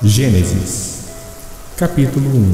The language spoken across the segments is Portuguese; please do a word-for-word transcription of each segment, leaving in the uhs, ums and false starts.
Gênesis, capítulo um.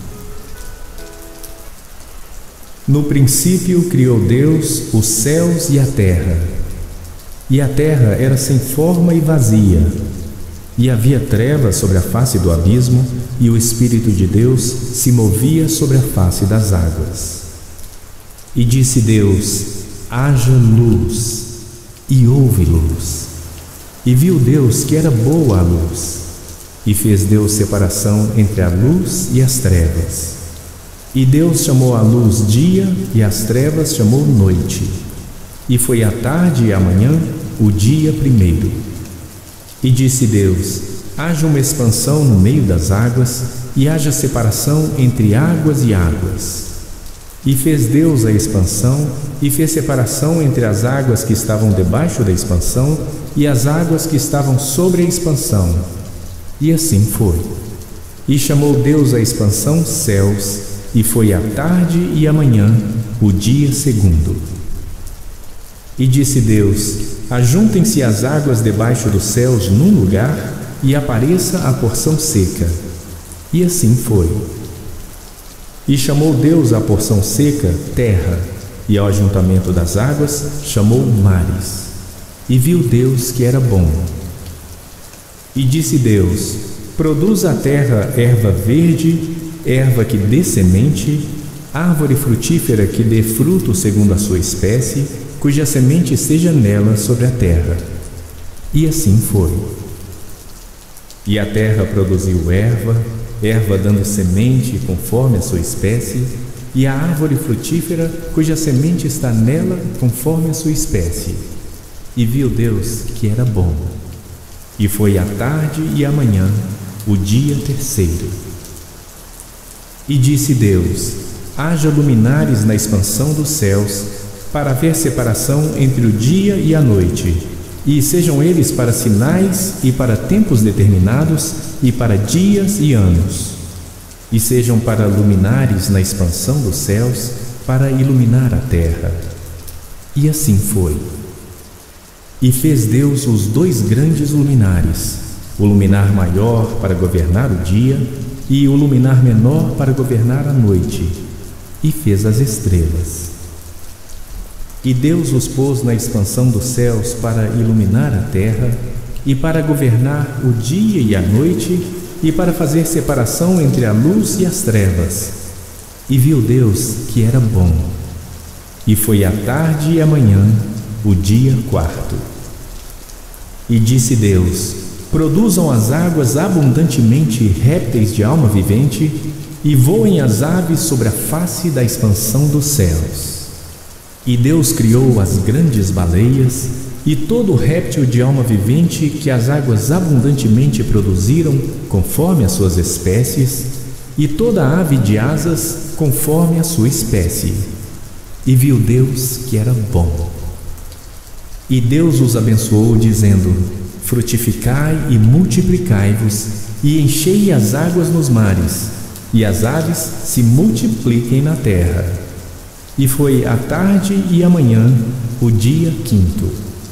No princípio criou Deus os céus e a terra. E a terra era sem forma e vazia, e havia trevas sobre a face do abismo, e o Espírito de Deus se movia sobre a face das águas. E disse Deus: haja luz, e houve luz. E viu Deus que era boa a luz. E fez Deus separação entre a luz e as trevas. E Deus chamou a luz dia, e as trevas chamou noite. E foi a tarde e a manhã o dia primeiro. E disse Deus: haja uma expansão no meio das águas, e haja separação entre águas e águas. E fez Deus a expansão, e fez separação entre as águas que estavam debaixo da expansão e as águas que estavam sobre a expansão. E assim foi. E chamou Deus a expansão céus, e foi a tarde e a manhã o dia segundo. E disse Deus: ajuntem-se as águas debaixo dos céus num lugar, e apareça a porção seca. E assim foi. E chamou Deus a porção seca terra, e ao ajuntamento das águas chamou mares. E viu Deus que era bom. E disse Deus: produza a terra erva verde, erva que dê semente, árvore frutífera que dê fruto segundo a sua espécie, cuja semente seja nela sobre a terra. E assim foi. E a terra produziu erva, erva dando semente conforme a sua espécie, e a árvore frutífera cuja semente está nela conforme a sua espécie. E viu Deus que era bom. E foi a tarde e a manhã o dia terceiro. E disse Deus: haja luminares na expansão dos céus, para haver separação entre o dia e a noite, e sejam eles para sinais e para tempos determinados, e para dias e anos. E sejam para luminares na expansão dos céus, para iluminar a terra. E assim foi. E fez Deus os dois grandes luminares, o luminar maior para governar o dia, e o luminar menor para governar a noite, e fez as estrelas. E Deus os pôs na expansão dos céus para iluminar a terra, e para governar o dia e a noite, e para fazer separação entre a luz e as trevas. E viu Deus que era bom. E foi a tarde e a manhã o dia quarto. E disse Deus: produzam as águas abundantemente répteis de alma vivente, e voem as aves sobre a face da expansão dos céus. E Deus criou as grandes baleias, e todo réptil de alma vivente que as águas abundantemente produziram, conforme as suas espécies, e toda ave de asas, conforme a sua espécie. E viu Deus que era bom. E Deus os abençoou, dizendo: frutificai e multiplicai-vos, e enchei as águas nos mares, e as aves se multipliquem na terra. E foi a tarde e a manhã o dia quinto.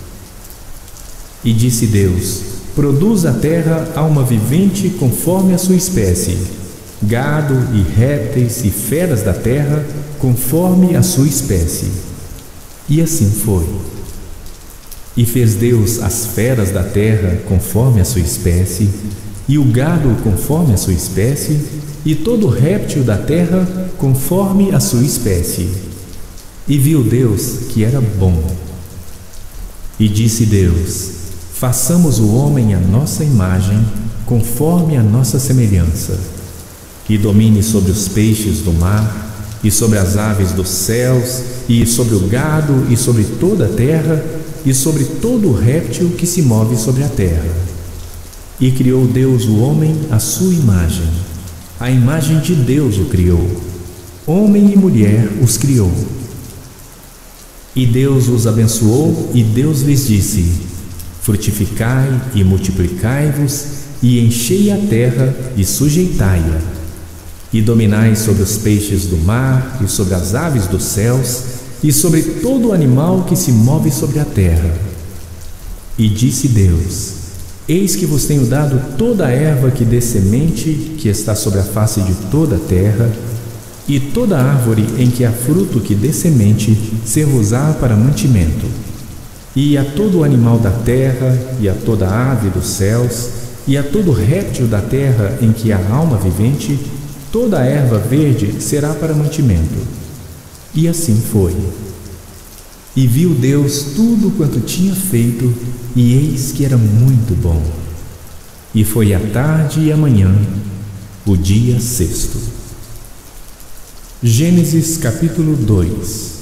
E disse Deus: produz a terra alma vivente conforme a sua espécie, gado e répteis e feras da terra conforme a sua espécie. E assim foi. E fez Deus as feras da terra conforme a sua espécie, e o gado conforme a sua espécie, e todo réptil da terra conforme a sua espécie. E viu Deus que era bom. E disse Deus: façamos o homem à nossa imagem, conforme a nossa semelhança, e domine sobre os peixes do mar, e sobre as aves dos céus, e sobre o gado, e sobre toda a terra, e sobre todo o réptil que se move sobre a terra. E criou Deus o homem à sua imagem. A imagem de Deus o criou. Homem e mulher os criou. E Deus os abençoou, e Deus lhes disse: frutificai e multiplicai-vos, e enchei a terra e sujeitai-a. E dominai sobre os peixes do mar, e sobre as aves dos céus, e sobre todo animal que se move sobre a terra. E disse Deus: Eis que vos tenho dado toda a erva que dê semente, que está sobre a face de toda a terra, e toda árvore em que há fruto que dê semente, ser-vos-á para mantimento. E a todo animal da terra, e a toda ave dos céus, e a todo réptil da terra em que há alma vivente, toda a erva verde será para mantimento. E assim foi. E viu Deus tudo quanto tinha feito, e eis que era muito bom. E foi a tarde e a manhã, o dia sexto. Gênesis capítulo dois.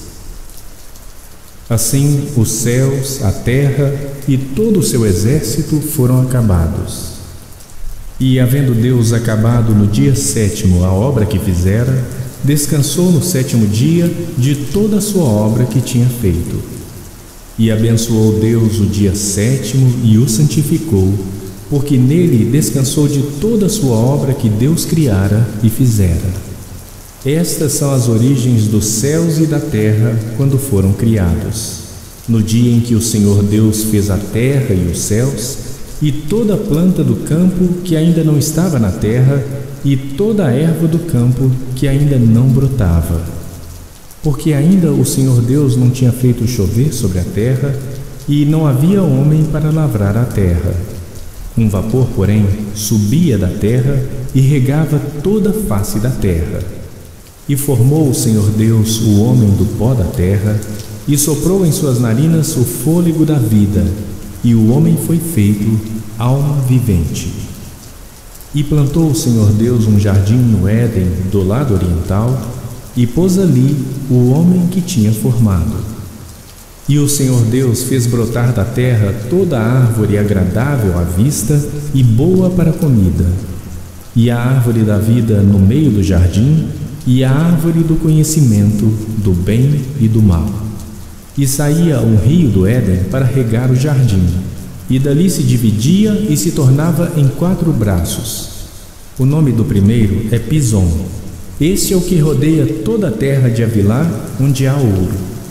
Assim os céus, a terra e todo o seu exército foram acabados. E havendo Deus acabado no dia sétimo a obra que fizera, descansou no sétimo dia de toda a sua obra que tinha feito. E abençoou Deus o dia sétimo e o santificou, porque nele descansou de toda a sua obra que Deus criara e fizera. Estas são as origens dos céus e da terra quando foram criados. No dia em que o Senhor Deus fez a terra e os céus, e toda a planta do campo que ainda não estava na terra, e toda a erva do campo que ainda não brotava. Porque ainda o Senhor Deus não tinha feito chover sobre a terra, e não havia homem para lavrar a terra. Um vapor, porém, subia da terra e regava toda a face da terra. E formou o Senhor Deus o homem do pó da terra, e soprou em suas narinas o fôlego da vida, e o homem foi feito alma vivente. E plantou o Senhor Deus um jardim no Éden, do lado oriental, e pôs ali o homem que tinha formado. E o Senhor Deus fez brotar da terra toda a árvore agradável à vista e boa para a comida, e a árvore da vida no meio do jardim, e a árvore do conhecimento do bem e do mal. E saía um rio do Éden para regar o jardim, e dali se dividia e se tornava em quatro braços. O nome do primeiro é Pison. Este é o que rodeia toda a terra de Havilá, onde há ouro.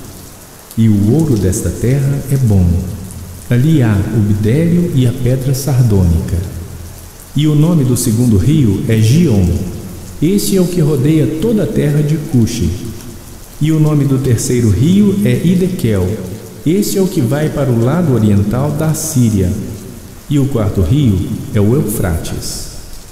E o ouro desta terra é bom. Ali há o bidélio e a pedra sardônica. E o nome do segundo rio é Gion. Este é o que rodeia toda a terra de Cuxi. E o nome do terceiro rio é Idequel. Este é o que vai para o lado oriental da Síria. E o quarto rio é o Eufrates.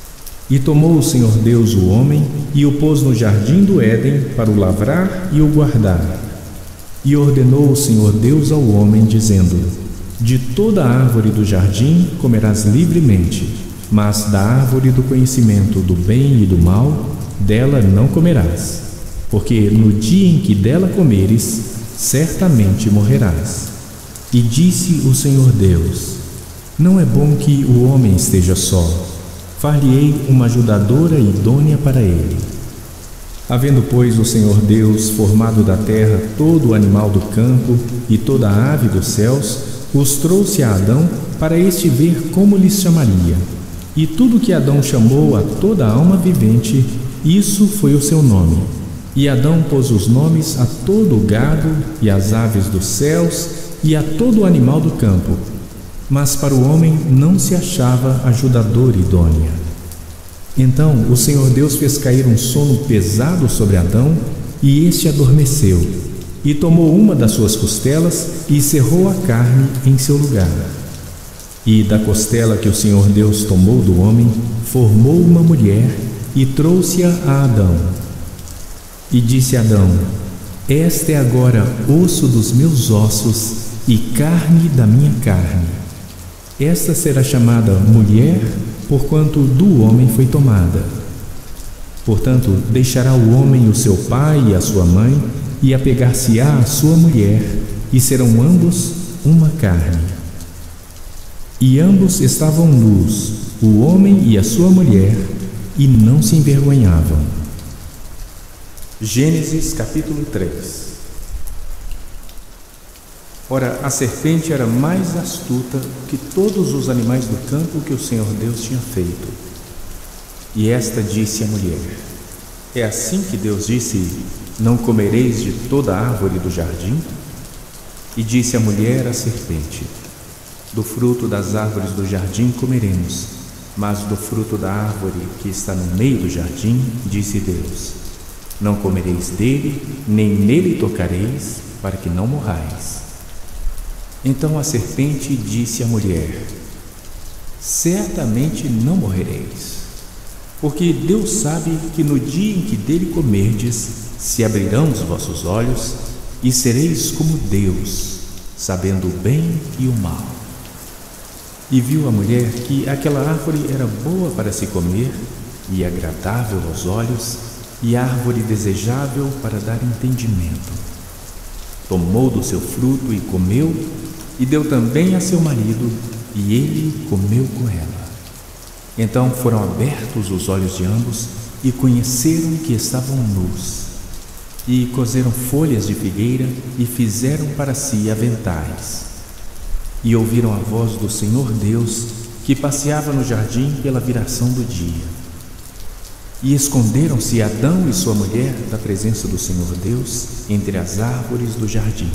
E tomou o Senhor Deus o homem e o pôs no jardim do Éden para o lavrar e o guardar. E ordenou o Senhor Deus ao homem, dizendo: de toda a árvore do jardim comerás livremente, mas da árvore do conhecimento do bem e do mal, dela não comerás, porque no dia em que dela comeres, certamente morrerás. E disse o Senhor Deus: não é bom que o homem esteja só, far-lhe-ei uma ajudadora idônea para ele. Havendo, pois, o Senhor Deus formado da terra todo o animal do campo e toda a ave dos céus, os trouxe a Adão para este ver como lhes chamaria. E tudo que Adão chamou a toda a alma vivente, isso foi o seu nome. E Adão pôs os nomes a todo o gado, e às aves dos céus, e a todo o animal do campo. Mas para o homem não se achava ajudadora idônea. Então o Senhor Deus fez cair um sono pesado sobre Adão, e este adormeceu, e tomou uma das suas costelas, e cerrou a carne em seu lugar. E da costela que o Senhor Deus tomou do homem, formou uma mulher, e trouxe-a a Adão. E disse Adão: esta é agora osso dos meus ossos e carne da minha carne. Esta será chamada mulher, porquanto do homem foi tomada. Portanto, deixará o homem o seu pai e a sua mãe, e apegar-se-á à sua mulher, e serão ambos uma carne. E ambos estavam nus, o homem e a sua mulher, e não se envergonhavam. Gênesis capítulo três. Ora, a serpente era mais astuta que todos os animais do campo que o Senhor Deus tinha feito. E esta disse à mulher: é assim que Deus disse: não comereis de toda a árvore do jardim? E disse a mulher à serpente: Do fruto das árvores do jardim comeremos, mas do fruto da árvore que está no meio do jardim, disse Deus: não comereis dele, nem nele tocareis, para que não morrais. Então a serpente disse à mulher: certamente não morrereis, porque Deus sabe que no dia em que dele comerdes, se abrirão os vossos olhos, e sereis como Deus, sabendo o bem e o mal. E viu a mulher que aquela árvore era boa para se comer, e agradável aos olhos, e árvore desejável para dar entendimento. Tomou do seu fruto e comeu, e deu também a seu marido, e ele comeu com ela. Então foram abertos os olhos de ambos, e conheceram que estavam nus. E coseram folhas de figueira, e fizeram para si aventais. E ouviram a voz do Senhor Deus, que passeava no jardim pela viração do dia. E esconderam-se Adão e sua mulher da presença do Senhor Deus entre as árvores do jardim.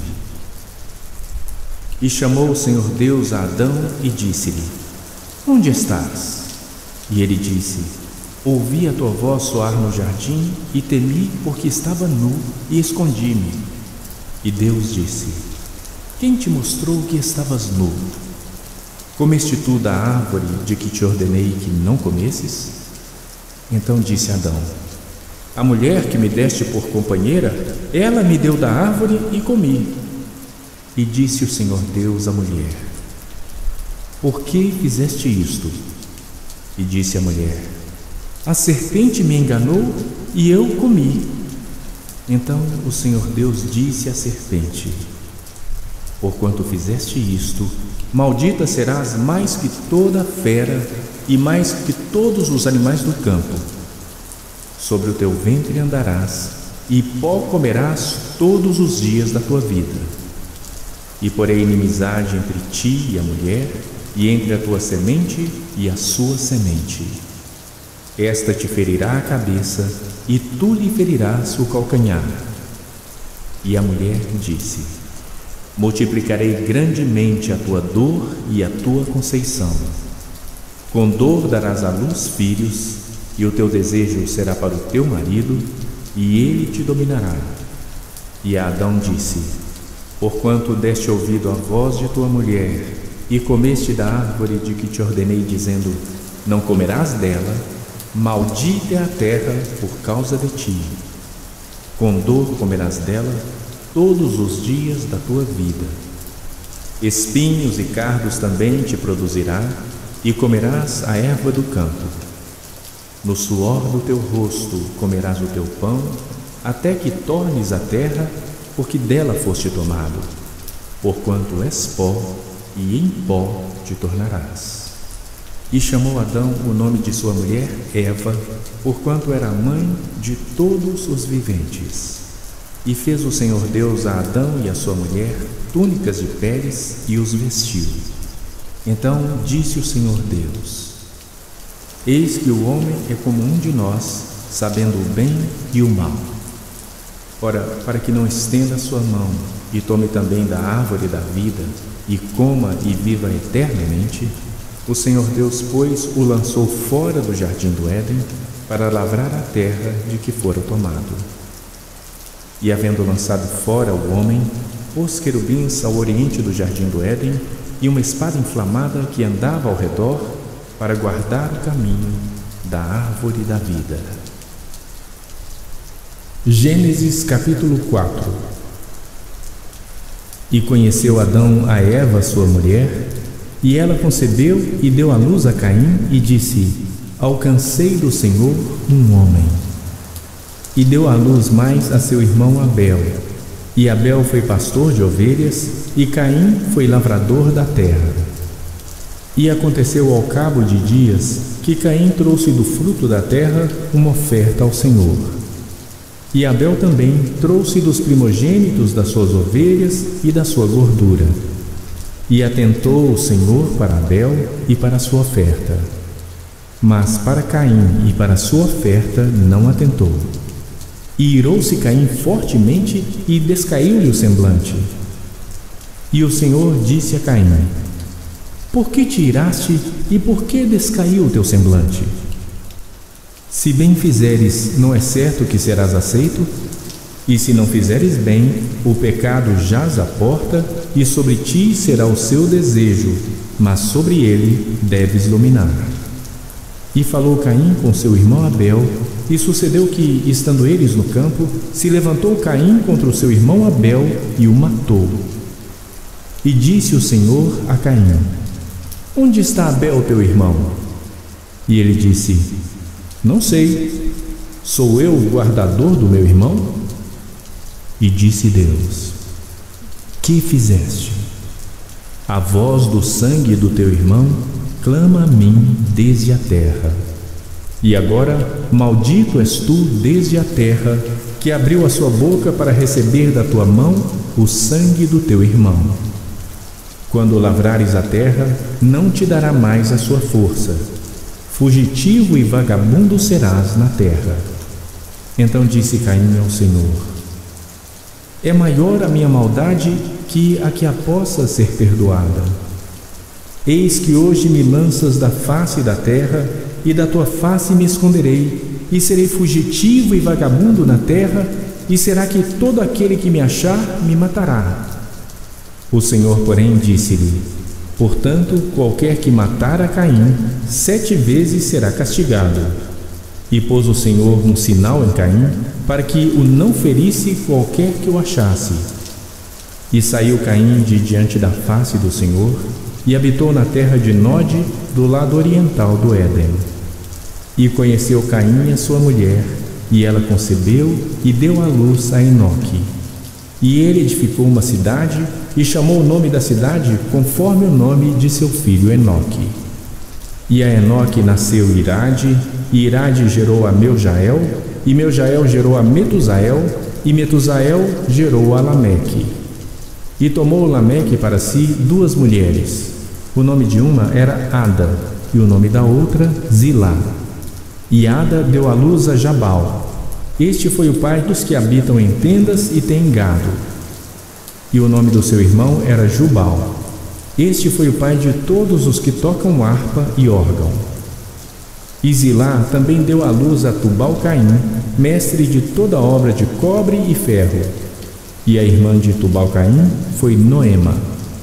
E chamou o Senhor Deus a Adão e disse-lhe: onde estás? E ele disse: ouvi a tua voz soar no jardim e temi, porque estava nu, e escondi-me. E Deus disse: quem te mostrou que estavas nu? Comeste tu da árvore de que te ordenei que não comesses? Então disse Adão: a mulher que me deste por companheira, ela me deu da árvore e comi. E disse o Senhor Deus à mulher: por que fizeste isto? E disse a mulher: a serpente me enganou e eu comi. Então o Senhor Deus disse à serpente: porquanto fizeste isto, maldita serás mais que toda fera e mais que todos os animais do campo. Sobre o teu ventre andarás, e pó comerás todos os dias da tua vida. E porei inimizade entre ti e a mulher, e entre a tua semente e a sua semente. Esta te ferirá a cabeça, e tu lhe ferirás o calcanhar. E a mulher disse: multiplicarei grandemente a tua dor e a tua conceição. Com dor darás à luz filhos, e o teu desejo será para o teu marido, e ele te dominará. E a Adão disse: porquanto deste ouvido à voz de tua mulher, e comeste da árvore de que te ordenei, dizendo: não comerás dela, maldita é a terra por causa de ti. Com dor comerás dela todos os dias da tua vida. Espinhos e cardos também te produzirá, e comerás a erva do campo. No suor do teu rosto comerás o teu pão, até que tornes a terra, porque dela foste tomado, porquanto és pó, e em pó te tornarás. E chamou Adão o nome de sua mulher Eva, porquanto era a mãe de todos os viventes. E fez o Senhor Deus a Adão e a sua mulher túnicas de peles, e os vestiu. Então disse o Senhor Deus: eis que o homem é como um de nós, sabendo o bem e o mal. Ora, para que não estenda a sua mão, e tome também da árvore da vida, e coma e viva eternamente, o Senhor Deus, pois, o lançou fora do jardim do Éden, para lavrar a terra de que fora tomado. E havendo lançado fora o homem, pôs querubins ao oriente do jardim do Éden, e uma espada inflamada que andava ao redor, para guardar o caminho da árvore da vida. Gênesis capítulo quatro. E conheceu Adão a Eva, sua mulher, e ela concebeu e deu à luz a Caim, e disse: alcancei do Senhor um homem. E deu à luz mais a seu irmão Abel. E Abel foi pastor de ovelhas, e Caim foi lavrador da terra. E aconteceu ao cabo de dias que Caim trouxe do fruto da terra uma oferta ao Senhor. E Abel também trouxe dos primogênitos das suas ovelhas e da sua gordura. E atentou o Senhor para Abel e para a sua oferta. Mas para Caim e para a sua oferta não atentou. E irou-se Caim fortemente e descaiu-lhe o semblante. E o Senhor disse a Caim: Por que te iraste e por que descaiu o teu semblante? Se bem fizeres, não é certo que serás aceito? E se não fizeres bem, o pecado jaz à porta, e sobre ti será o seu desejo, mas sobre ele deves dominar. E falou Caim com seu irmão Abel, e sucedeu que, estando eles no campo, se levantou Caim contra o seu irmão Abel e o matou. E disse o Senhor a Caim: Onde está Abel teu irmão? E ele disse: Não sei. Sou eu o guardador do meu irmão? E disse Deus: Que fizeste? A voz do sangue do teu irmão clama a mim desde a terra. E agora, maldito és tu desde a terra, que abriu a sua boca para receber da tua mão o sangue do teu irmão. Quando lavrares a terra, não te dará mais a sua força. Fugitivo e vagabundo serás na terra. Então disse Caim ao Senhor: É maior a minha maldade que a que a possa ser perdoada. Eis que hoje me lanças da face da terra, e da tua face me esconderei, e serei fugitivo e vagabundo na terra, e será que todo aquele que me achar me matará? O Senhor, porém, disse-lhe: Portanto, qualquer que matar a Caim, sete vezes será castigado. E pôs o Senhor um sinal em Caim, para que o não ferisse qualquer que o achasse. E saiu Caim de diante da face do Senhor, e habitou na terra de Nod, do lado oriental do Éden. E conheceu Caim a sua mulher, e ela concebeu e deu à luz a Enoque. E ele edificou uma cidade, e chamou o nome da cidade conforme o nome de seu filho Enoque. E a Enoque nasceu Irade, e Irade gerou a Meujael, e Meujael gerou a Metusael, e Metusael gerou a Lameque. E tomou Lameque para si duas mulheres. O nome de uma era Ada, e o nome da outra Zilá. E Ada deu à luz a Jabal. Este foi o pai dos que habitam em tendas e têm gado. E o nome do seu irmão era Jubal. Este foi o pai de todos os que tocam harpa e órgão. E Zilá também deu à luz a Tubal-Caim, mestre de toda obra de cobre e ferro. E a irmã de Tubal-Caim foi Noema.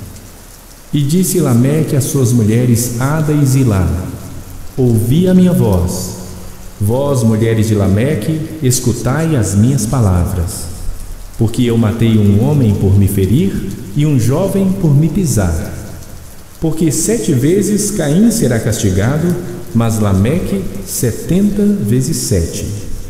E disse Lameque às suas mulheres Ada e Zilá: Ouvi a minha voz. Vós, mulheres de Lameque, escutai as minhas palavras. Porque eu matei um homem por me ferir, e um jovem por me pisar. Porque sete vezes Caim será castigado, mas Lameque setenta vezes sete.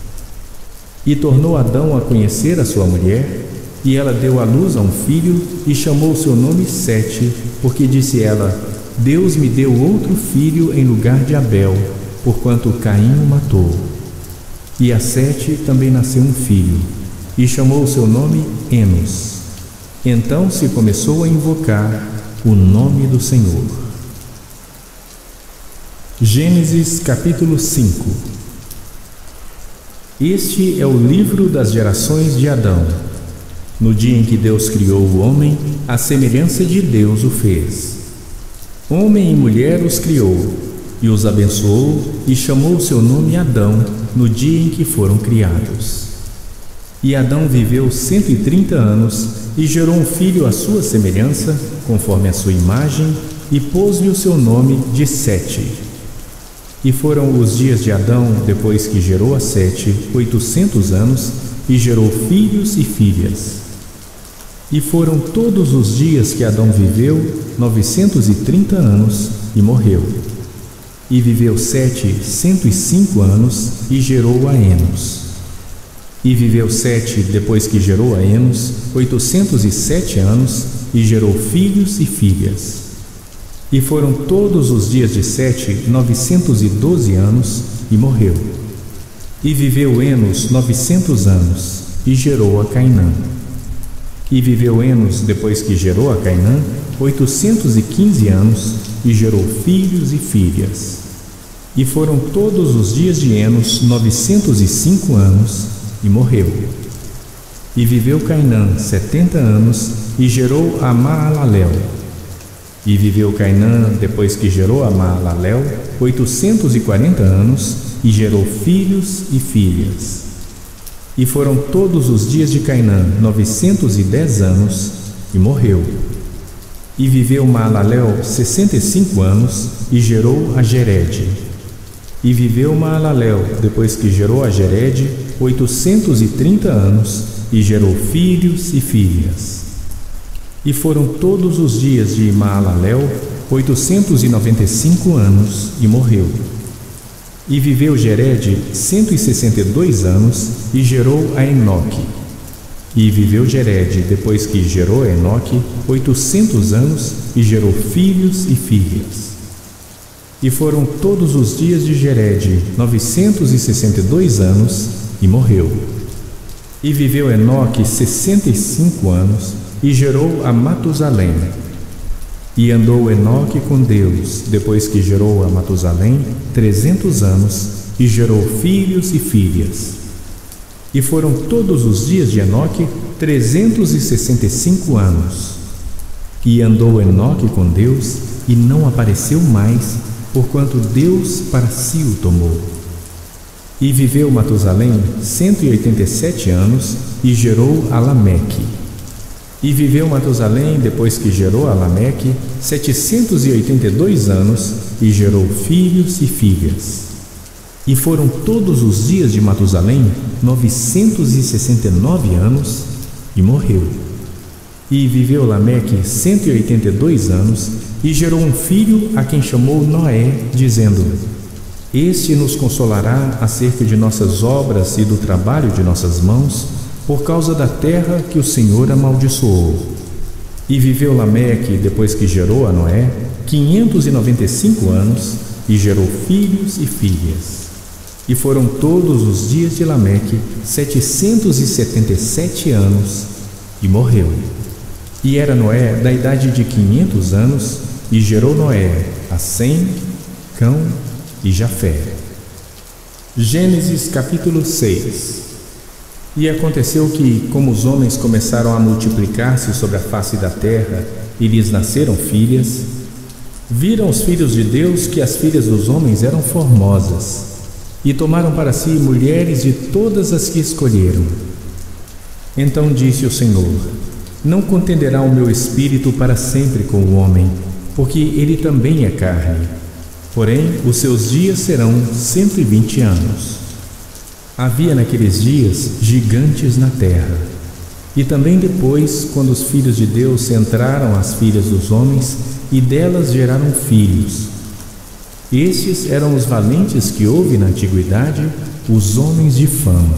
E tornou Adão a conhecer a sua mulher, e ela deu à luz a um filho, e chamou seu nome Sete, porque disse ela: Deus me deu outro filho em lugar de Abel, porquanto Caim o matou. E a Sete também nasceu um filho, e chamou seu nome Enos. Então se começou a invocar o nome do Senhor. Gênesis capítulo cinco. Este é o livro das gerações de Adão. No dia em que Deus criou o homem, à semelhança de Deus o fez. Homem e mulher os criou, e os abençoou, e chamou seu nome Adão, no dia em que foram criados. E Adão viveu cento e trinta anos, e gerou um filho à sua semelhança, conforme a sua imagem, e pôs-lhe o seu nome de Sete. E foram os dias de Adão, depois que gerou a Sete, oitocentos anos, e gerou filhos e filhas. E foram todos os dias que Adão viveu, novecentos e trinta anos, e morreu. E viveu Sete cento e cinco anos, e gerou a Enos. E viveu Sete, depois que gerou a Enos, oitocentos e sete anos, e gerou filhos e filhas. E foram todos os dias de Sete, novecentos e doze anos, e morreu. E viveu Enos novecentos anos, e gerou a Cainã. E viveu Enos, depois que gerou a Cainã, oitocentos e quinze anos, e gerou filhos e filhas. E foram todos os dias de Enos novecentos e cinco anos, e morreu. E viveu Cainã setenta anos, e gerou a Maalalel. E viveu Cainã, depois que gerou a Maalalel, oitocentos e quarenta anos, e gerou filhos e filhas. E foram todos os dias de Cainã novecentos e dez anos, e morreu. E viveu Maalalel sessenta e cinco anos, e gerou a Jered. E viveu Maalalel, depois que gerou a Jered, oitocentos e trinta anos, e gerou filhos e filhas. E foram todos os dias de Maalalel oitocentos e noventa e cinco anos, e morreu. E viveu Jered cento e sessenta e dois anos, e gerou a Enoque. E viveu Jered, depois que gerou a Enoque, oitocentos anos, e gerou filhos e filhas. E foram todos os dias de Jered novecentos e sessenta e dois anos, e morreu. E viveu Enoque sessenta e cinco anos, e gerou a Matusalém. E andou Enoque com Deus, depois que gerou a Matusalém, trezentos anos, e gerou filhos e filhas. E foram todos os dias de Enoque trezentos e sessenta e cinco anos. E andou Enoque com Deus, e não apareceu mais, porquanto Deus para si o tomou. E viveu Matusalém cento e oitenta e sete anos, e gerou a Lameque. E viveu Matusalém, depois que gerou a Lameque, setecentos e oitenta e dois anos, e gerou filhos e filhas. E foram todos os dias de Matusalém novecentos e sessenta e nove anos, e morreu. E viveu Lameque cento e oitenta e dois anos, e gerou um filho, a quem chamou Noé, dizendo: Este nos consolará acerca de nossas obras e do trabalho de nossas mãos, por causa da terra que o Senhor amaldiçoou. E viveu Lameque, depois que gerou a Noé, quinhentos e noventa e cinco anos, e gerou filhos e filhas. E foram todos os dias de Lameque setecentos e setenta e sete anos, e morreu. E era Noé da idade de quinhentos anos, e gerou Noé a Sem, Cão e Jafé. Gênesis capítulo seis. E aconteceu que, como os homens começaram a multiplicar-se sobre a face da terra, e lhes nasceram filhas, viram os filhos de Deus que as filhas dos homens eram formosas, e tomaram para si mulheres de todas as que escolheram. Então disse o Senhor: Não contenderá o meu espírito para sempre com o homem, porque ele também é carne. Porém, os seus dias serão cento e vinte anos. Havia naqueles dias gigantes na terra. E também depois, quando os filhos de Deus entraram às filhas dos homens, e delas geraram filhos. Estes eram os valentes que houve na antiguidade, os homens de fama.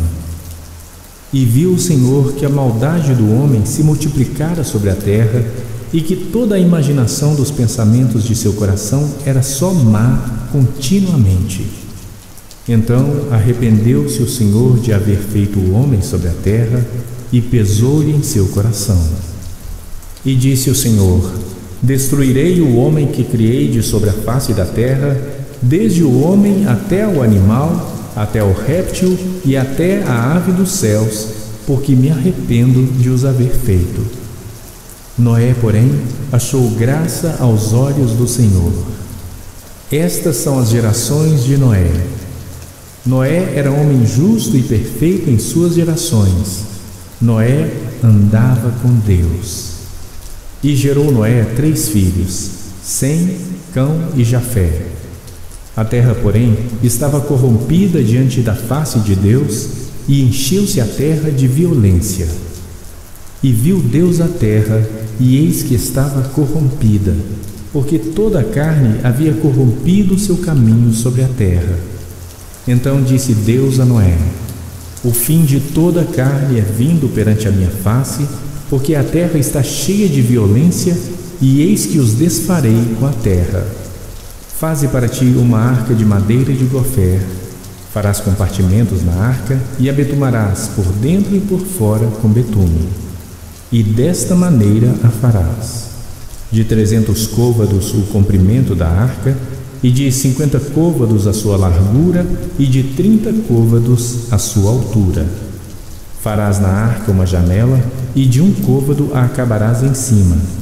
E viu o Senhor que a maldade do homem se multiplicara sobre a terra, e que toda a imaginação dos pensamentos de seu coração era só má continuamente. Então arrependeu-se o Senhor de haver feito o homem sobre a terra, e pesou-lhe em seu coração. E disse o Senhor: Destruirei o homem que criei de sobre a face da terra, desde o homem até o animal, até o réptil e até a ave dos céus, porque me arrependo de os haver feito. Noé, porém, achou graça aos olhos do Senhor. Estas são as gerações de Noé. Noé era homem justo e perfeito em suas gerações. Noé andava com Deus. E gerou Noé três filhos, Sem, Cão e Jafé. A terra, porém, estava corrompida diante da face de Deus, e encheu-se a terra de violência. E viu Deus a terra, e eis que estava corrompida, porque toda a carne havia corrompido o seu caminho sobre a terra. Então disse Deus a Noé: O fim de toda a carne é vindo perante a minha face, porque a terra está cheia de violência, e eis que os desfarei com a terra. Faze para ti uma arca de madeira de gofer. Farás compartimentos na arca, e a betumarás por dentro e por fora com betume. E desta maneira a farás: de trezentos côvados o comprimento da arca, e de cinquenta côvados a sua largura, e de trinta côvados a sua altura. Farás na arca uma janela, e de um côvado a acabarás em cima.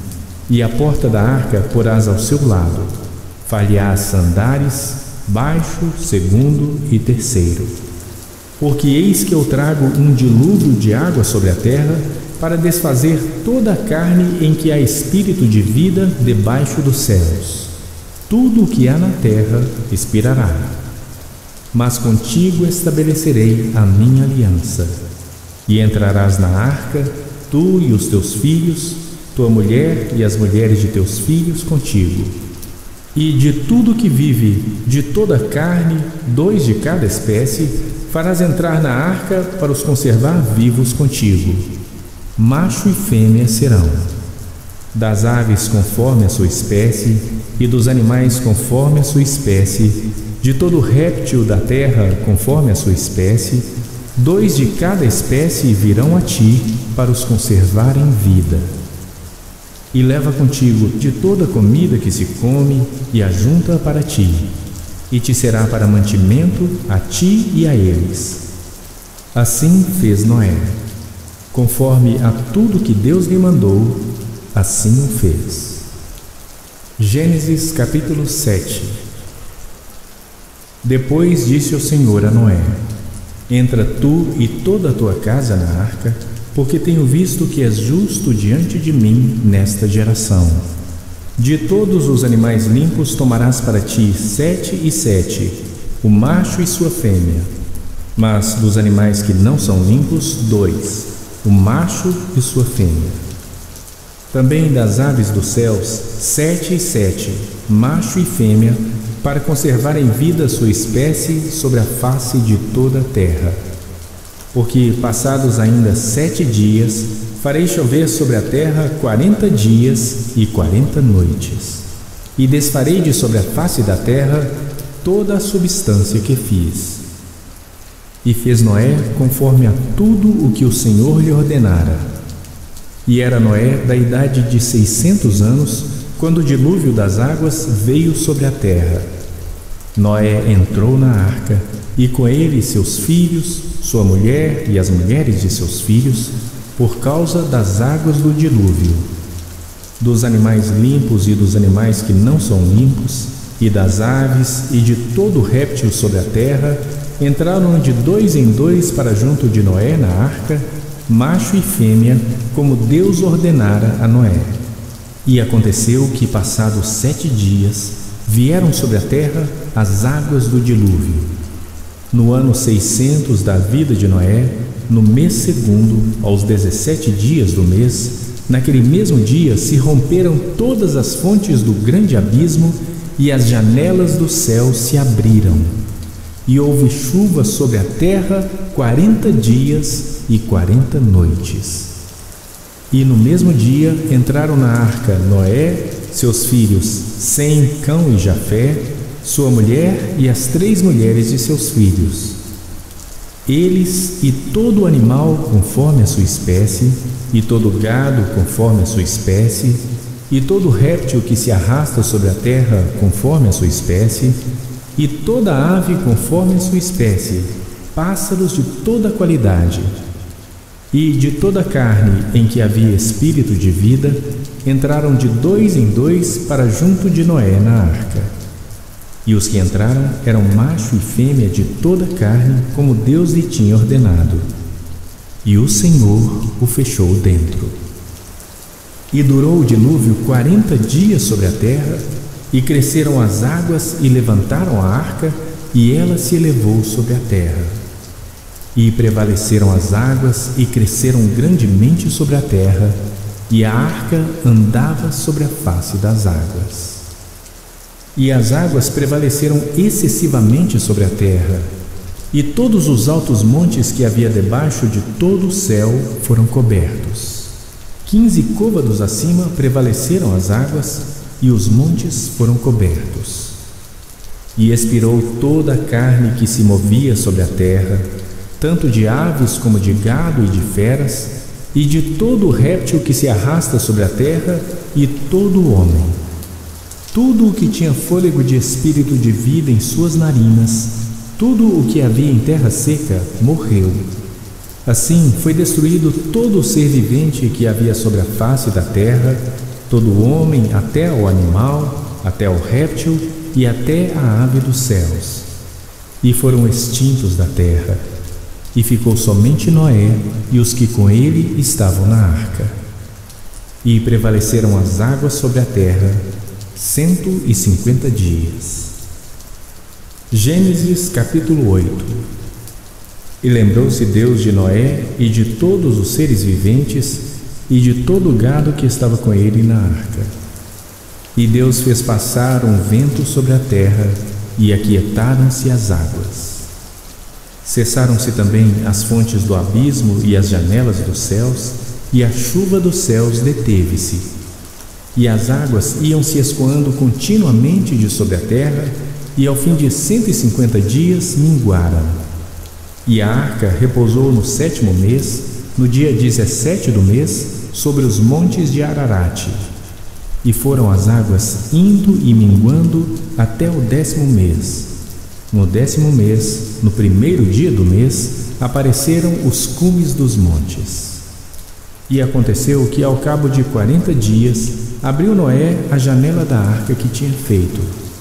e a porta da arca porás ao seu lado. Far-lhe-ás andares, baixo, segundo e terceiro. Porque eis que eu trago um dilúvio de água sobre a terra, para desfazer toda a carne em que há espírito de vida debaixo dos céus. Tudo o que há na terra expirará. Mas contigo estabelecerei a minha aliança. E entrarás na arca, tu e os teus filhos, tua mulher e as mulheres de teus filhos contigo. E de tudo que vive, de toda a carne, dois de cada espécie, farás entrar na arca para os conservar vivos contigo. Macho e fêmea serão. Das aves conforme a sua espécie, e dos animais conforme a sua espécie, de todo réptil da terra conforme a sua espécie, dois de cada espécie virão a ti para os conservar em vida. E leva contigo de toda a comida que se come e ajunta para ti, e te será para mantimento a ti e a eles. Assim fez Noé. Conforme a tudo que Deus lhe mandou, assim o fez. Gênesis capítulo sete. Depois disse o Senhor a Noé: Entra tu e toda a tua casa na arca, porque tenho visto que és justo diante de mim nesta geração. De todos os animais limpos tomarás para ti sete e sete, o macho e sua fêmea. Mas dos animais que não são limpos, dois, o macho e sua fêmea. Também das aves dos céus, sete e sete, macho e fêmea, para conservar em vida sua espécie sobre a face de toda a terra. Porque, passados ainda sete dias, farei chover sobre a terra quarenta dias e quarenta noites, e desfarei de sobre a face da terra toda a substância que fiz. E fez Noé conforme a tudo o que o Senhor lhe ordenara. E era Noé da idade de seiscentos anos, quando o dilúvio das águas veio sobre a terra. Noé entrou na arca, e com ele seus filhos, sua mulher e as mulheres de seus filhos, por causa das águas do dilúvio. Dos animais limpos e dos animais que não são limpos, e das aves e de todo réptil sobre a terra, entraram de dois em dois para junto de Noé na arca, macho e fêmea, como Deus ordenara a Noé. E aconteceu que, passados sete dias, vieram sobre a terra as águas do dilúvio. No ano seiscentos da vida de Noé, no mês segundo, aos dezessete dias do mês, naquele mesmo dia se romperam todas as fontes do grande abismo e as janelas do céu se abriram. E houve chuva sobre a terra quarenta dias e quarenta noites. E no mesmo dia entraram na arca Noé, seus filhos Sem, Cão e Jafé, sua mulher e as três mulheres de seus filhos. Eles e todo animal conforme a sua espécie, e todo gado conforme a sua espécie, e todo réptil que se arrasta sobre a terra conforme a sua espécie, e toda ave conforme a sua espécie, pássaros de toda qualidade. E de toda a carne em que havia espírito de vida, entraram de dois em dois para junto de Noé na arca. E os que entraram eram macho e fêmea de toda a carne, como Deus lhe tinha ordenado. E o Senhor o fechou dentro. E durou o dilúvio quarenta dias sobre a terra, e cresceram as águas e levantaram a arca, e ela se elevou sobre a terra. E prevaleceram as águas e cresceram grandemente sobre a terra, e a arca andava sobre a face das águas. E as águas prevaleceram excessivamente sobre a terra, e todos os altos montes que havia debaixo de todo o céu foram cobertos. Quinze côvados acima prevaleceram as águas, e os montes foram cobertos. E expirou toda a carne que se movia sobre a terra, tanto de aves como de gado e de feras, e de todo o réptil que se arrasta sobre a terra, e todo o homem. Tudo o que tinha fôlego de espírito de vida em suas narinas, tudo o que havia em terra seca, morreu. Assim foi destruído todo o ser vivente que havia sobre a face da terra, todo o homem, até ao animal, até ao réptil e até a ave dos céus. E foram extintos da terra, e ficou somente Noé e os que com ele estavam na arca. E prevaleceram as águas sobre a terra cento e cinquenta dias. Gênesis capítulo oito. E lembrou-se Deus de Noé e de todos os seres viventes e de todo o gado que estava com ele na arca. E Deus fez passar um vento sobre a terra, e aquietaram-se as águas. Cessaram-se também as fontes do abismo e as janelas dos céus, e a chuva dos céus deteve-se. E as águas iam se escoando continuamente de sobre a terra, e ao fim de cento e cinquenta dias minguaram. E a arca repousou no sétimo mês, no dia dezessete do mês, sobre os montes de Ararate. E foram as águas indo e minguando até o décimo mês. No décimo mês, no primeiro dia do mês, apareceram os cumes dos montes. E aconteceu que, ao cabo de quarenta dias, abriu Noé a janela da arca que tinha feito.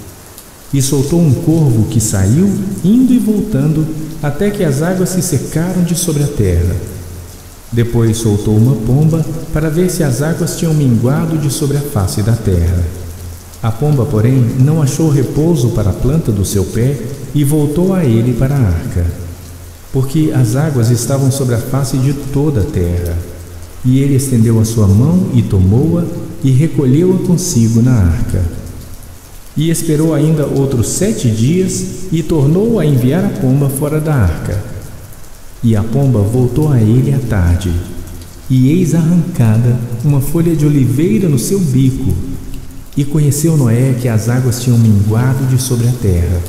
E soltou um corvo que saiu, indo e voltando, até que as águas se secaram de sobre a terra. Depois soltou uma pomba para ver se as águas tinham minguado de sobre a face da terra. A pomba, porém, não achou repouso para a planta do seu pé e voltou a ele para a arca, porque as águas estavam sobre a face de toda a terra. E ele estendeu a sua mão e tomou-a e recolheu-a consigo na arca. E esperou ainda outros sete dias e tornou a enviar a pomba fora da arca. E a pomba voltou a ele à tarde, e eis arrancada uma folha de oliveira no seu bico. E conheceu Noé que as águas tinham minguado de sobre a terra.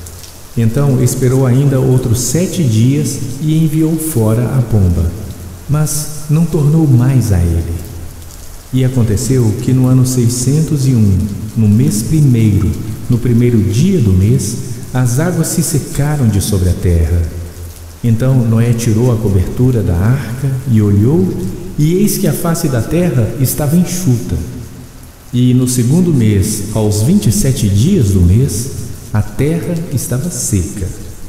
Então esperou ainda outros sete dias e enviou fora a pomba, mas não tornou mais a ele. E aconteceu que no ano seiscentos e um, no mês primeiro, no primeiro dia do mês, as águas se secaram de sobre a terra. Então Noé tirou a cobertura da arca e olhou, e eis que a face da terra estava enxuta. E no segundo mês, aos vinte e sete dias do mês, a terra estava seca.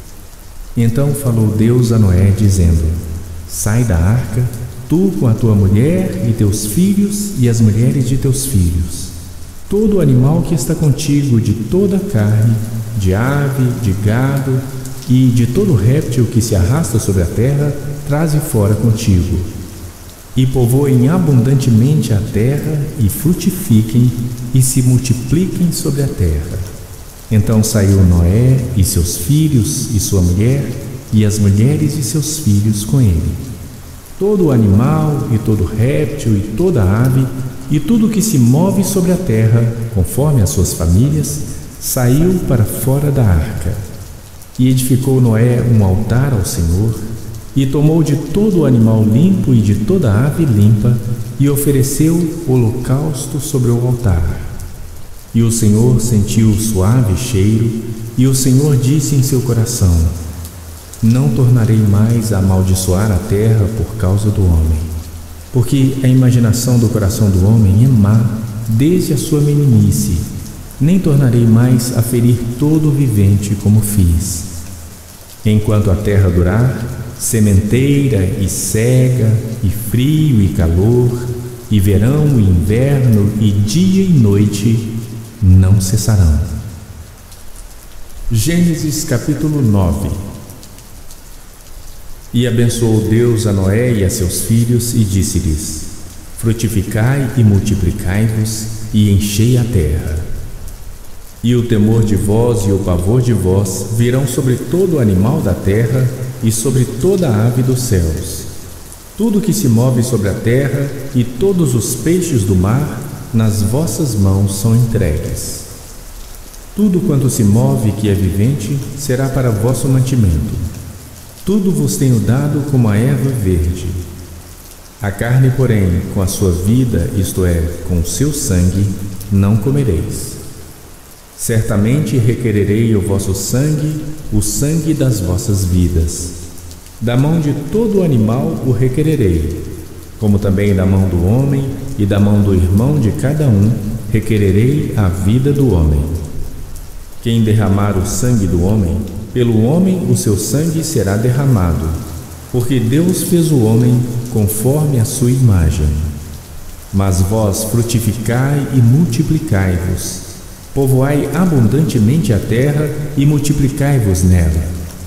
Então falou Deus a Noé, dizendo: Sai da arca, tu com a tua mulher e teus filhos e as mulheres de teus filhos. Todo animal que está contigo, de toda a carne, de ave, de gado, e de todo réptil que se arrasta sobre a terra, traze fora contigo. E povoem abundantemente a terra, e frutifiquem, e se multipliquem sobre a terra. Então saiu Noé, e seus filhos, e sua mulher, e as mulheres de seus filhos com ele. Todo animal, e todo réptil, e toda ave, e tudo que se move sobre a terra, conforme as suas famílias, saiu para fora da arca. E edificou Noé um altar ao Senhor, e tomou de todo o animal limpo e de toda a ave limpa, e ofereceu holocausto sobre o altar. E o Senhor sentiu o suave cheiro, e o Senhor disse em seu coração: Não tornarei mais a amaldiçoar a terra por causa do homem, porque a imaginação do coração do homem é má desde a sua meninice, nem tornarei mais a ferir todo o vivente como fiz. Enquanto a terra durar, sementeira e cega, e frio e calor, e verão e inverno, e dia e noite, não cessarão. Gênesis capítulo nove. E abençoou Deus a Noé e a seus filhos, e disse-lhes: Frutificai e multiplicai-vos, e enchei a terra. E o temor de vós e o pavor de vós virão sobre todo animal da terra e sobre toda a ave dos céus. Tudo que se move sobre a terra e todos os peixes do mar, nas vossas mãos são entregues. Tudo quanto se move que é vivente será para vosso mantimento. Tudo vos tenho dado como a erva verde. A carne, porém, com a sua vida, isto é, com o seu sangue, não comereis. Certamente requererei o vosso sangue, o sangue das vossas vidas. Da mão de todo animal o requererei. como também da mão do homem e da mão do irmão de cada um, requererei a vida do homem. Quem derramar o sangue do homem, pelo homem o seu sangue será derramado, porque Deus fez o homem conforme a sua imagem. Mas vós frutificai e multiplicai-vos, povoai abundantemente a terra e multiplicai-vos nela.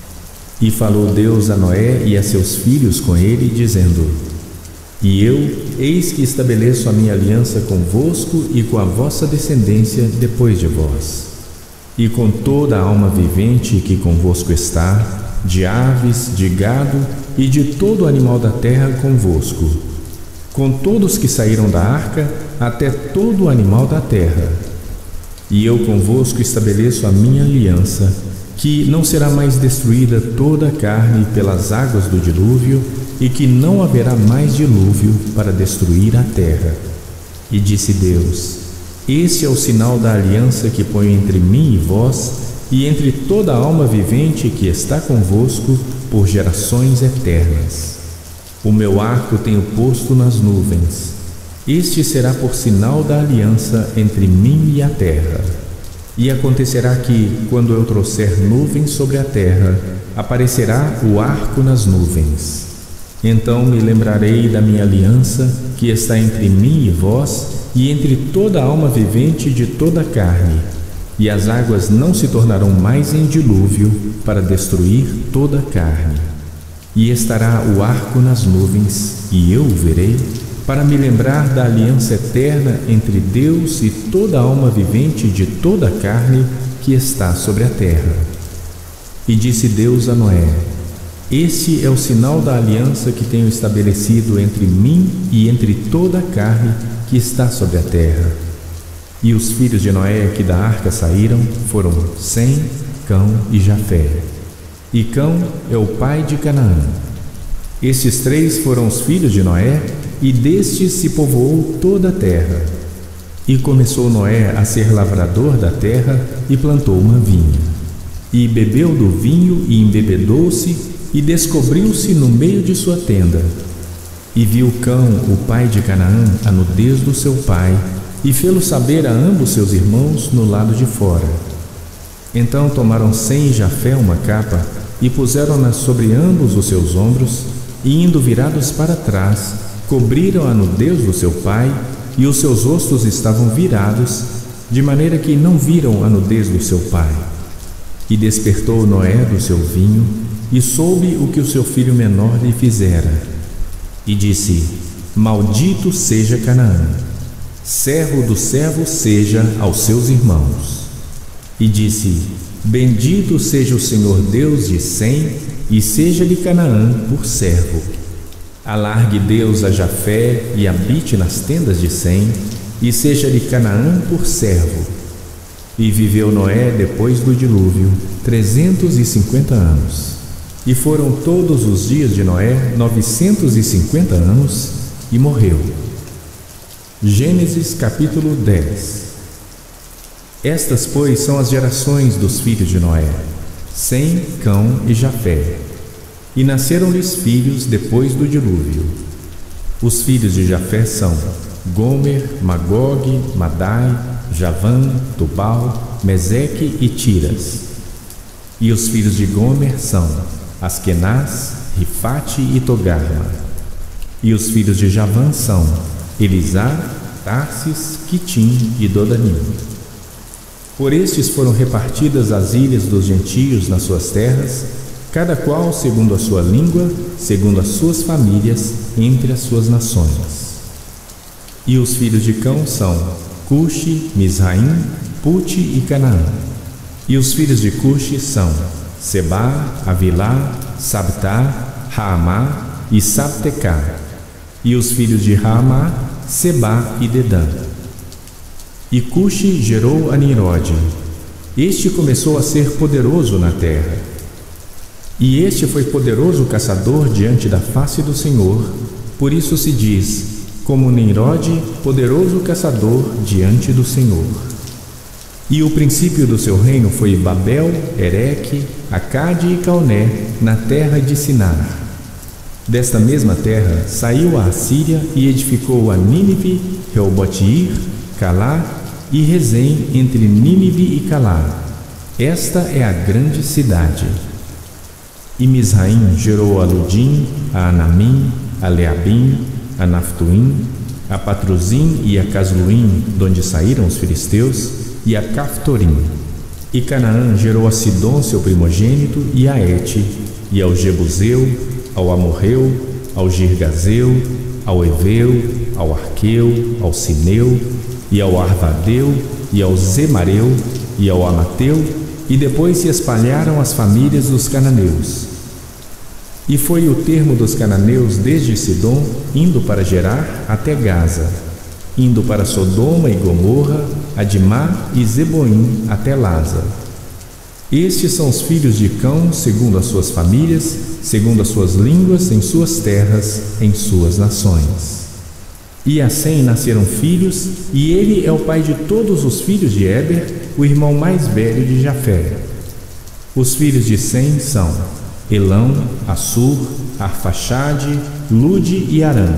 E falou Deus a Noé e a seus filhos com ele, dizendo: E eu, eis que estabeleço a minha aliança convosco e com a vossa descendência depois de vós, e com toda a alma vivente que convosco está, de aves, de gado e de todo animal da terra convosco, com todos que saíram da arca, até todo animal da terra. E eu convosco estabeleço a minha aliança, que não será mais destruída toda a carne pelas águas do dilúvio, e que não haverá mais dilúvio para destruir a terra. E disse Deus: Este é o sinal da aliança que ponho entre mim e vós, e entre toda a alma vivente que está convosco por gerações eternas. O meu arco tenho posto nas nuvens. Este será por sinal da aliança entre mim e a terra. E acontecerá que, quando eu trouxer nuvens sobre a terra, aparecerá o arco nas nuvens. Então me lembrarei da minha aliança, que está entre mim e vós, e entre toda a alma vivente de toda a carne, e as águas não se tornarão mais em dilúvio para destruir toda a carne. E estará o arco nas nuvens, e eu o verei, para me lembrar da aliança eterna entre Deus e toda a alma vivente de toda a carne que está sobre a terra. E disse Deus a Noé: Este é o sinal da aliança que tenho estabelecido entre mim e entre toda a carne que está sobre a terra. E os filhos de Noé que da arca saíram foram Sem, Cão e Jafé. E Cão é o pai de Canaã. Estes três foram os filhos de Noé, e destes se povoou toda a terra. E começou Noé a ser lavrador da terra e plantou uma vinha. E bebeu do vinho e embebedou-se, e descobriu-se no meio de sua tenda. E viu Cão, o pai de Canaã, a nudez do seu pai, e fê-lo saber a ambos seus irmãos no lado de fora. Então tomaram Sem e Jafé uma capa, e puseram-na sobre ambos os seus ombros, e indo virados para trás, cobriram a nudez do seu pai, e os seus rostos estavam virados, de maneira que não viram a nudez do seu pai. E despertou Noé do seu vinho, e soube o que o seu filho menor lhe fizera. E disse: Maldito seja Canaã, servo do servo seja aos seus irmãos. E disse: Bendito seja o Senhor Deus de Sem, e seja-lhe Canaã por servo. Alargue Deus a Jafé e habite nas tendas de Sem, e seja-lhe Canaã por servo. E viveu Noé depois do dilúvio trezentos e cinquenta anos. E foram todos os dias de Noé novecentos e cinquenta anos, e morreu. Gênesis capítulo dez. Estas, pois, são as gerações dos filhos de Noé: Sem, Cão e Jafé. E nasceram-lhes filhos depois do dilúvio. Os filhos de Jafé são Gomer, Magog, Madai, Javã, Tubal, Meseque e Tiras. E os filhos de Gomer são Askenaz, Rifate e Togarma. E os filhos de Javã são Elisá, Tarsis, Quitim e Dodanim. Por estes foram repartidas as ilhas dos gentios nas suas terras, cada qual segundo a sua língua, segundo as suas famílias, entre as suas nações. E os filhos de Cão são Cuxi, Misraim, Pute e Canaã. E os filhos de Cuxi são Sebá, Avilá, Sabtá, Raamá e Sabtecá. E os filhos de Raamá, Sebá e Dedã. E Cuxi gerou a Nirode. Este começou a ser poderoso na terra. E este foi poderoso caçador diante da face do Senhor, por isso se diz, como Nirode, poderoso caçador diante do Senhor. E o princípio do seu reino foi Babel, Ereque, Acade e Calné, na terra de Sinar. Desta mesma terra saiu a Assíria e edificou a Nínive, Reobote-ir, Calá e Rezém entre Nínive e Calá. Esta é a grande cidade. E Misraim gerou a Ludim, a Anamim, a Leabim, a Naftuim, a Patruzim e a Casluim, donde saíram os filisteus, e a Caftorim. E Canaã gerou a Sidom, seu primogênito, e a Et, e ao Jebuseu, ao Amorreu, ao Girgazeu, ao Eveu, ao Arqueu, ao Sineu, e ao Arvadeu, e ao Zemareu, e ao Amateu, e depois se espalharam as famílias dos cananeus. E foi o termo dos cananeus desde Sidom, indo para Gerar até Gaza, indo para Sodoma e Gomorra, Adimá e Zeboim até Laza. Estes são os filhos de Cão, segundo as suas famílias, segundo as suas línguas, em suas terras, em suas nações. E a Sem nasceram filhos, e ele é o pai de todos os filhos de Éber, o irmão mais velho de Jafé. Os filhos de Sem são Elão, Assur, Arfaxade, Lude e Arã.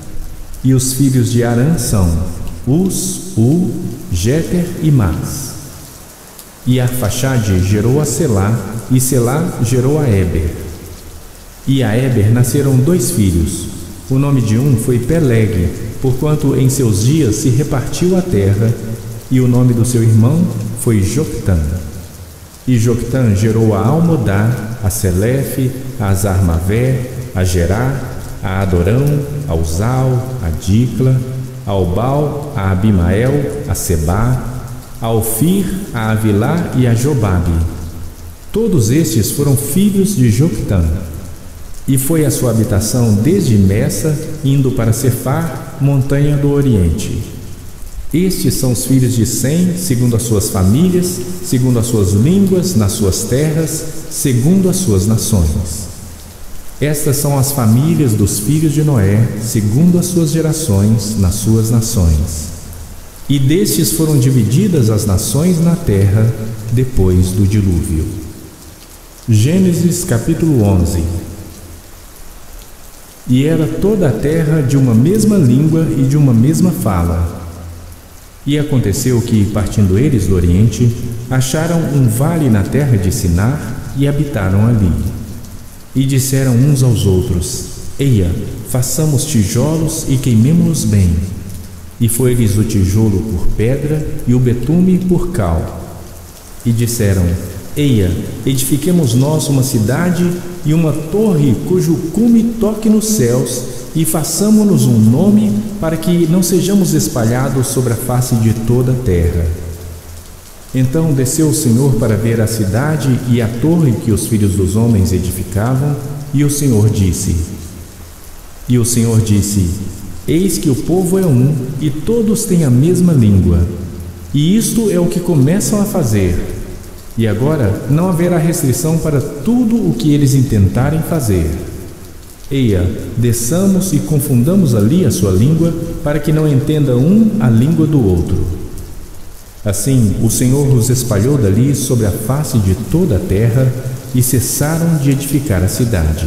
E os filhos de Arã são Uz, U, Jéter e Mas. E Arfaxade gerou a Selá, e Selá gerou a Éber. E a Éber nasceram dois filhos. O nome de um foi Peleg, porquanto em seus dias se repartiu a terra, e o nome do seu irmão foi Joctã. E Joctã gerou a Almodá, a Selefe, a Azarmavé, a Gerá, a Adorão, a Uzal, a Dicla, a Obal, a Abimael, a Sebá, a Ofir, a Avilá e a Jobabe. Todos estes foram filhos de Joctã. E foi a sua habitação desde Messa, indo para Cefar, montanha do Oriente. Estes são os filhos de Sem, segundo as suas famílias, segundo as suas línguas, nas suas terras, segundo as suas nações. Estas são as famílias dos filhos de Noé, segundo as suas gerações, nas suas nações. E destes foram divididas as nações na terra, depois do dilúvio. Gênesis capítulo onze. E era toda a terra de uma mesma língua e de uma mesma fala. E aconteceu que, partindo eles do Oriente, acharam um vale na terra de Sinar e habitaram ali. E disseram uns aos outros: Eia, façamos tijolos e queimemo-los bem. E foi-lhes o tijolo por pedra e o betume por cal. E disseram: Eia, edifiquemos nós uma cidade e uma torre cujo cume toque nos céus, e façamo-nos um nome, para que não sejamos espalhados sobre a face de toda a terra. Então desceu o Senhor para ver a cidade e a torre que os filhos dos homens edificavam, e o Senhor disse: E o Senhor disse: Eis que o povo é um, e todos têm a mesma língua. E isto é o que começam a fazer. E agora não haverá restrição para tudo o que eles intentarem fazer. Eia, desçamos e confundamos ali a sua língua, para que não entenda um a língua do outro. Assim o Senhor os espalhou dali sobre a face de toda a terra, e cessaram de edificar a cidade.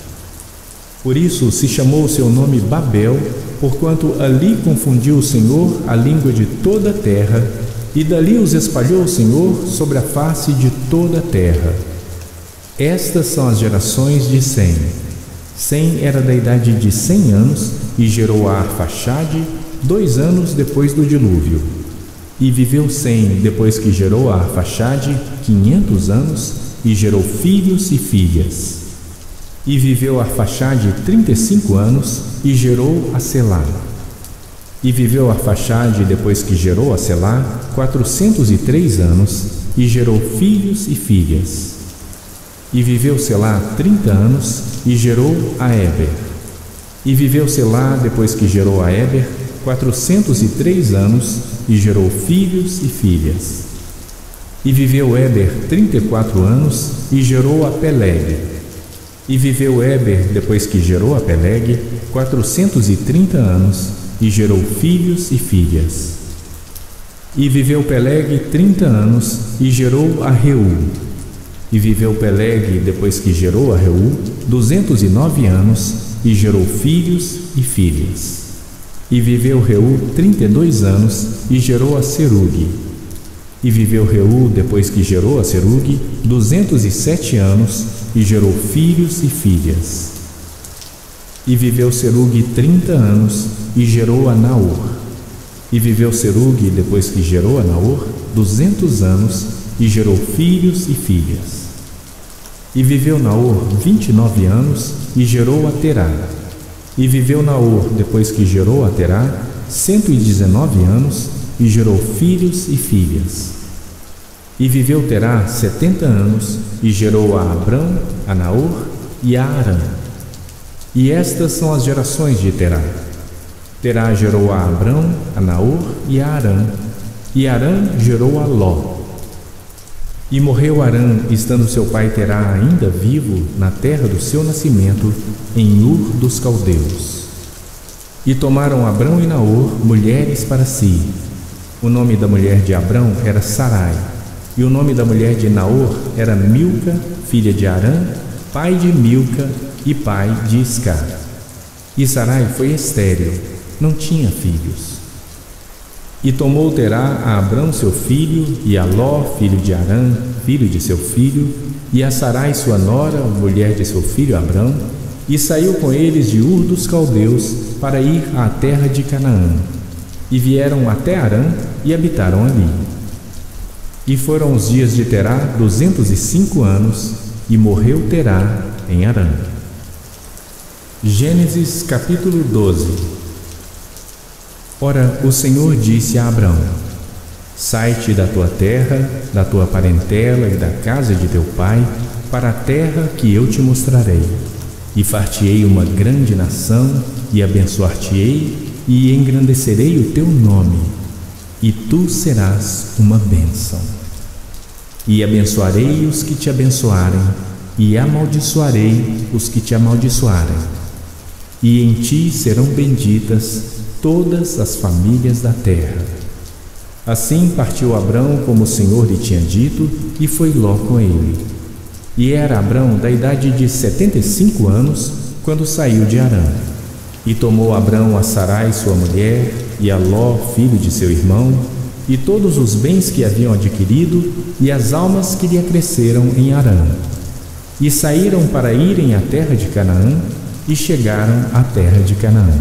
Por isso se chamou o seu nome Babel, porquanto ali confundiu o Senhor a língua de toda a terra, e dali os espalhou o Senhor sobre a face de toda a terra. Estas são as gerações de Sem. Sem era da idade de cem anos, e gerou a Arfaxade, dois anos depois do dilúvio. E viveu Sem, depois que gerou a Arfaxade, quinhentos anos, e gerou filhos e filhas. E viveu Arfaxade trinta e cinco anos, e gerou a Selá. E viveu Arfaxade, depois que gerou a Selá, quatrocentos e três anos, e gerou filhos e filhas. E viveu Selá trinta anos, e gerou a Éber. E viveu Selá, depois que gerou a Éber, quatrocentos e três anos, e gerou filhos e filhas. E viveu Éber trinta e quatro anos, e gerou a Peleg. E viveu Éber, depois que gerou a Peleg, quatrocentos e trinta anos, e gerou filhos e filhas. E viveu Peleg trinta anos, e gerou a Reu. E viveu Peleg, depois que gerou a Reu, duzentos e nove anos, e gerou filhos e filhas. E viveu Reu trinta e dois anos e gerou a Serugue. E viveu Reu, depois que gerou a Serugue, duzentos e sete anos e gerou filhos e filhas. E viveu Serugue trinta anos e gerou a Naor. E viveu Serugue, depois que gerou a Naor, duzentos anos e gerou filhos e filhas. E viveu Naor vinte e nove anos e gerou a Terá. E viveu Naor, depois que gerou a Terá, cento e dezenove anos e gerou filhos e filhas. E viveu Terá setenta anos e gerou a Abrão, a Naor e a Arã. E estas são as gerações de Terá. Terá gerou a Abrão, a Naor e a Arã. E Arã gerou a Ló. E morreu Arã, estando seu pai Terá ainda vivo, na terra do seu nascimento, em Ur dos Caldeus. E tomaram Abrão e Naor mulheres para si. O nome da mulher de Abrão era Sarai, e o nome da mulher de Naor era Milca, filha de Arã, pai de Milca e pai de Iscar. E Sarai foi estéril, não tinha filhos. E tomou Terá a Abrão seu filho, e a Ló, filho de Arã, filho de seu filho, e a Sarai sua nora, mulher de seu filho Abrão, e saiu com eles de Ur dos Caldeus para ir à terra de Canaã. E vieram até Arã e habitaram ali. E foram os dias de Terá duzentos e cinco anos, e morreu Terá em Arã. Gênesis capítulo doze. Ora, o Senhor disse a Abrão: Sai-te da tua terra, da tua parentela e da casa de teu pai, para a terra que eu te mostrarei. E far-te-ei uma grande nação, e abençoar-te-ei, e engrandecerei o teu nome, e tu serás uma bênção. E abençoarei os que te abençoarem, e amaldiçoarei os que te amaldiçoarem. E em ti serão benditas todas as famílias da terra. Assim partiu Abrão como o Senhor lhe tinha dito, e foi Ló com ele. E era Abrão da idade de setenta e cinco anos, quando saiu de Arã. E tomou Abrão a Sarai sua mulher, e a Ló, filho de seu irmão, e todos os bens que haviam adquirido, e as almas que lhe acresceram em Arã. E saíram para irem à terra de Canaã, e chegaram à terra de Canaã.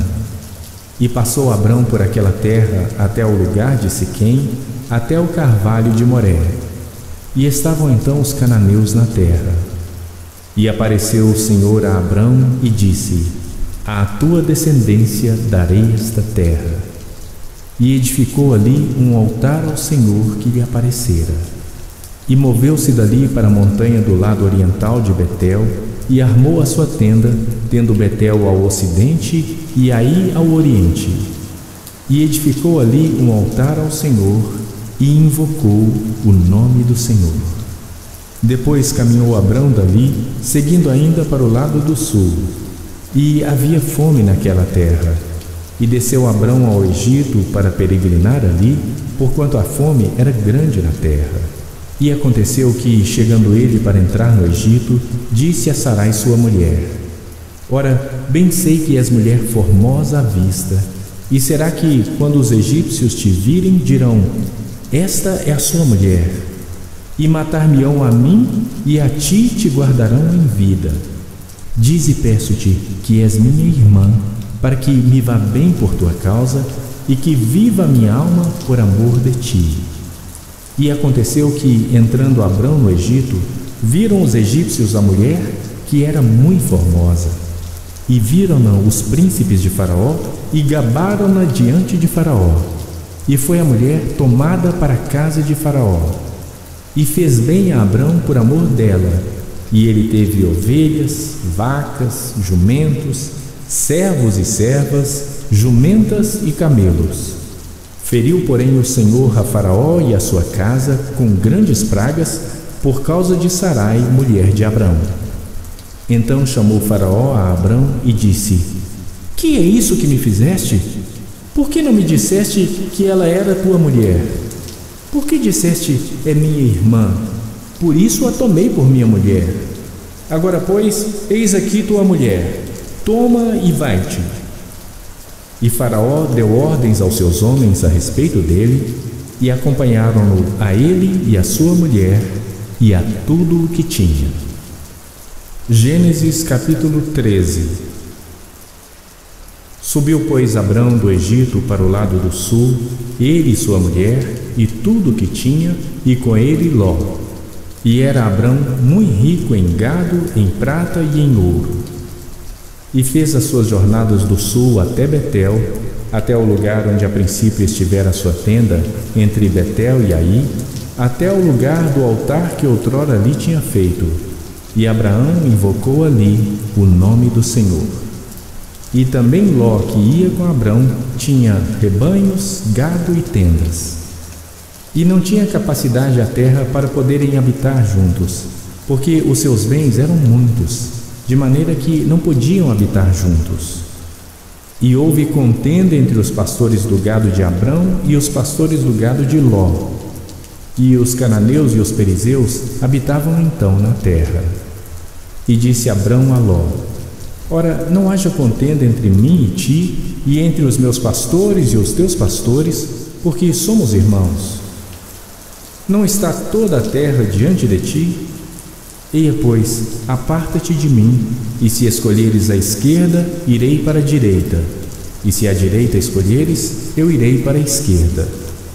E passou Abrão por aquela terra até o lugar de Siquém, até o carvalho de Moré. E estavam então os cananeus na terra. E apareceu o Senhor a Abrão e disse: À tua descendência darei esta terra. E edificou ali um altar ao Senhor que lhe aparecera. E moveu-se dali para a montanha do lado oriental de Betel, e armou a sua tenda, tendo Betel ao ocidente e Aí ao oriente. E edificou ali um altar ao Senhor, e invocou o nome do Senhor. Depois caminhou Abrão dali, seguindo ainda para o lado do sul. E havia fome naquela terra. E desceu Abrão ao Egito para peregrinar ali, porquanto a fome era grande na terra. E aconteceu que, chegando ele para entrar no Egito, disse a Sarai sua mulher: Ora, bem sei que és mulher formosa à vista. E será que, quando os egípcios te virem, dirão: Esta é a sua mulher? E matar-me-ão a mim, e a ti te guardarão em vida. Dize, peço-te, que és minha irmã, para que me vá bem por tua causa, e que viva a minha alma por amor de ti. E aconteceu que, entrando Abrão no Egito, viram os egípcios a mulher, que era muito formosa. E viram-na os príncipes de Faraó, e gabaram-na diante de Faraó. E foi a mulher tomada para a casa de Faraó. E fez bem a Abrão por amor dela, e ele teve ovelhas, vacas, jumentos, servos e servas, jumentas e camelos. Feriu, porém, o Senhor a Faraó e a sua casa com grandes pragas, por causa de Sarai, mulher de Abrão. Então chamou Faraó a Abrão e disse: Que é isso que me fizeste? Por que não me disseste que ela era tua mulher? Por que disseste: é minha irmã? Por isso a tomei por minha mulher. Agora, pois, eis aqui tua mulher. toma e vai-te. E Faraó deu ordens aos seus homens a respeito dele, e acompanharam-no a ele e a sua mulher, e a tudo o que tinha. Gênesis capítulo treze. Subiu, pois, Abrão do Egito para o lado do sul, ele e sua mulher, e tudo o que tinha, e com ele Ló. E era Abrão muito rico em gado, em prata e em ouro. E fez as suas jornadas do sul até Betel, até o lugar onde a princípio estivera a sua tenda, entre Betel e Aí, até o lugar do altar que outrora ali tinha feito. E Abraão invocou ali o nome do Senhor. E também Ló, que ia com Abrão, tinha rebanhos, gado e tendas. E não tinha capacidade a terra para poderem habitar juntos, porque os seus bens eram muitos, de maneira que não podiam habitar juntos. E houve contenda entre os pastores do gado de Abrão e os pastores do gado de Ló. E os cananeus e os perizeus habitavam então na terra. E disse Abrão a Ló: Ora, não haja contenda entre mim e ti, e entre os meus pastores e os teus pastores, porque somos irmãos. Não está toda a terra diante de ti? Eia, pois, aparta-te de mim, e se escolheres a esquerda, irei para a direita, e se a direita escolheres, eu irei para a esquerda.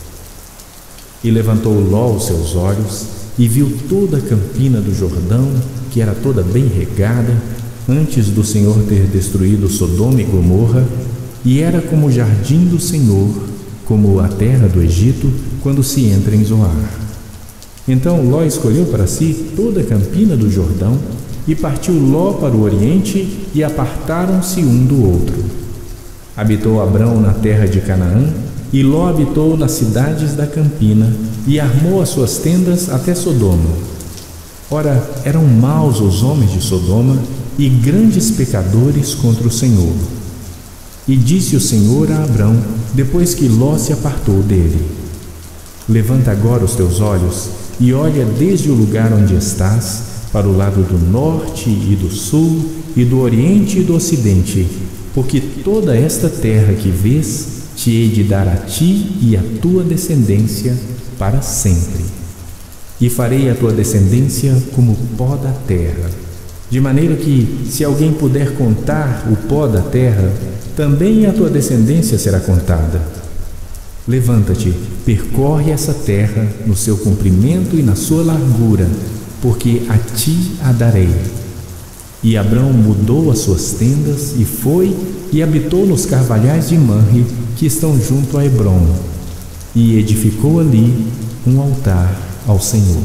E levantou Ló os seus olhos, e viu toda a campina do Jordão, que era toda bem regada, antes do Senhor ter destruído Sodoma e Gomorra, e era como o jardim do Senhor, como a terra do Egito, quando se entra em Zoar. Então Ló escolheu para si toda a campina do Jordão, e partiu Ló para o oriente, e apartaram-se um do outro. Habitou Abrão na terra de Canaã, e Ló habitou nas cidades da campina, e armou as suas tendas até Sodoma. Ora, eram maus os homens de Sodoma, e grandes pecadores contra o Senhor. E disse o Senhor a Abrão, depois que Ló se apartou dele: Levanta agora os teus olhos, e olha desde o lugar onde estás, para o lado do norte e do sul, e do oriente e do ocidente, porque toda esta terra que vês, te hei de dar a ti e à tua descendência para sempre. E farei a tua descendência como o pó da terra, de maneira que, se alguém puder contar o pó da terra, também a tua descendência será contada. Levanta-te, percorre essa terra no seu comprimento e na sua largura, porque a ti a darei. E Abrão mudou as suas tendas e foi e habitou nos carvalhais de Manre, que estão junto a Hebrom, e edificou ali um altar ao Senhor.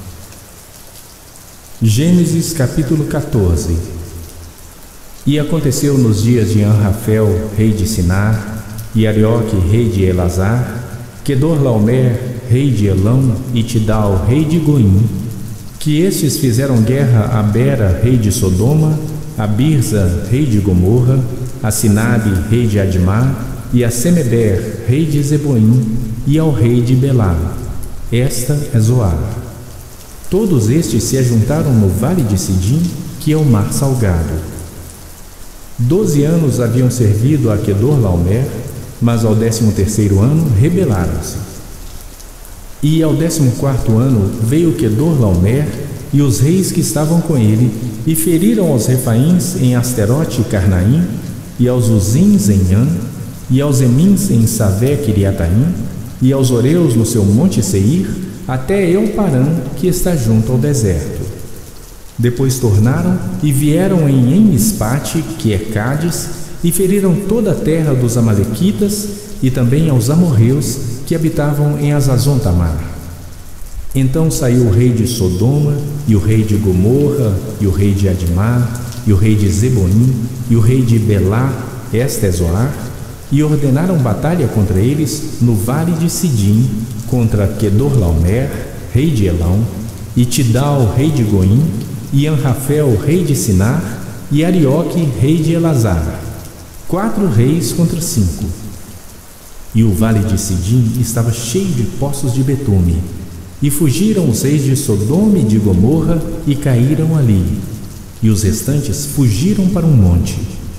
Gênesis capítulo quatorze. E aconteceu nos dias de Anrafel, rei de Sinar, e Arioque, rei de Elazar, Quedorlaomer, rei de Elão, e Tidal, rei de Goim, que estes fizeram guerra a Bera, rei de Sodoma, a Birza, rei de Gomorra, a Sinabe, rei de Admá, e a Semeber, rei de Zeboim, e ao rei de Belá. Esta é Zoar. Todos estes se ajuntaram no vale de Sidim, que é o mar salgado. Doze anos haviam servido a Quedorlaomer, mas ao décimo terceiro ano rebelaram-se. E ao décimo quarto ano veio Quedorlaomer e os reis que estavam com ele, e feriram aos Refaíns em Asterote e Carnaim, e aos Uzins em An, e aos Emins em Savé Quiriataim, e aos Oreus no seu monte Seir, até Elparã, que está junto ao deserto. Depois tornaram e vieram em Emispate, que é Cádiz, e feriram toda a terra dos Amalequitas, e também aos amorreus, que habitavam em Azazon-Tamar. Então saiu o rei de Sodoma, e o rei de Gomorra, e o rei de Admá, e o rei de Zeboim, e o rei de Belá, esta é Zoar, e ordenaram batalha contra eles no vale de Sidim, contra Quedorlaomer, rei de Elão, e Tidal, rei de Goim, e Anrafel, rei de Sinar, e Arioque, rei de Elazar. Quatro reis contra cinco. E o vale de Sidim estava cheio de poços de betume. E fugiram os reis de Sodoma e de Gomorra e caíram ali. E os restantes fugiram para um monte.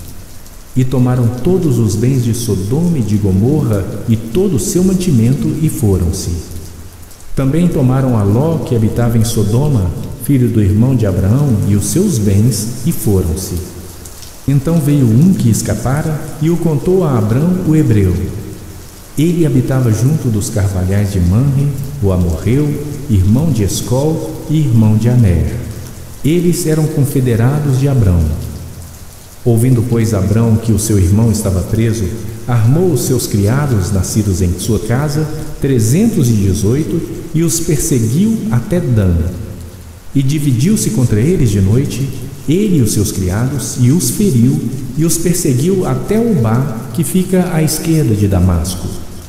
E tomaram todos os bens de Sodoma e de Gomorra e todo o seu mantimento e foram-se. Também tomaram a Ló, que habitava em Sodoma, filho do irmão de Abraão, e os seus bens e foram-se. Então veio um que escapara e o contou a Abrão, o hebreu. Ele habitava junto dos carvalhais de Manre, o amorreu, irmão de Escol e irmão de Aner. Eles eram confederados de Abrão. Ouvindo, pois, Abrão que o seu irmão estava preso, armou os seus criados, nascidos em sua casa, trezentos e dezoito, e os perseguiu até Dan. E dividiu-se contra eles de noite, ele e os seus criados, e os feriu, e os perseguiu até Obá, que fica à esquerda de Damasco.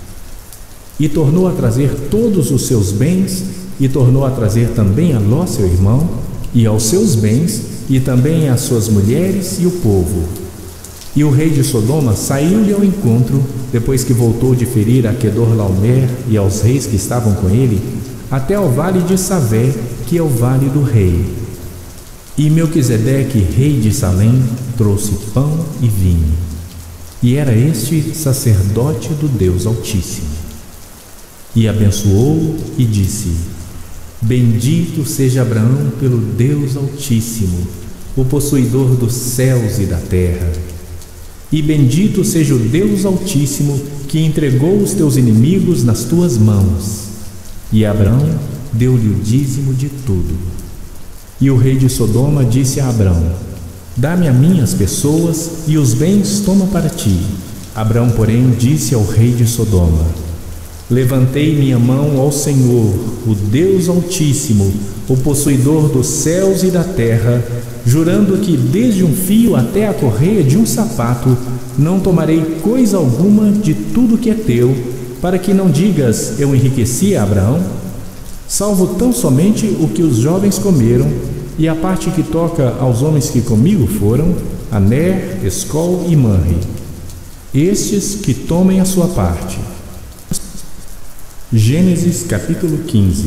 E tornou a trazer todos os seus bens, e tornou a trazer também a Ló, seu irmão, e aos seus bens, e também às suas mulheres e o povo. E o rei de Sodoma saiu-lhe ao encontro, depois que voltou de ferir a Quedorlaomer e aos reis que estavam com ele, até ao vale de Savé, que é o vale do rei. E Melquisedeque, rei de Salém, trouxe pão e vinho. E era este sacerdote do Deus Altíssimo. E abençoou e disse: Bendito seja Abraão pelo Deus Altíssimo, o possuidor dos céus e da terra. E bendito seja o Deus Altíssimo, que entregou os teus inimigos nas tuas mãos. E Abraão deu-lhe o dízimo de tudo. E o rei de Sodoma disse a Abraão: Dá-me a mim as pessoas, e os bens toma para ti. Abraão, porém, disse ao rei de Sodoma: Levantei minha mão ao Senhor, o Deus Altíssimo, o possuidor dos céus e da terra, jurando que desde um fio até a correia de um sapato não tomarei coisa alguma de tudo que é teu, para que não digas: eu enriqueci a Abraão, salvo tão somente o que os jovens comeram, e a parte que toca aos homens que comigo foram, Aner, Escol e Manre, estes que tomem a sua parte. Gênesis capítulo quinze.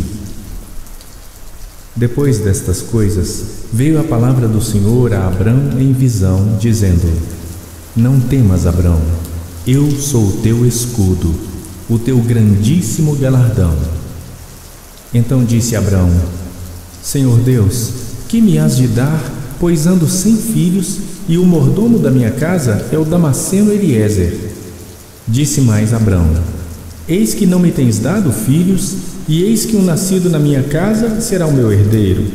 Depois destas coisas, veio a palavra do Senhor a Abrão em visão, dizendo: Não temas, Abrão, eu sou o teu escudo, o teu grandíssimo galardão. Então disse Abrão: Senhor Deus, que me hás de dar, pois ando sem filhos, e o mordomo da minha casa é o Damasceno Eliezer? Disse mais Abrão: Eis que não me tens dado filhos, e eis que um nascido na minha casa será o meu herdeiro.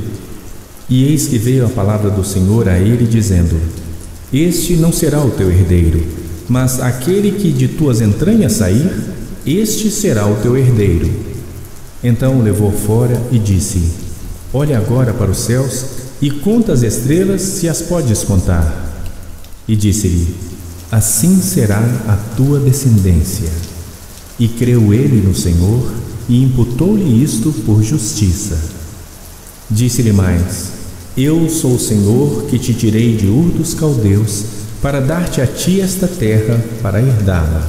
E eis que veio a palavra do Senhor a ele, dizendo: Este não será o teu herdeiro, mas aquele que de tuas entranhas sair, este será o teu herdeiro. Então o levou fora e disse: Olha agora para os céus e conta as estrelas, se as podes contar. E disse-lhe: Assim será a tua descendência. E creu ele no Senhor, e imputou-lhe isto por justiça. Disse-lhe mais: Eu sou o Senhor que te tirei de Ur dos Caldeus, para dar-te a ti esta terra, para herdá-la.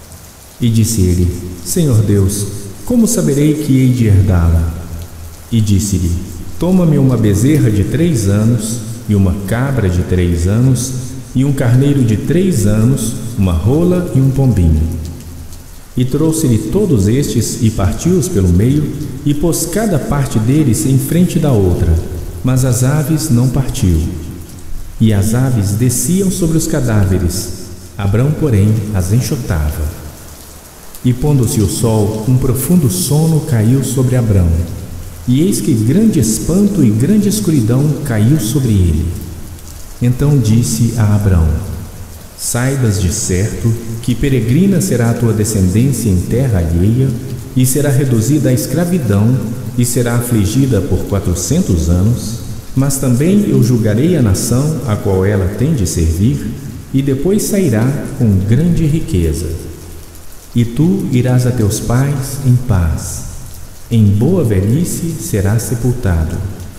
E disse ele: Senhor Deus, como saberei que hei de herdá-la? E disse-lhe: Toma-me uma bezerra de três anos, e uma cabra de três anos, e um carneiro de três anos, uma rola e um pombinho. E trouxe-lhe todos estes, e partiu-os pelo meio, e pôs cada parte deles em frente da outra, mas as aves não partiu. E as aves desciam sobre os cadáveres, Abrão, porém, as enxotava. E pondo-se o sol, um profundo sono caiu sobre Abrão, e eis que grande espanto e grande escuridão caiu sobre ele. Então disse a Abrão: Saibas de certo que peregrina será a tua descendência em terra alheia, e será reduzida à escravidão, e será afligida por quatrocentos anos, mas também eu julgarei a nação a qual ela tem de servir, e depois sairá com grande riqueza. E tu irás a teus pais em paz, em boa velhice serás sepultado.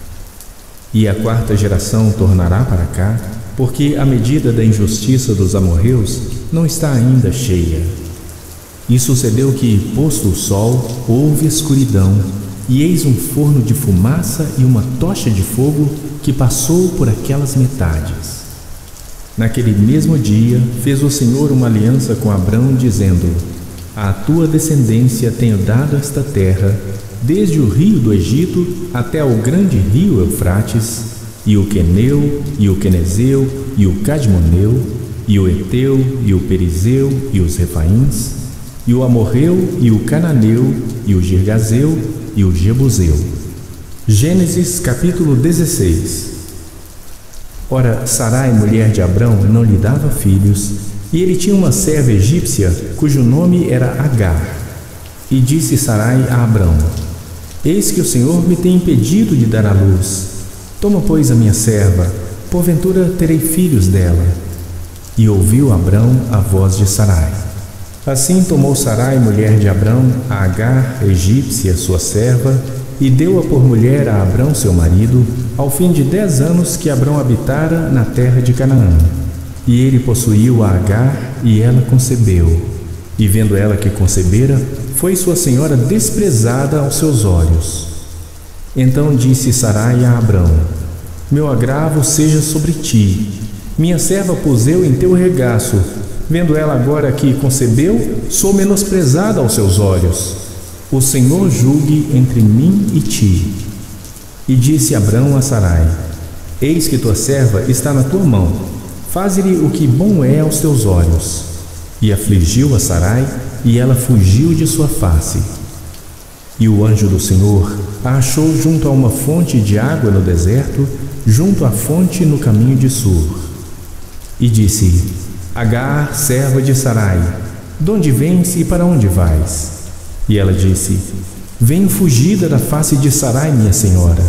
E a quarta geração tornará para cá, porque a medida da injustiça dos amorreus não está ainda cheia. E sucedeu que, posto o sol, houve escuridão, e eis um forno de fumaça e uma tocha de fogo que passou por aquelas metades. Naquele mesmo dia, fez o Senhor uma aliança com Abrão, dizendo: à tua descendência tenho dado esta terra, desde o rio do Egito até o grande rio Eufrates, e o Queneu, e o Quenezeu, e o Cadmoneu, e o Eteu, e o Perizeu, e os Refaíns, e o Amorreu, e o Cananeu, e o Girgazeu, e o Jebuseu. Gênesis capítulo dezesseis. Ora, Sarai, mulher de Abrão, não lhe dava filhos, e ele tinha uma serva egípcia, cujo nome era Agar. E disse Sarai a Abrão: eis que o Senhor me tem impedido de dar à luz. Toma, pois, a minha serva, porventura terei filhos dela. E ouviu Abrão a voz de Sarai. Assim tomou Sarai, mulher de Abrão, a Agar, egípcia, sua serva, e deu-a por mulher a Abrão, seu marido, ao fim de dez anos que Abrão habitara na terra de Canaã. E ele possuiu a Agar, e ela concebeu. E vendo ela que concebera, foi sua senhora desprezada aos seus olhos. Então disse Sarai a Abrão: meu agravo seja sobre ti. Minha serva pus eu em teu regaço. Vendo ela agora que concebeu, sou menosprezada aos seus olhos. O Senhor julgue entre mim e ti. E disse Abrão a Sarai: eis que tua serva está na tua mão. Faze-lhe o que bom é aos teus olhos. E afligiu a Sarai, e ela fugiu de sua face. E o anjo do Senhor a achou junto a uma fonte de água no deserto, junto à fonte no caminho de Sur. E disse: Agar, serva de Sarai, de onde vens e para onde vais? E ela disse: venho fugida da face de Sarai, minha senhora.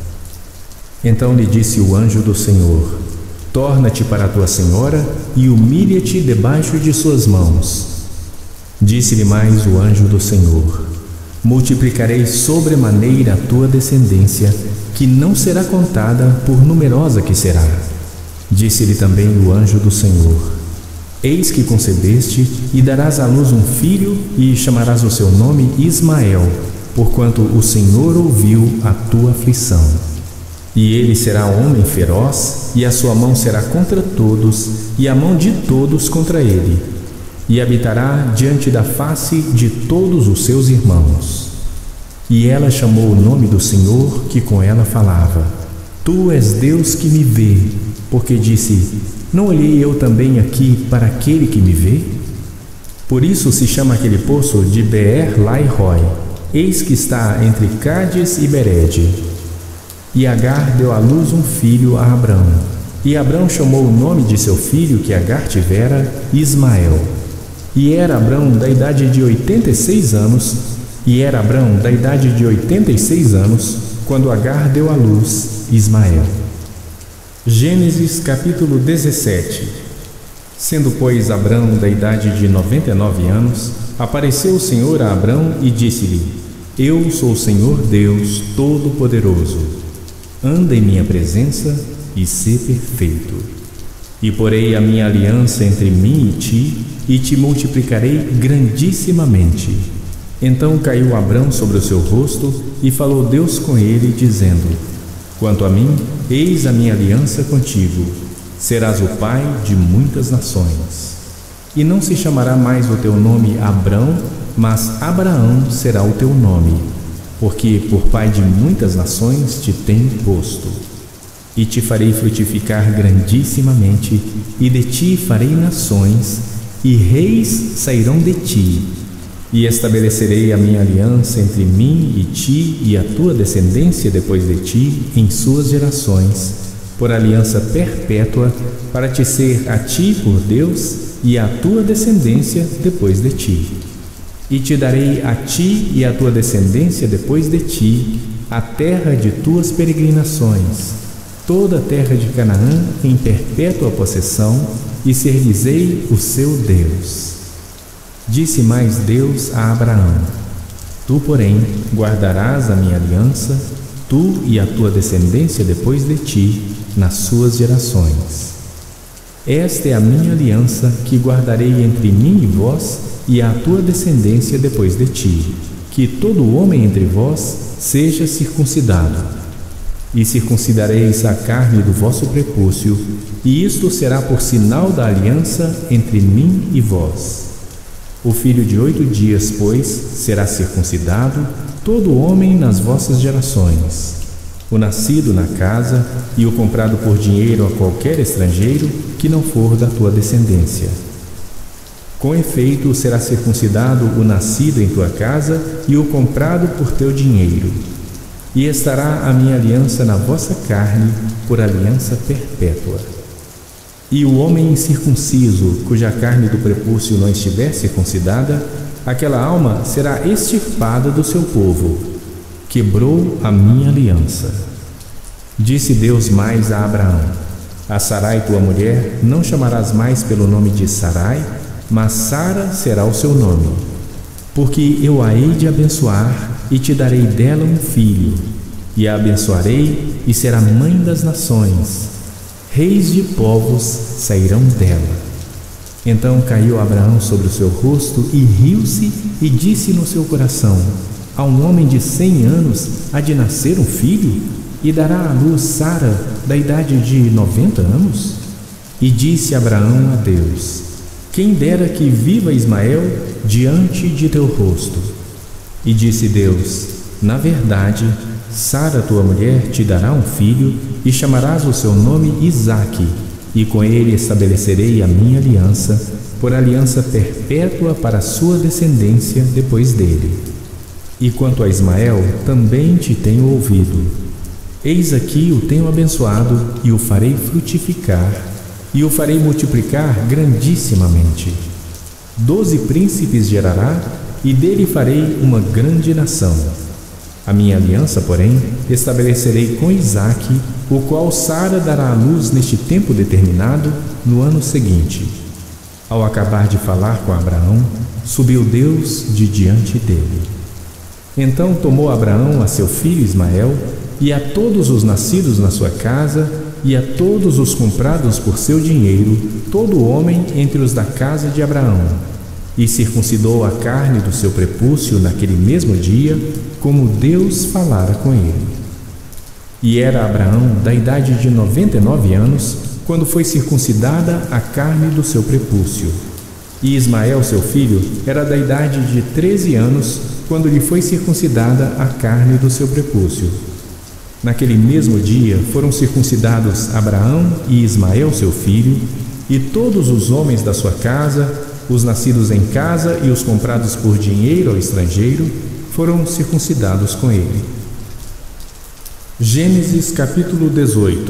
Então lhe disse o anjo do Senhor: torna-te para a tua senhora e humilha-te debaixo de suas mãos. Disse-lhe mais o anjo do Senhor: multiplicarei sobremaneira a tua descendência, que não será contada por numerosa que será. Disse-lhe também o anjo do Senhor: eis que concebeste, e darás à luz um filho, e chamarás o seu nome Ismael, porquanto o Senhor ouviu a tua aflição. E ele será homem feroz, e a sua mão será contra todos, e a mão de todos contra ele. E habitará diante da face de todos os seus irmãos. E ela chamou o nome do Senhor que com ela falava: tu és Deus que me vê, porque disse: não olhei eu também aqui para aquele que me vê? Por isso se chama aquele poço de Beer-Lai-Roi, eis que está entre Cádiz e Berede. E Agar deu à luz um filho a Abrão, e Abrão chamou o nome de seu filho que Agar tivera Ismael. E era Abrão da idade de oitenta e seis anos, e era Abrão da idade de oitenta e seis anos, quando Agar deu à luz Ismael. Gênesis capítulo dezessete. Sendo, pois, Abrão da idade de noventa e nove anos, apareceu o Senhor a Abrão e disse-lhe: eu sou o Senhor Deus Todo-Poderoso. Anda em minha presença e sê perfeito. E porei a minha aliança entre mim e ti, e te multiplicarei grandissimamente. Então caiu Abrão sobre o seu rosto, e falou Deus com ele, dizendo: quanto a mim, eis a minha aliança contigo. Serás o pai de muitas nações. E não se chamará mais o teu nome Abrão, mas Abraão será o teu nome, porque por pai de muitas nações te tenho posto. E te farei frutificar grandissimamente, e de ti farei nações, e reis sairão de ti. E estabelecerei a minha aliança entre mim e ti e a tua descendência depois de ti em suas gerações, por aliança perpétua, para te ser a ti por Deus e a tua descendência depois de ti. E te darei a ti e a tua descendência depois de ti a terra de tuas peregrinações, toda a terra de Canaã em perpétua possessão, e ser-lhes-ei o seu Deus. Disse mais Deus a Abraão: tu, porém, guardarás a minha aliança, tu e a tua descendência depois de ti, nas suas gerações. Esta é a minha aliança que guardarei entre mim e vós e a tua descendência depois de ti, que todo homem entre vós seja circuncidado. E circuncidareis a carne do vosso prepúcio, e isto será por sinal da aliança entre mim e vós. O filho de oito dias, pois, será circuncidado, todo homem nas vossas gerações, o nascido na casa e o comprado por dinheiro a qualquer estrangeiro que não for da tua descendência. Com efeito, será circuncidado o nascido em tua casa e o comprado por teu dinheiro. E estará a minha aliança na vossa carne por aliança perpétua. E o homem incircunciso, cuja carne do prepúcio não estiver circuncidada, aquela alma será extirpada do seu povo. Quebrou a minha aliança. Disse Deus mais a Abraão: A Sarai tua mulher não chamarás mais pelo nome de Sarai, mas Sara será o seu nome. Porque eu a hei de abençoar, e te darei dela um filho, e a abençoarei, e será mãe das nações. Reis de povos sairão dela. Então caiu Abraão sobre o seu rosto e riu-se, e disse no seu coração: A um homem de cem anos há de nascer um filho, e dará à luz Sara da idade de noventa anos? E disse Abraão a Deus: Quem dera que viva Ismael diante de teu rosto. E disse Deus: Na verdade, Sara tua mulher te dará um filho, e chamarás o seu nome Isaque, e com ele estabelecerei a minha aliança, por aliança perpétua para a sua descendência depois dele. E quanto a Ismael, também te tenho ouvido. Eis aqui o tenho abençoado, e o farei frutificar, e o farei multiplicar grandissimamente. Doze príncipes gerará, e dele farei uma grande nação. A minha aliança, porém, estabelecerei com Isaque, o qual Sara dará à luz neste tempo determinado, no ano seguinte. Ao acabar de falar com Abraão, subiu Deus de diante dele. Então tomou Abraão a seu filho Ismael, e a todos os nascidos na sua casa, e a todos os comprados por seu dinheiro, todo homem entre os da casa de Abraão, e circuncidou a carne do seu prepúcio naquele mesmo dia, como Deus falara com ele. E era Abraão da idade de noventa e nove anos, quando foi circuncidada a carne do seu prepúcio. E Ismael, seu filho, era da idade de treze anos, quando lhe foi circuncidada a carne do seu prepúcio. Naquele mesmo dia foram circuncidados Abraão e Ismael, seu filho, e todos os homens da sua casa, os nascidos em casa e os comprados por dinheiro ao estrangeiro, foram circuncidados com ele. Gênesis capítulo dezoito.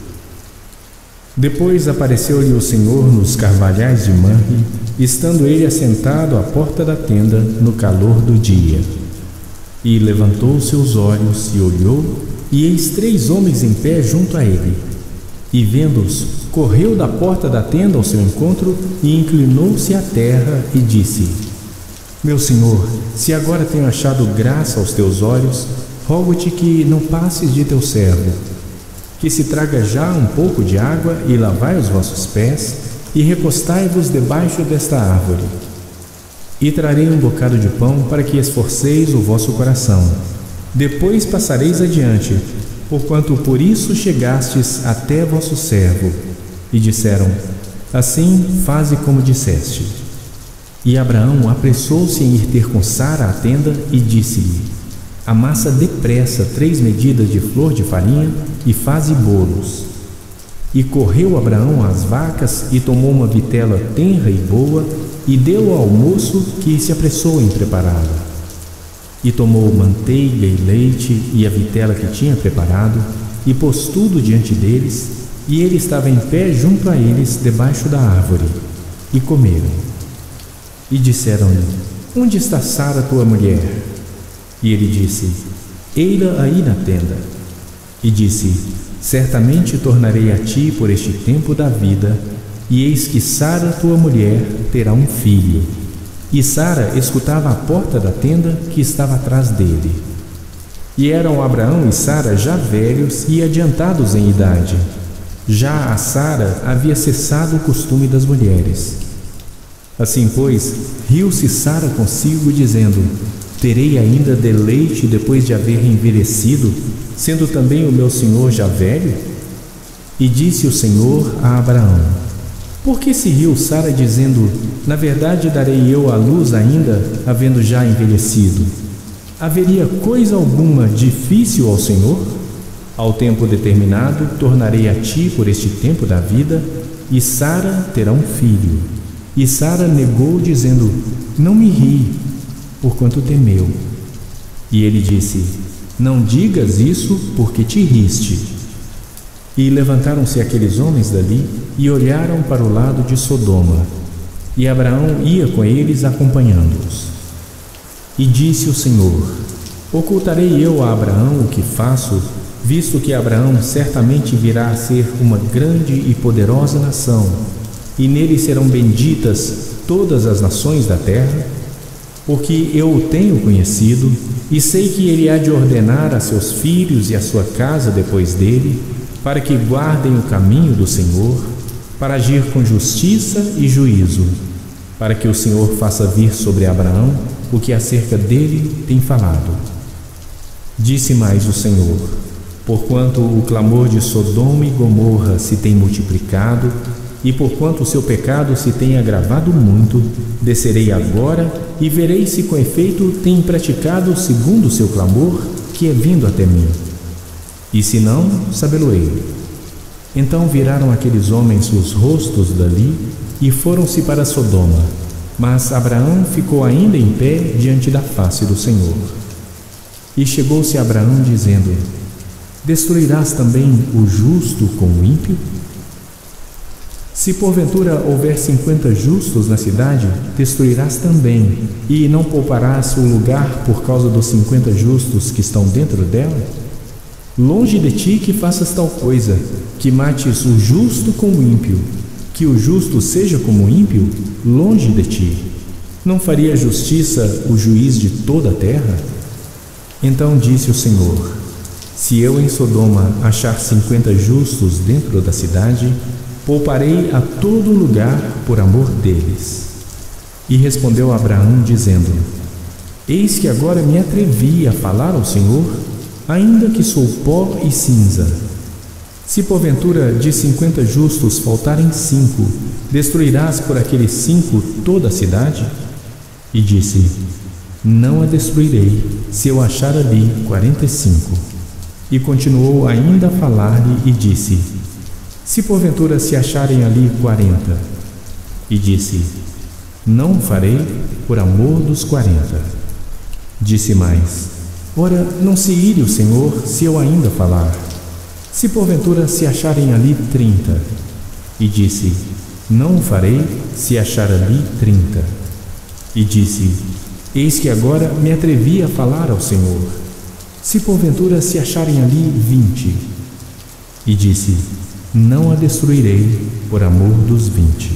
Depois apareceu-lhe o Senhor nos carvalhais de Manre, estando ele assentado à porta da tenda no calor do dia. E levantou seus olhos e olhou, e eis três homens em pé junto a ele. E vendo-os, correu da porta da tenda ao seu encontro e inclinou-se à terra e disse: Meu senhor, se agora tenho achado graça aos teus olhos, rogo-te que não passes de teu servo, que se traga já um pouco de água e lavai os vossos pés, e recostai-vos debaixo desta árvore. E trarei um bocado de pão para que esforceis o vosso coração. Depois passareis adiante, porquanto por isso chegastes até vosso servo. E disseram: Assim faze como disseste. E Abraão apressou-se em ir ter com Sara à tenda e disse-lhe: Amassa depressa três medidas de flor de farinha e faze bolos. E correu Abraão às vacas e tomou uma vitela tenra e boa e deu ao moço, que se apressou em prepará-la. E tomou manteiga e leite e a vitela que tinha preparado, e pôs tudo diante deles, e ele estava em pé junto a eles debaixo da árvore. E comeram. E disseram-lhe: Onde está Sara tua mulher? E ele disse: Eila aí na tenda. E disse: Certamente tornarei a ti por este tempo da vida, e eis que Sara tua mulher terá um filho. E Sara escutava a porta da tenda que estava atrás dele. E eram Abraão e Sara já velhos e adiantados em idade. Já a Sara havia cessado o costume das mulheres. Assim, pois, riu-se Sara consigo, dizendo: terei ainda deleite depois de haver envelhecido, sendo também o meu senhor já velho? E disse o Senhor a Abraão: Por que se riu Sara dizendo: Na verdade darei eu à luz ainda, havendo já envelhecido? Haveria coisa alguma difícil ao Senhor? Ao tempo determinado tornarei a ti por este tempo da vida, e Sara terá um filho. E Sara negou dizendo: Não me ri, porquanto temeu. E ele disse: Não digas isso, porque te riste. E levantaram-se aqueles homens dali e olharam para o lado de Sodoma. E Abraão ia com eles acompanhando-os. E disse o Senhor: Ocultarei eu a Abraão o que faço, visto que Abraão certamente virá a ser uma grande e poderosa nação, e nele serão benditas todas as nações da terra? Porque eu o tenho conhecido, e sei que ele há de ordenar a seus filhos e a sua casa depois dele, para que guardem o caminho do Senhor, para agir com justiça e juízo, para que o Senhor faça vir sobre Abraão o que acerca dele tem falado. Disse mais o Senhor: Porquanto o clamor de Sodoma e Gomorra se tem multiplicado, e porquanto o seu pecado se tem agravado muito, descerei agora e verei se com efeito tem praticado segundo o seu clamor, que é vindo até mim. E se não, sabê-lo-ei. Então viraram aqueles homens os rostos dali e foram-se para Sodoma. Mas Abraão ficou ainda em pé diante da face do Senhor. E chegou-se Abraão dizendo: Destruirás também o justo com o ímpio? Se porventura houver cinquenta justos na cidade, destruirás também, e não pouparás o lugar por causa dos cinquenta justos que estão dentro dela? Longe de ti que faças tal coisa, que mates o justo com o ímpio, que o justo seja como o ímpio, longe de ti. Não faria justiça o juiz de toda a terra? Então disse o Senhor: Se eu em Sodoma achar cinquenta justos dentro da cidade, pouparei a todo lugar por amor deles. E respondeu Abraão dizendo: Eis que agora me atrevi a falar ao Senhor, ainda que sou pó e cinza. Se porventura de cinquenta justos faltarem cinco, destruirás por aqueles cinco toda a cidade? E disse: Não a destruirei, se eu achar ali quarenta e cinco. E continuou ainda a falar-lhe e disse: Se porventura se acharem ali quarenta. E disse: Não farei por amor dos quarenta. Disse mais: Ora, não se ire o Senhor se eu ainda falar. Se porventura se acharem ali trinta. E disse: Não o farei se achar ali trinta. E disse: Eis que agora me atrevi a falar ao Senhor. Se porventura se acharem ali vinte. E disse: Não a destruirei por amor dos vinte.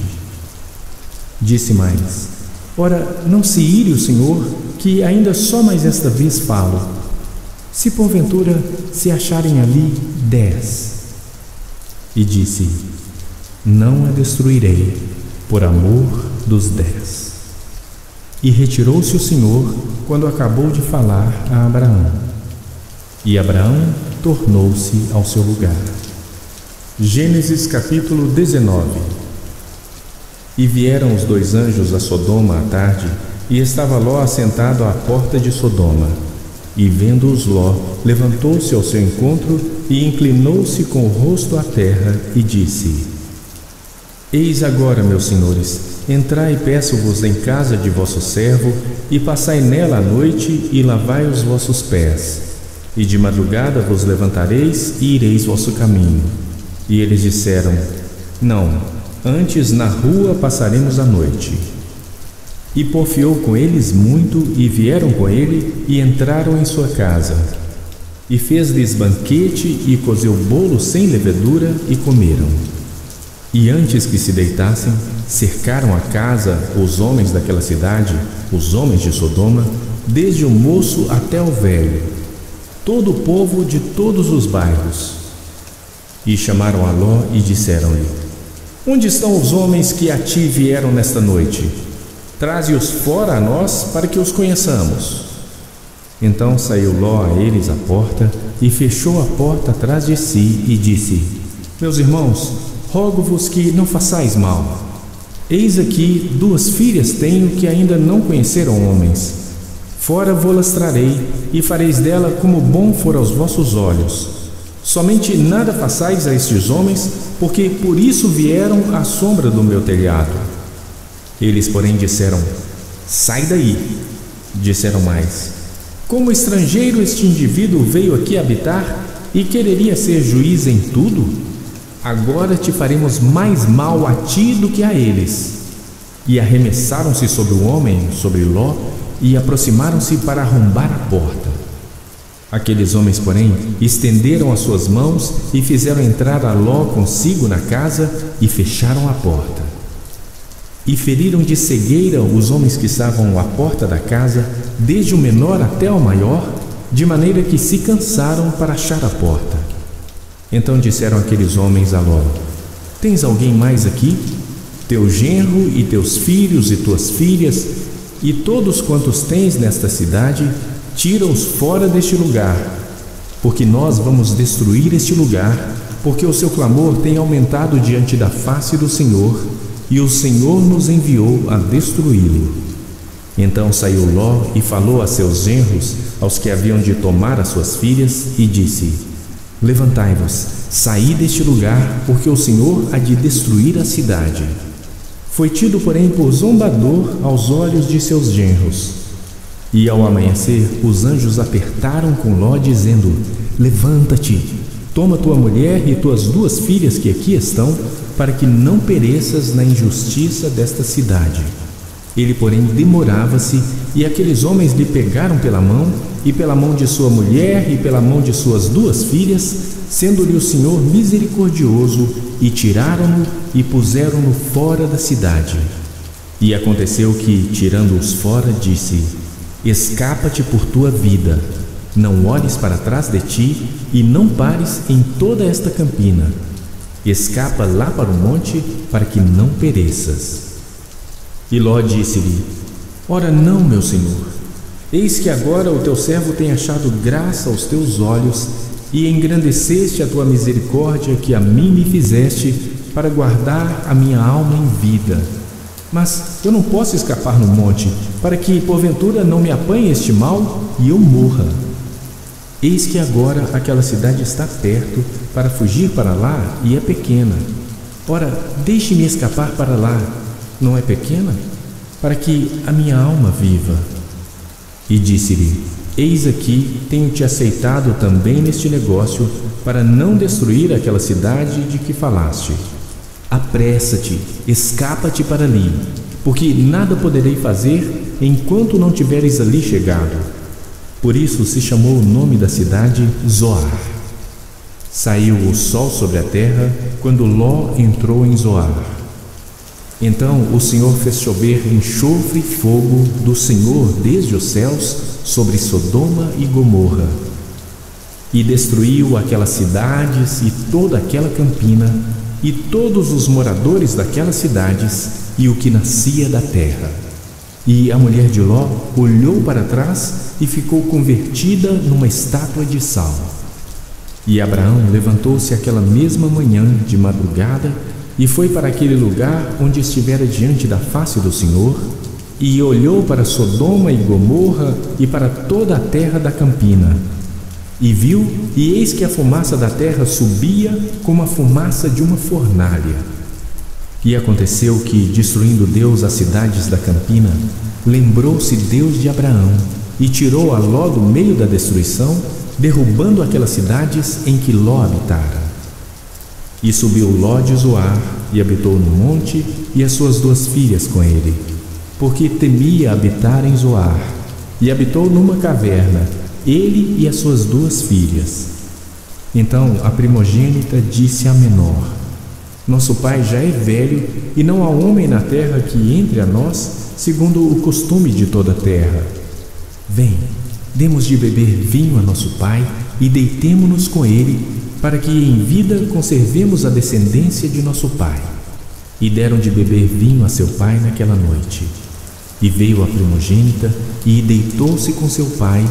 Disse mais: Ora, não se ire o Senhor, que ainda só mais esta vez falo. Se porventura se acharem ali dez. E disse: Não a destruirei por amor dos dez. E retirou-se o Senhor quando acabou de falar a Abraão. E Abraão tornou-se ao seu lugar. Gênesis capítulo dezenove. E vieram os dois anjos a Sodoma à tarde, e estava Ló assentado à porta de Sodoma. E vendo-os Ló, levantou-se ao seu encontro e inclinou-se com o rosto à terra e disse: Eis agora, meus senhores, entrai, peço-vos, em casa de vosso servo, e passai nela a noite, e lavai os vossos pés. E de madrugada vos levantareis, e ireis vosso caminho. E eles disseram: Não, antes na rua passaremos a noite. E porfiou com eles muito, e vieram com ele, e entraram em sua casa. E fez-lhes banquete, e cozeu bolo sem levedura, e comeram. E antes que se deitassem, cercaram a casa os homens daquela cidade, os homens de Sodoma, desde o moço até o velho, todo o povo de todos os bairros. E chamaram a Ló e disseram-lhe: Onde estão os homens que a ti vieram nesta noite? Traze-os fora a nós, para que os conheçamos. Então saiu Ló a eles à porta e fechou a porta atrás de si e disse: Meus irmãos, rogo-vos que não façais mal. Eis aqui duas filhas tenho que ainda não conheceram homens. Fora vô-las trarei, e fareis dela como bom for aos vossos olhos. Somente nada façais a estes homens, porque por isso vieram à sombra do meu telhado. Eles, porém, disseram: Sai daí. Disseram mais: Como estrangeiro este indivíduo veio aqui habitar e quereria ser juiz em tudo? Agora te faremos mais mal a ti do que a eles. E arremessaram-se sobre o homem, sobre Ló, e aproximaram-se para arrombar a porta. Aqueles homens, porém, estenderam as suas mãos e fizeram entrar a Ló consigo na casa e fecharam a porta. E feriram de cegueira os homens que estavam à porta da casa, desde o menor até o maior, de maneira que se cansaram para achar a porta. Então disseram aqueles homens a Ló: Tens alguém mais aqui? Teu genro e teus filhos e tuas filhas, e todos quantos tens nesta cidade, tira-os fora deste lugar, porque nós vamos destruir este lugar, porque o seu clamor tem aumentado diante da face do Senhor, e o Senhor nos enviou a destruí-lo. Então saiu Ló e falou a seus genros, aos que haviam de tomar as suas filhas, e disse: Levantai-vos, saí deste lugar, porque o Senhor há de destruir a cidade. Foi tido, porém, por zombador aos olhos de seus genros. E ao amanhecer, os anjos apertaram com Ló, dizendo: Levanta-te, toma tua mulher e tuas duas filhas que aqui estão, para que não pereças na injustiça desta cidade. Ele, porém, demorava-se, e aqueles homens lhe pegaram pela mão, e pela mão de sua mulher, e pela mão de suas duas filhas, sendo-lhe o Senhor misericordioso, e tiraram-no e puseram-no fora da cidade. E aconteceu que, tirando-os fora, disse: Escapa-te por tua vida, não olhes para trás de ti, e não pares em toda esta campina. Escapa lá para o monte, para que não pereças. E Ló disse-lhe: Ora não, meu senhor, eis que agora o teu servo tem achado graça aos teus olhos, e engrandeceste a tua misericórdia que a mim me fizeste, para guardar a minha alma em vida. Mas eu não posso escapar no monte, para que porventura não me apanhe este mal e eu morra. Eis que agora aquela cidade está perto, para fugir para lá, e é pequena. Ora, deixe-me escapar para lá, não é pequena? Para que a minha alma viva. E disse-lhe: Eis aqui, tenho-te aceitado também neste negócio, para não destruir aquela cidade de que falaste. Apressa-te, escapa-te para ali, porque nada poderei fazer enquanto não tiveres ali chegado. Por isso se chamou o nome da cidade Zoar. Saiu o sol sobre a terra quando Ló entrou em Zoar. Então o Senhor fez chover enxofre e fogo do Senhor desde os céus sobre Sodoma e Gomorra, e destruiu aquelas cidades e toda aquela campina, e todos os moradores daquelas cidades, e o que nascia da terra. E a mulher de Ló olhou para trás e ficou convertida numa estátua de sal. E Abraão levantou-se aquela mesma manhã de madrugada e foi para aquele lugar onde estivera diante da face do Senhor, e olhou para Sodoma e Gomorra e para toda a terra da campina. E viu, e eis que a fumaça da terra subia como a fumaça de uma fornalha. E aconteceu que, destruindo Deus as cidades da campina, lembrou-se Deus de Abraão, e tirou a Ló do meio da destruição, derrubando aquelas cidades em que Ló habitara. E subiu Ló de Zoar, e habitou no monte, e as suas duas filhas com ele, porque temia habitar em Zoar, e habitou numa caverna, ele e as suas duas filhas. Então a primogênita disse à menor: Nosso pai já é velho, e não há homem na terra que entre a nós, segundo o costume de toda a terra. Vem, demos de beber vinho a nosso pai, e deitemo-nos com ele, para que em vida conservemos a descendência de nosso pai. E deram de beber vinho a seu pai naquela noite. E veio a primogênita, e deitou-se com seu pai,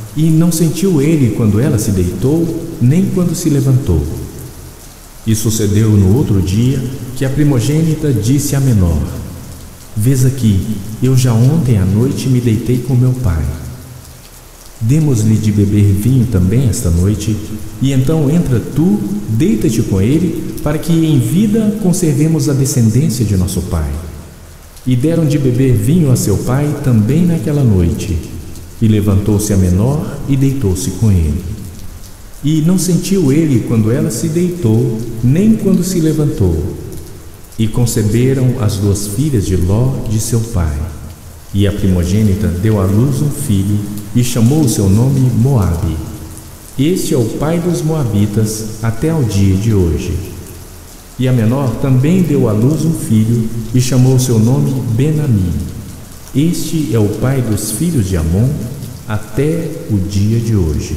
e não sentiu ele quando ela se deitou, nem quando se levantou. E sucedeu no outro dia que a primogênita disse à menor: Vês aqui, eu já ontem à noite me deitei com meu pai. Demos-lhe de beber vinho também esta noite, e então entra tu, deita-te com ele, para que em vida conservemos a descendência de nosso pai. E deram de beber vinho a seu pai também naquela noite. E levantou-se a menor e deitou-se com ele. E não sentiu ele quando ela se deitou, nem quando se levantou. E conceberam as duas filhas de Ló, de seu pai. E a primogênita deu à luz um filho, e chamou o seu nome Moabe. Este é o pai dos moabitas até ao dia de hoje. E a menor também deu à luz um filho, e chamou o seu nome Ben-Ammi. Este é o pai dos filhos de Amon até o dia de hoje.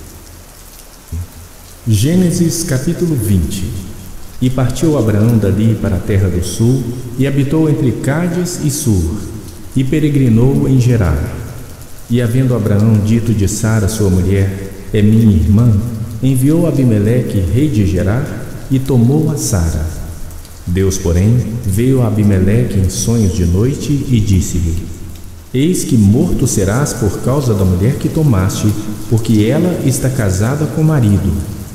Gênesis capítulo vinte. E partiu Abraão dali para a terra do sul, e habitou entre Cádiz e Sur, e peregrinou em Gerar. E havendo Abraão dito de Sara sua mulher: É minha irmã, enviou Abimeleque, rei de Gerar, e tomou a Sara. Deus, porém, veio a Abimeleque em sonhos de noite e disse-lhe: Eis que morto serás por causa da mulher que tomaste, porque ela está casada com o marido.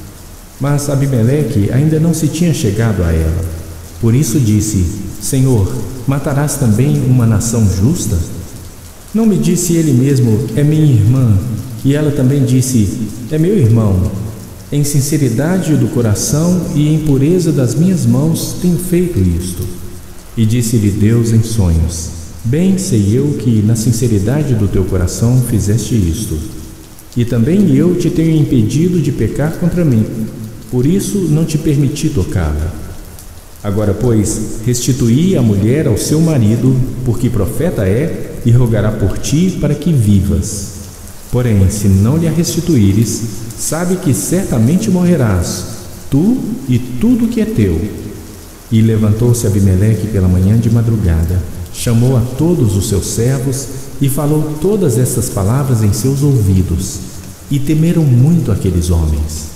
Mas Abimeleque ainda não se tinha chegado a ela. Por isso disse: Senhor, matarás também uma nação justa? Não me disse ele mesmo: É minha irmã? E ela também disse: É meu irmão. Em sinceridade do coração e em pureza das minhas mãos tenho feito isto. E disse-lhe Deus em sonhos: Bem sei eu que na sinceridade do teu coração fizeste isto. E também eu te tenho impedido de pecar contra mim. Por isso não te permiti tocá-la. Agora, pois, restituí a mulher ao seu marido, porque profeta é, e rogará por ti para que vivas. Porém, se não lhe a restituíres, sabe que certamente morrerás, tu e tudo que é teu. E levantou-se Abimeleque pela manhã de madrugada, chamou a todos os seus servos e falou todas estas palavras em seus ouvidos, e temeram muito aqueles homens.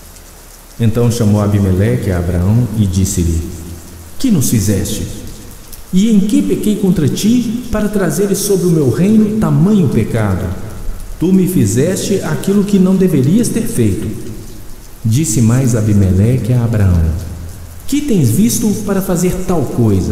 Então chamou Abimeleque a Abraão e disse-lhe: Que nos fizeste? E em que pequei contra ti, para trazeres sobre o meu reino tamanho pecado? Tu me fizeste aquilo que não deverias ter feito. Disse mais Abimeleque a Abraão: Que tens visto para fazer tal coisa?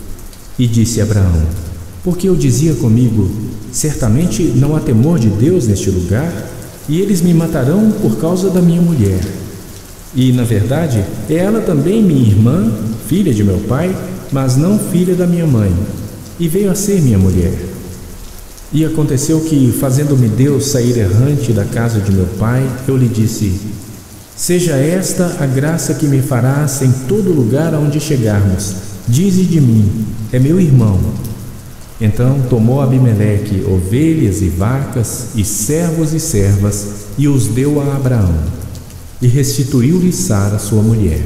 E disse Abraão: Porque eu dizia comigo: Certamente não há temor de Deus neste lugar, e eles me matarão por causa da minha mulher. E, na verdade, é ela também minha irmã, filha de meu pai, mas não filha da minha mãe, e veio a ser minha mulher. E aconteceu que, fazendo-me Deus sair errante da casa de meu pai, eu lhe disse: Seja esta a graça que me farás em todo lugar aonde chegarmos. Dize de mim: É meu irmão. Então tomou Abimeleque ovelhas e vacas, e servos e servas, e os deu a Abraão. E restituiu-lhe Sara sua mulher.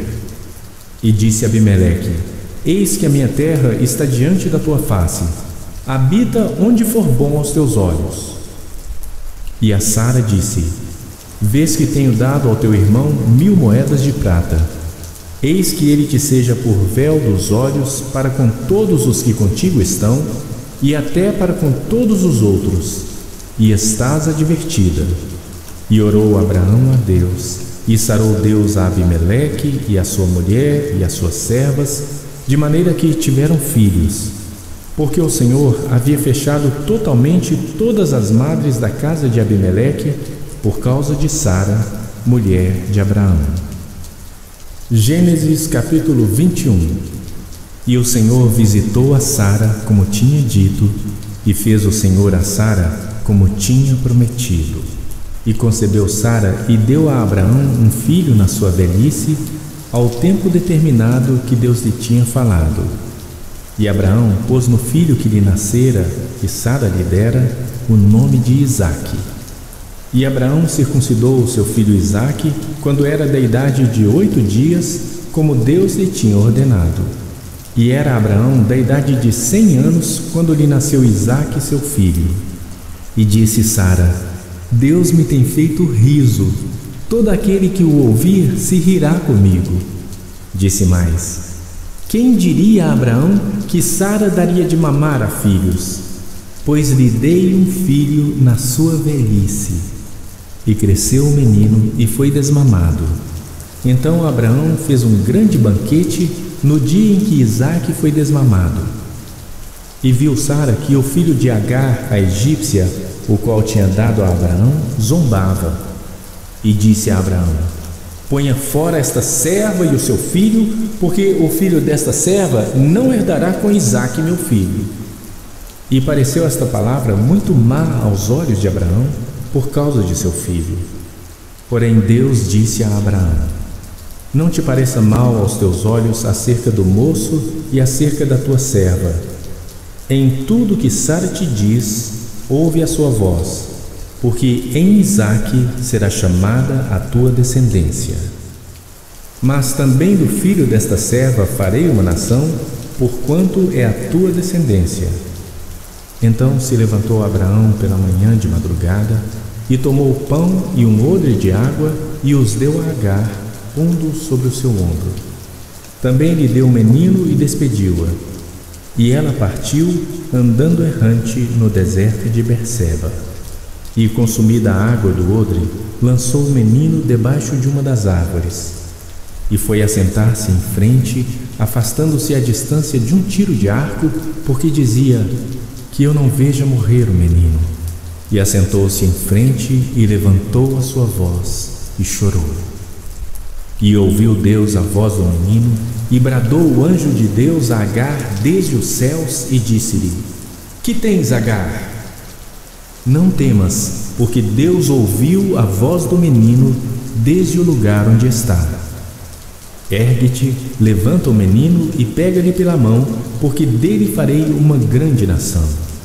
E disse Abimeleque: Eis que a minha terra está diante da tua face. Habita onde for bom aos teus olhos. E a Sara disse: Vês que tenho dado ao teu irmão mil moedas de prata. Eis que ele te seja por véu dos olhos para com todos os que contigo estão, e até para com todos os outros, e estás advertida. E orou Abraão a Deus, e sarou Deus a Abimeleque e a sua mulher e as suas servas, de maneira que tiveram filhos, porque o Senhor havia fechado totalmente todas as madres da casa de Abimeleque por causa de Sara, mulher de Abraão. Gênesis capítulo vinte e um. E o Senhor visitou a Sara como tinha dito, e fez o Senhor a Sara como tinha prometido. E concebeu Sara e deu a Abraão um filho na sua velhice, ao tempo determinado que Deus lhe tinha falado. E Abraão pôs no filho que lhe nascera, que Sara lhe dera, o nome de Isaque. E Abraão circuncidou o seu filho Isaque quando era da idade de oito dias, como Deus lhe tinha ordenado. E era Abraão da idade de cem anos quando lhe nasceu Isaque, seu filho. E disse Sara: Deus me tem feito riso. Todo aquele que o ouvir se rirá comigo. Disse mais: quem diria a Abraão que Sara daria de mamar a filhos? Pois lhe dei um filho na sua velhice. E cresceu o menino e foi desmamado. Então Abraão fez um grande banquete no dia em que Isaque foi desmamado. E viu Sara que o filho de Agar, a egípcia, o qual tinha dado a Abraão, zombava. E disse a Abraão: ponha fora esta serva e o seu filho, porque o filho desta serva não herdará com Isaque meu filho. E pareceu esta palavra muito má aos olhos de Abraão, por causa de seu filho. Porém Deus disse a Abraão: não te pareça mal aos teus olhos acerca do moço e acerca da tua serva. Em tudo que Sara te diz, ouve a sua voz, porque em Isaque será chamada a tua descendência. Mas também do filho desta serva farei uma nação, porquanto é a tua descendência. Então se levantou Abraão pela manhã de madrugada, e tomou o pão e um odre de água, e os deu a Agar, pondo sobre o seu ombro. Também lhe deu o menino e despediu-a. E ela partiu, andando errante no deserto de Berseba. E, consumida a água do odre, lançou o menino debaixo de uma das árvores. E foi assentar-se em frente, afastando-se à distância de um tiro de arco, porque dizia: que eu não veja morrer o menino. E assentou-se em frente e levantou a sua voz e chorou. E ouviu Deus a voz do menino, e bradou o anjo de Deus a Agar desde os céus, e disse-lhe: que tens, Agar? Não temas, porque Deus ouviu a voz do menino desde o lugar onde está. Ergue-te, levanta o menino e pega-lhe pela mão, porque dele farei uma grande nação.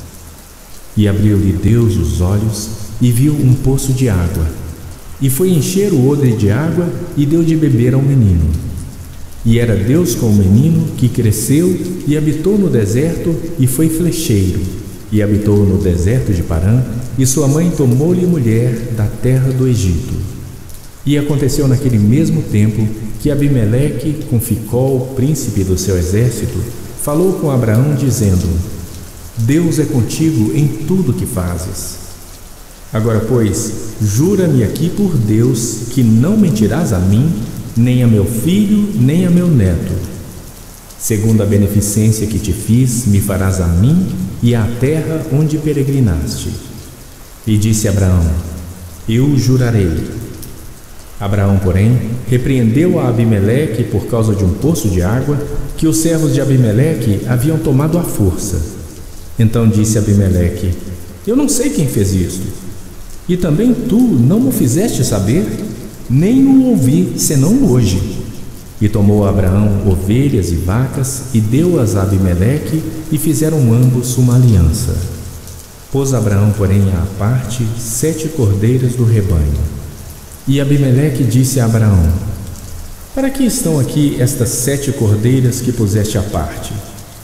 E abriu-lhe Deus os olhos, e viu um poço de água. E foi encher o odre de água, e deu de beber ao menino. E era Deus com o menino, que cresceu, e habitou no deserto, e foi flecheiro. E habitou no deserto de Parã, e sua mãe tomou-lhe mulher da terra do Egito. E aconteceu naquele mesmo tempo que Abimeleque, com Ficol, príncipe do seu exército, falou com Abraão, dizendo: Deus é contigo em tudo que fazes. Agora, pois, jura-me aqui por Deus que não mentirás a mim, nem a meu filho, nem a meu neto. Segundo a beneficência que te fiz, me farás a mim e à terra onde peregrinaste. E disse Abraão: Eu jurarei. Abraão, porém, repreendeu a Abimeleque por causa de um poço de água que os servos de Abimeleque haviam tomado à força. Então disse Abimeleque: Eu não sei quem fez isto. E também tu não me fizeste saber, nem o ouvi, senão hoje. E tomou Abraão ovelhas e vacas, e deu-as a Abimeleque, e fizeram ambos uma aliança. Pôs Abraão, porém, à parte sete cordeiras do rebanho. E Abimeleque disse a Abraão: Para que estão aqui estas sete cordeiras que puseste à parte?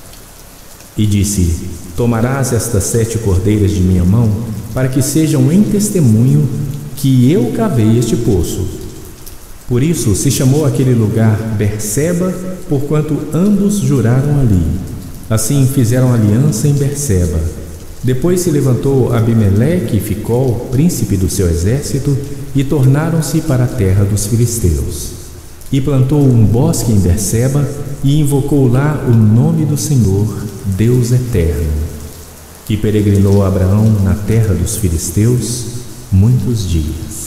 E disse: Tomarás estas sete cordeiras de minha mão, para que sejam em testemunho que eu cavei este poço. Por isso se chamou aquele lugar Berseba, porquanto ambos juraram ali. Assim fizeram aliança em Berseba. Depois se levantou Abimeleque e Ficol, príncipe do seu exército, e tornaram-se para a terra dos filisteus. E plantou um bosque em Berseba, e invocou lá o nome do Senhor, Deus eterno. E peregrinou Abraão na terra dos filisteus muitos dias.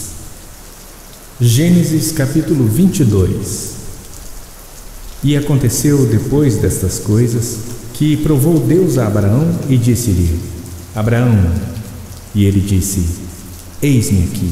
Gênesis capítulo vinte e dois. E aconteceu depois destas coisas, que provou Deus a Abraão e disse-lhe: Abraão. E ele disse: Eis-me aqui.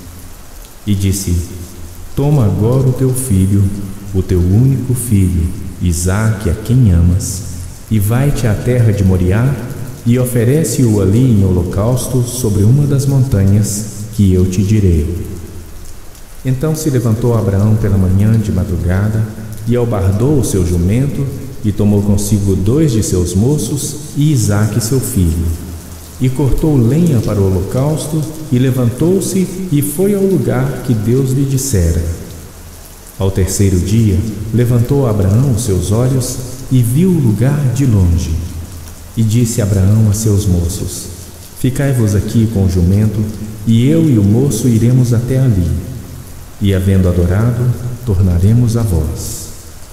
E disse: Toma agora o teu filho, o teu único filho, Isaque, a quem amas, e vai-te à terra de Moriá, e oferece-o ali em holocausto sobre uma das montanhas que eu te direi. Então se levantou Abraão pela manhã de madrugada, e albardou o seu jumento, e tomou consigo dois de seus moços e Isaque seu filho. e cortou lenha para o holocausto, e levantou-se e foi ao lugar que Deus lhe dissera. Ao terceiro dia, levantou Abraão os seus olhos e viu o lugar de longe. E disse Abraão a seus moços: Ficai-vos aqui com o jumento, e eu e o moço iremos até ali. E havendo adorado, tornaremos a vós.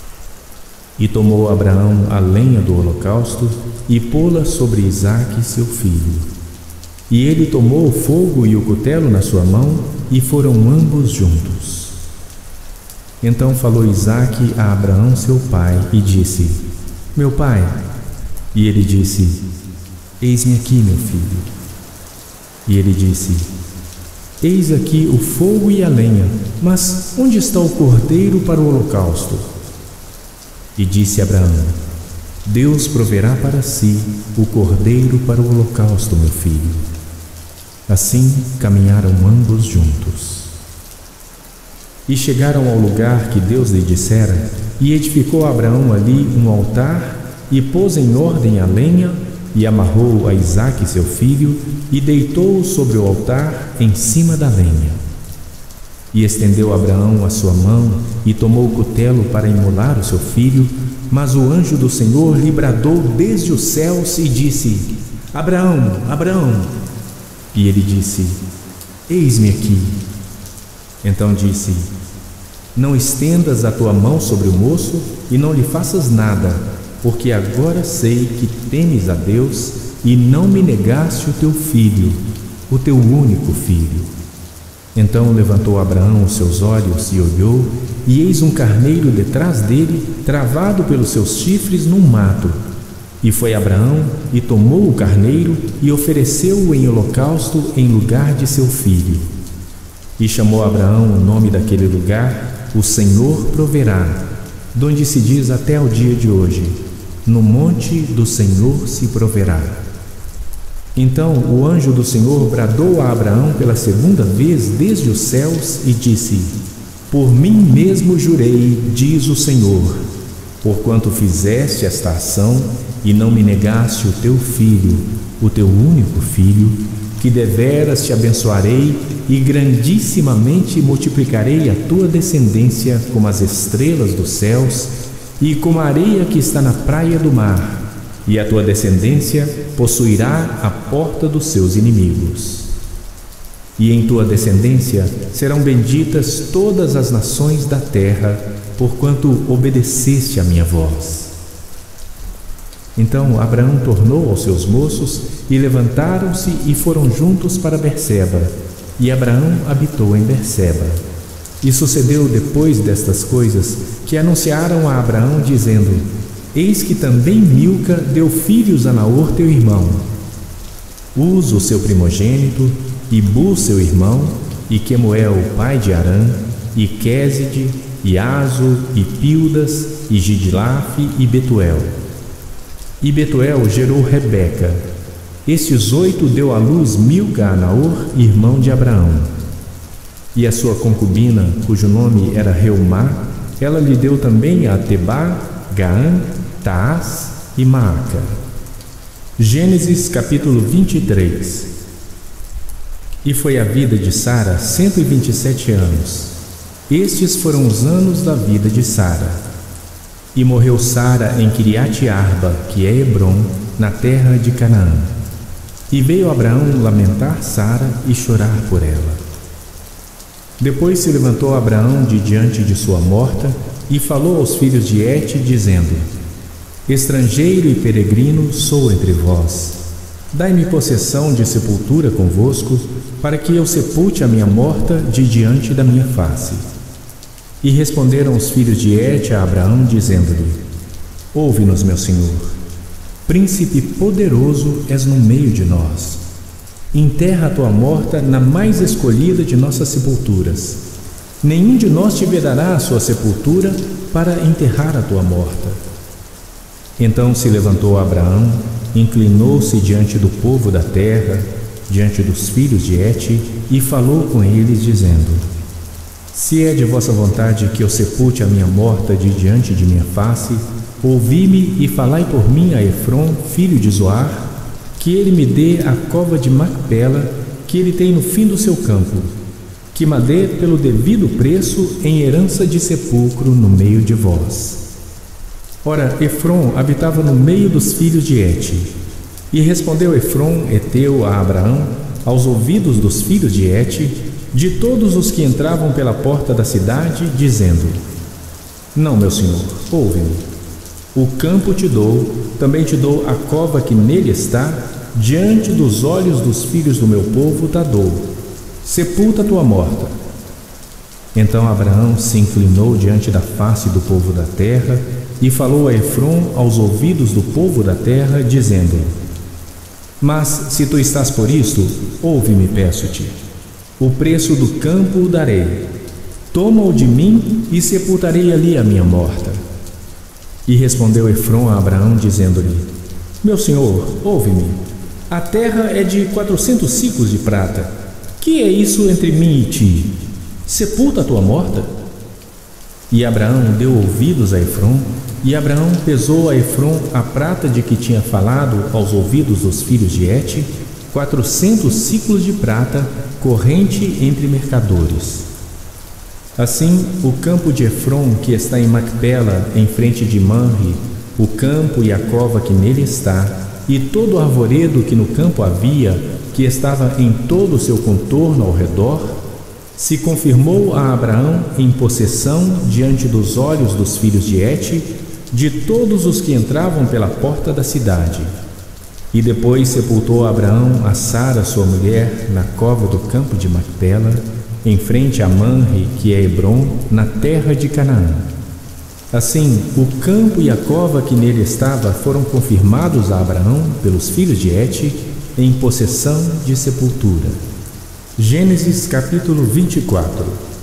E tomou Abraão a lenha do holocausto e pô-la sobre Isaque, seu filho. E ele tomou o fogo e o cutelo na sua mão, e foram ambos juntos. Então falou Isaque a Abraão, seu pai, e disse: Meu pai. E ele disse: Eis-me aqui, meu filho. E ele disse: Eis aqui o fogo e a lenha, mas onde está o cordeiro para o holocausto? E disse Abraão: Deus proverá para si o cordeiro para o holocausto, meu filho. Assim caminharam ambos juntos. E chegaram ao lugar que Deus lhe dissera, e edificou Abraão ali um altar, e pôs em ordem a lenha, e amarrou a Isaque seu filho, e deitou-o sobre o altar em cima da lenha. E estendeu Abraão a sua mão, e tomou o cutelo para imolar o seu filho, mas o anjo do Senhor lhe bradou desde os céus e disse: Abraão, Abraão. E ele disse: Eis-me aqui. Então disse: Não estendas a tua mão sobre o moço, e não lhe faças nada, porque agora sei que temes a Deus, e não me negaste o teu filho, o teu único filho. Então levantou Abraão os seus olhos e olhou, e eis um carneiro detrás dele, travado pelos seus chifres num mato. E foi Abraão, e tomou o carneiro, e ofereceu-o em holocausto em lugar de seu filho. E chamou Abraão o nome daquele lugar: O Senhor proverá, donde se diz até o dia de hoje: No monte do Senhor se proverá. Então o anjo do Senhor bradou a Abraão pela segunda vez desde os céus e disse: Por mim mesmo jurei, diz o Senhor, porquanto fizeste esta ação e não me negaste o teu filho, o teu único filho, que deveras te abençoarei e grandissimamente multiplicarei a tua descendência como as estrelas dos céus e como a areia que está na praia do mar, e a tua descendência possuirá a porta dos seus inimigos. E em tua descendência serão benditas todas as nações da terra, porquanto obedeceste a minha voz. Então Abraão tornou aos seus moços, e levantaram-se e foram juntos para Berseba, e Abraão habitou em Berseba. E sucedeu depois destas coisas, que anunciaram a Abraão, dizendo: Eis que também Milca deu filhos a Naor teu irmão. Uz, o seu primogênito, e Buz seu irmão, e Quemuel, pai de Arã, e Quéside, e Azo, e Pildas, e Gidlafe, e Betuel. E Betuel gerou Rebeca. Estes oito deu à luz Milca a Naor, irmão de Abraão. E a sua concubina, cujo nome era Reumá, ela lhe deu também a Tebá, Gaã, Taás e Maaca. Gênesis capítulo vinte e três. E foi a vida de Sara cento e vinte e sete anos. Estes foram os anos da vida de Sara. E morreu Sara em Quiriate-Arba, que é Hebrom, na terra de Canaã. E veio Abraão lamentar Sara e chorar por ela. Depois se levantou Abraão de diante de sua morta e falou aos filhos de Et, dizendo: Estrangeiro e peregrino sou entre vós. Dai-me possessão de sepultura convosco, para que eu sepulte a minha morta de diante da minha face. E responderam os filhos de Et a Abraão, dizendo-lhe: Ouve-nos, meu senhor. Príncipe poderoso és no meio de nós. Enterra a tua morta na mais escolhida de nossas sepulturas. Nenhum de nós te vedará a sua sepultura para enterrar a tua morta. Então se levantou Abraão, inclinou-se diante do povo da terra, diante dos filhos de Et, e falou com eles, dizendo: Se é de vossa vontade que eu sepulte a minha morta de diante de minha face, ouvi-me e falai por mim a Efrom, filho de Zoar, que ele me dê a cova de Macpela, que ele tem no fim do seu campo, que me dê pelo devido preço em herança de sepulcro no meio de vós. Ora, Efrom habitava no meio dos filhos de Hete. E respondeu Efrom, heteu, a Abraão, aos ouvidos dos filhos de Hete, de todos os que entravam pela porta da cidade, dizendo: Não, meu senhor, ouve-me. O campo te dou, também te dou a cova que nele está, diante dos olhos dos filhos do meu povo da dou. Sepulta tua morta. Então Abraão se inclinou diante da face do povo da terra e falou a Efrom aos ouvidos do povo da terra, dizendo: Mas se tu estás por isto, ouve-me, peço-te. O preço do campo o darei. Toma-o de mim e sepultarei ali a minha morta. E respondeu Efrom a Abraão, dizendo-lhe: Meu senhor, ouve-me. A terra é de quatrocentos ciclos de prata. Que é isso entre mim e ti? Sepulta a tua morta. E Abraão deu ouvidos a Efrom, e Abraão pesou a Efrom a prata de que tinha falado aos ouvidos dos filhos de Hete, quatrocentos ciclos de prata, corrente entre mercadores. Assim, o campo de Efrom, que está em Macpela, em frente de Manre, o campo e a cova que nele está, e todo o arvoredo que no campo havia, que estava em todo o seu contorno ao redor, se confirmou a Abraão em possessão diante dos olhos dos filhos de Hete, de todos os que entravam pela porta da cidade. E depois sepultou Abraão a Sara, sua mulher, na cova do campo de Macpela, em frente a Manre, que é Hebrom, na terra de Canaã. Assim, o campo e a cova que nele estava foram confirmados a Abraão pelos filhos de Hete em possessão de sepultura. Gênesis capítulo vinte e quatro.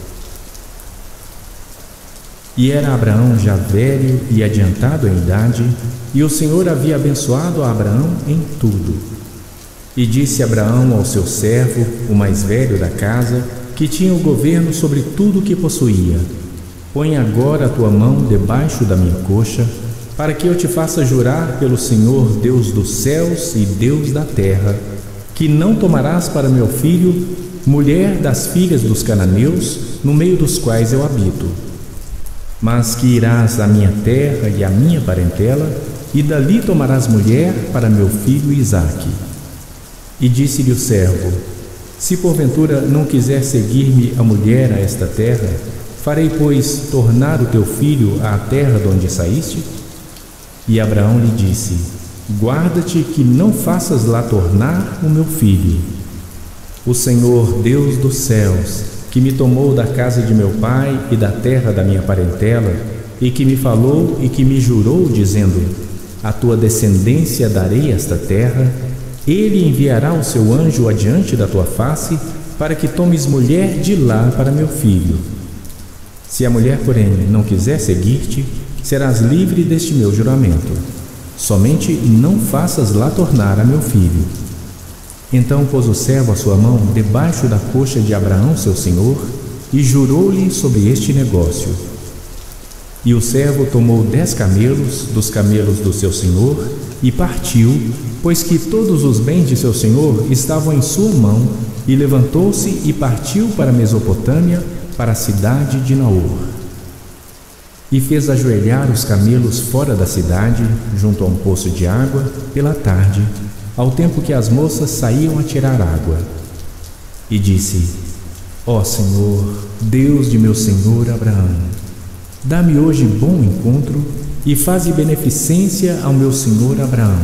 E era Abraão já velho e adiantado em idade, e o Senhor havia abençoado a Abraão em tudo. E disse Abraão ao seu servo, o mais velho da casa, que tinha o governo sobre tudo o que possuía: Põe agora a tua mão debaixo da minha coxa, para que eu te faça jurar pelo Senhor, Deus dos céus e Deus da terra, que não tomarás para meu filho mulher das filhas dos cananeus, no meio dos quais eu habito, mas que irás à minha terra e à minha parentela, e dali tomarás mulher para meu filho Isaque. E disse-lhe o servo: Se porventura não quiser seguir-me a mulher a esta terra, farei, pois, tornar o teu filho à terra de onde saíste? E Abraão lhe disse: Guarda-te que não faças lá tornar o meu filho. O Senhor, Deus dos céus, que me tomou da casa de meu pai e da terra da minha parentela, e que me falou e que me jurou, dizendo: A tua descendência darei esta terra, ele enviará o seu anjo adiante da tua face, para que tomes mulher de lá para meu filho. Se a mulher, porém, não quiser seguir-te, serás livre deste meu juramento. Somente não faças lá tornar a meu filho. Então pôs o servo a sua mão debaixo da coxa de Abraão, seu senhor, e jurou-lhe sobre este negócio. E o servo tomou dez camelos dos camelos do seu senhor e partiu, pois que todos os bens de seu senhor estavam em sua mão, e levantou-se e partiu para a Mesopotâmia, para a cidade de Naor. E fez ajoelhar os camelos fora da cidade, junto a um poço de água, pela tarde, ao tempo que as moças saíam a tirar água. E disse: Ó Senhor, Deus de meu senhor Abraão, dá-me hoje bom encontro e faze beneficência ao meu senhor Abraão.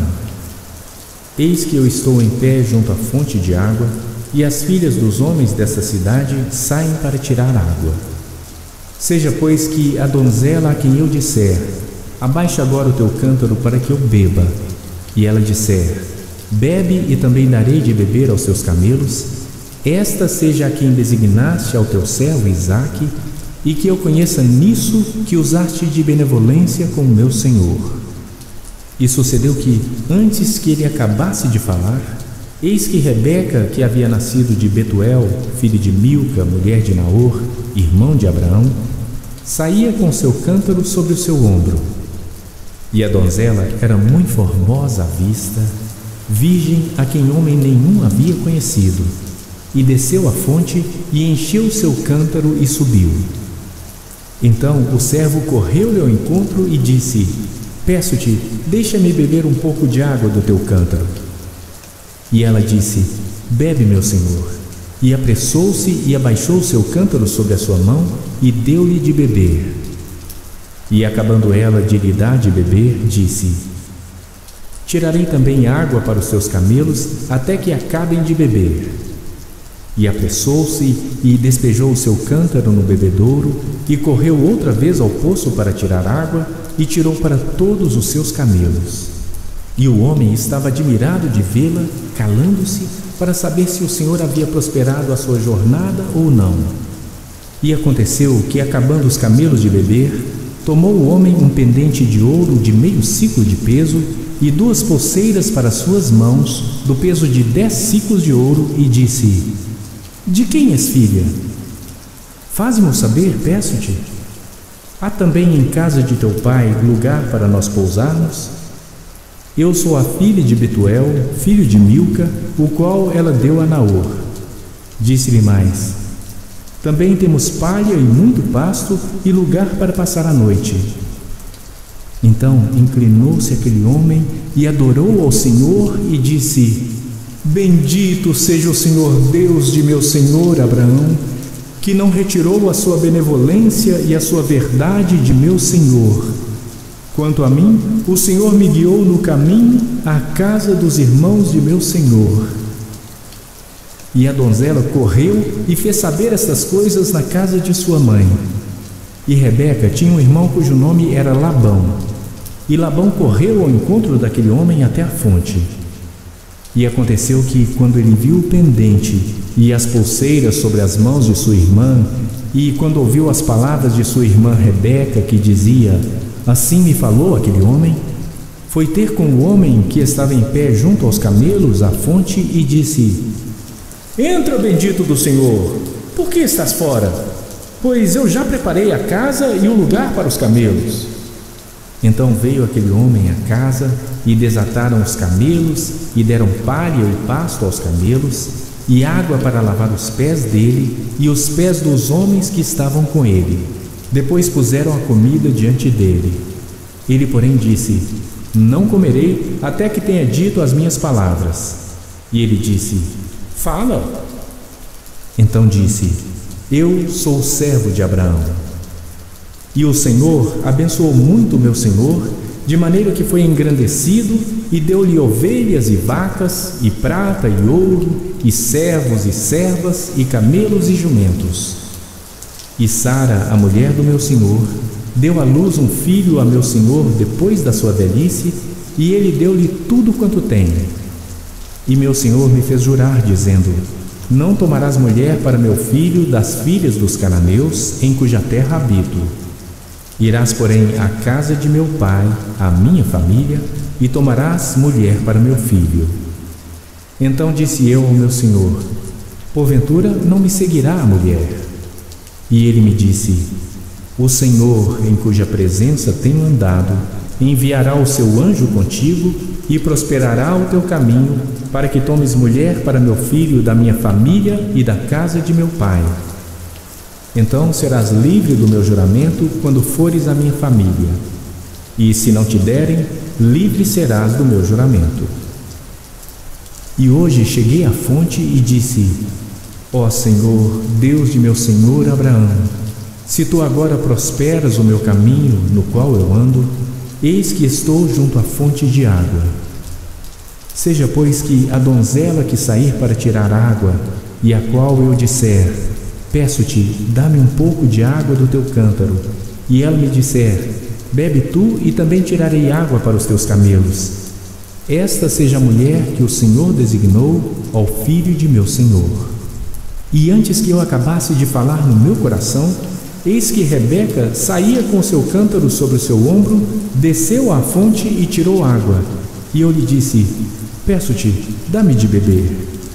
Eis que eu estou em pé junto à fonte de água, e as filhas dos homens desta cidade saem para tirar água. Seja, pois, que a donzela a quem eu disser: Abaixa agora o teu cântaro para que eu beba, e ela disser: Bebe, e também darei de beber aos seus camelos, esta seja a quem designaste ao teu servo Isaque, e que eu conheça nisso que usaste de benevolência com o meu senhor. E sucedeu que, antes que ele acabasse de falar, eis que Rebeca, que havia nascido de Betuel, filho de Milca, mulher de Naor, irmão de Abraão, saía com seu cântaro sobre o seu ombro. E a donzela era muito formosa à vista, virgem a quem homem nenhum havia conhecido, e desceu à fonte e encheu o seu cântaro e subiu. Então o servo correu-lhe ao encontro e disse: Peço-te, deixa-me beber um pouco de água do teu cântaro. E ela disse: Bebe, meu senhor. E apressou-se e abaixou o seu cântaro sobre a sua mão e deu-lhe de beber. E acabando ela de lhe dar de beber, disse: Tirarei também água para os teus camelos, até que acabem de beber. E apressou-se e despejou o seu cântaro no bebedouro, e correu outra vez ao poço para tirar água, e tirou para todos os seus camelos. E o homem estava admirado de vê-la, calando-se, para saber se o Senhor havia prosperado a sua jornada ou não. E aconteceu que, acabando os camelos de beber, tomou o homem um pendente de ouro de meio siclo de peso, e duas pulseiras para suas mãos, do peso de dez siclos de ouro, e disse: De quem és filha? Faze-mo saber, peço-te. Há também em casa de teu pai lugar para nós pousarmos? Eu sou a filha de Betuel, filho de Milca, o qual ela deu a Naor. Disse-lhe mais: Também temos palha e muito pasto e lugar para passar a noite. Então inclinou-se aquele homem e adorou ao Senhor e disse: Bendito seja o Senhor Deus de meu senhor Abraão, que não retirou a sua benevolência e a sua verdade de meu senhor. Quanto a mim, o Senhor me guiou no caminho à casa dos irmãos de meu senhor. E a donzela correu e fez saber estas coisas na casa de sua mãe. E Rebeca tinha um irmão cujo nome era Labão. E Labão correu ao encontro daquele homem até a fonte. E aconteceu que, quando ele viu o pendente e as pulseiras sobre as mãos de sua irmã, e quando ouviu as palavras de sua irmã Rebeca, que dizia: Assim me falou aquele homem, foi ter com o homem que estava em pé junto aos camelos à fonte e disse: Entra, bendito do Senhor, por que estás fora? Pois eu já preparei a casa e o lugar para os camelos. Então veio aquele homem à casa, e desataram os camelos, e deram palha e pasto aos camelos, e água para lavar os pés dele e os pés dos homens que estavam com ele. Depois puseram a comida diante dele. Ele, porém, disse: Não comerei até que tenha dito as minhas palavras. E ele disse: Fala. Então disse: Eu sou o servo de Abraão. E o Senhor abençoou muito meu senhor, de maneira que foi engrandecido, e deu-lhe ovelhas e vacas, e prata e ouro, e servos e servas, e camelos e jumentos. E Sara, a mulher do meu senhor, deu à luz um filho a meu senhor depois da sua velhice, e ele deu-lhe tudo quanto tem. E meu senhor me fez jurar, dizendo: Não tomarás mulher para meu filho das filhas dos cananeus, em cuja terra habito. Irás, porém, à casa de meu pai, à minha família, e tomarás mulher para meu filho. Então disse eu ao meu senhor: Porventura não me seguirá a mulher? E ele me disse: O Senhor, em cuja presença tenho andado, enviará o seu anjo contigo, e prosperará o teu caminho, para que tomes mulher para meu filho da minha família e da casa de meu pai. Então serás livre do meu juramento quando fores à minha família. E se não te derem, livre serás do meu juramento. E hoje cheguei à fonte e disse: Ó Senhor, Deus de meu senhor Abraão, se tu agora prosperas o meu caminho no qual eu ando, eis que estou junto à fonte de água. Seja, pois, que a donzela que sair para tirar água, e a qual eu disser: Peço-te, dá-me um pouco de água do teu cântaro, e ela me disser: Bebe tu, e também tirarei água para os teus camelos. Esta seja a mulher que o Senhor designou ao filho de meu senhor. E antes que eu acabasse de falar no meu coração, eis que Rebeca saía com o seu cântaro sobre o seu ombro, desceu à fonte e tirou água. E eu lhe disse: Peço-te, dá-me de beber.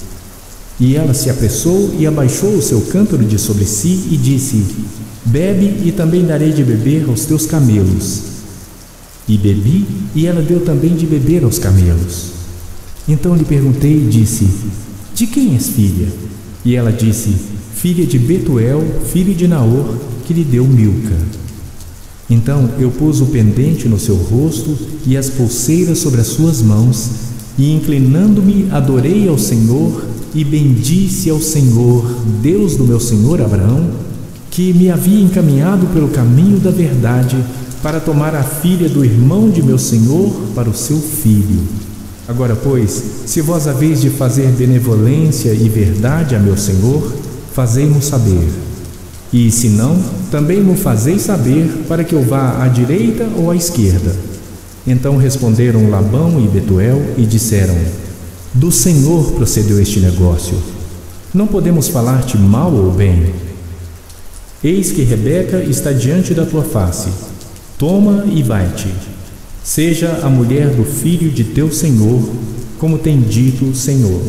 E ela se apressou e abaixou o seu cântaro de sobre si e disse: Bebe, e também darei de beber aos teus camelos. E bebi, e ela deu também de beber aos camelos. Então lhe perguntei e disse: de quem és filha? E ela disse: filha de Betuel, filho de Naor, que lhe deu Milca. Então eu pus o pendente no seu rosto e as pulseiras sobre as suas mãos, e inclinando-me adorei ao Senhor e bendisse ao Senhor, Deus do meu senhor Abraão, que me havia encaminhado pelo caminho da verdade para tomar a filha do irmão de meu senhor para o seu filho. Agora, pois, se vós haveis de fazer benevolência e verdade a meu senhor, fazei-mo saber. E, se não, também mo fazeis saber, para que eu vá à direita ou à esquerda. Então responderam Labão e Betuel e disseram: do Senhor procedeu este negócio. Não podemos falar-te mal ou bem. Eis que Rebeca está diante da tua face. Toma e vai-te. Seja a mulher do filho de teu senhor, como tem dito o Senhor.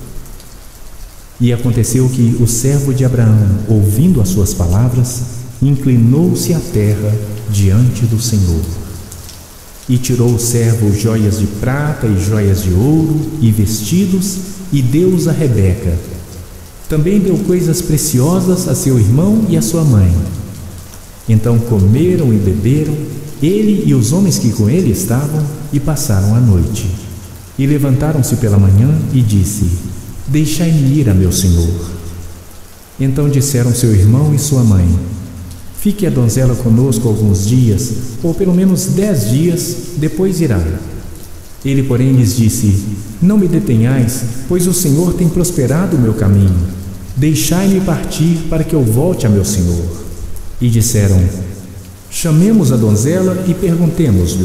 E aconteceu que o servo de Abraão, ouvindo as suas palavras, inclinou-se à terra diante do Senhor. E tirou o servo joias de prata e joias de ouro e vestidos, e deu-os a Rebeca. Também deu coisas preciosas a seu irmão e a sua mãe. Então comeram e beberam, ele e os homens que com ele estavam, e passaram a noite. E levantaram-se pela manhã e disse: deixai-me ir a meu senhor. Então disseram seu irmão e sua mãe: fique a donzela conosco alguns dias, ou pelo menos dez dias, depois irá. Ele, porém, lhes disse: não me detenhais, pois o Senhor tem prosperado o meu caminho. Deixai-me partir para que eu volte a meu senhor. E disseram: chamemos a donzela e perguntemos-lhe.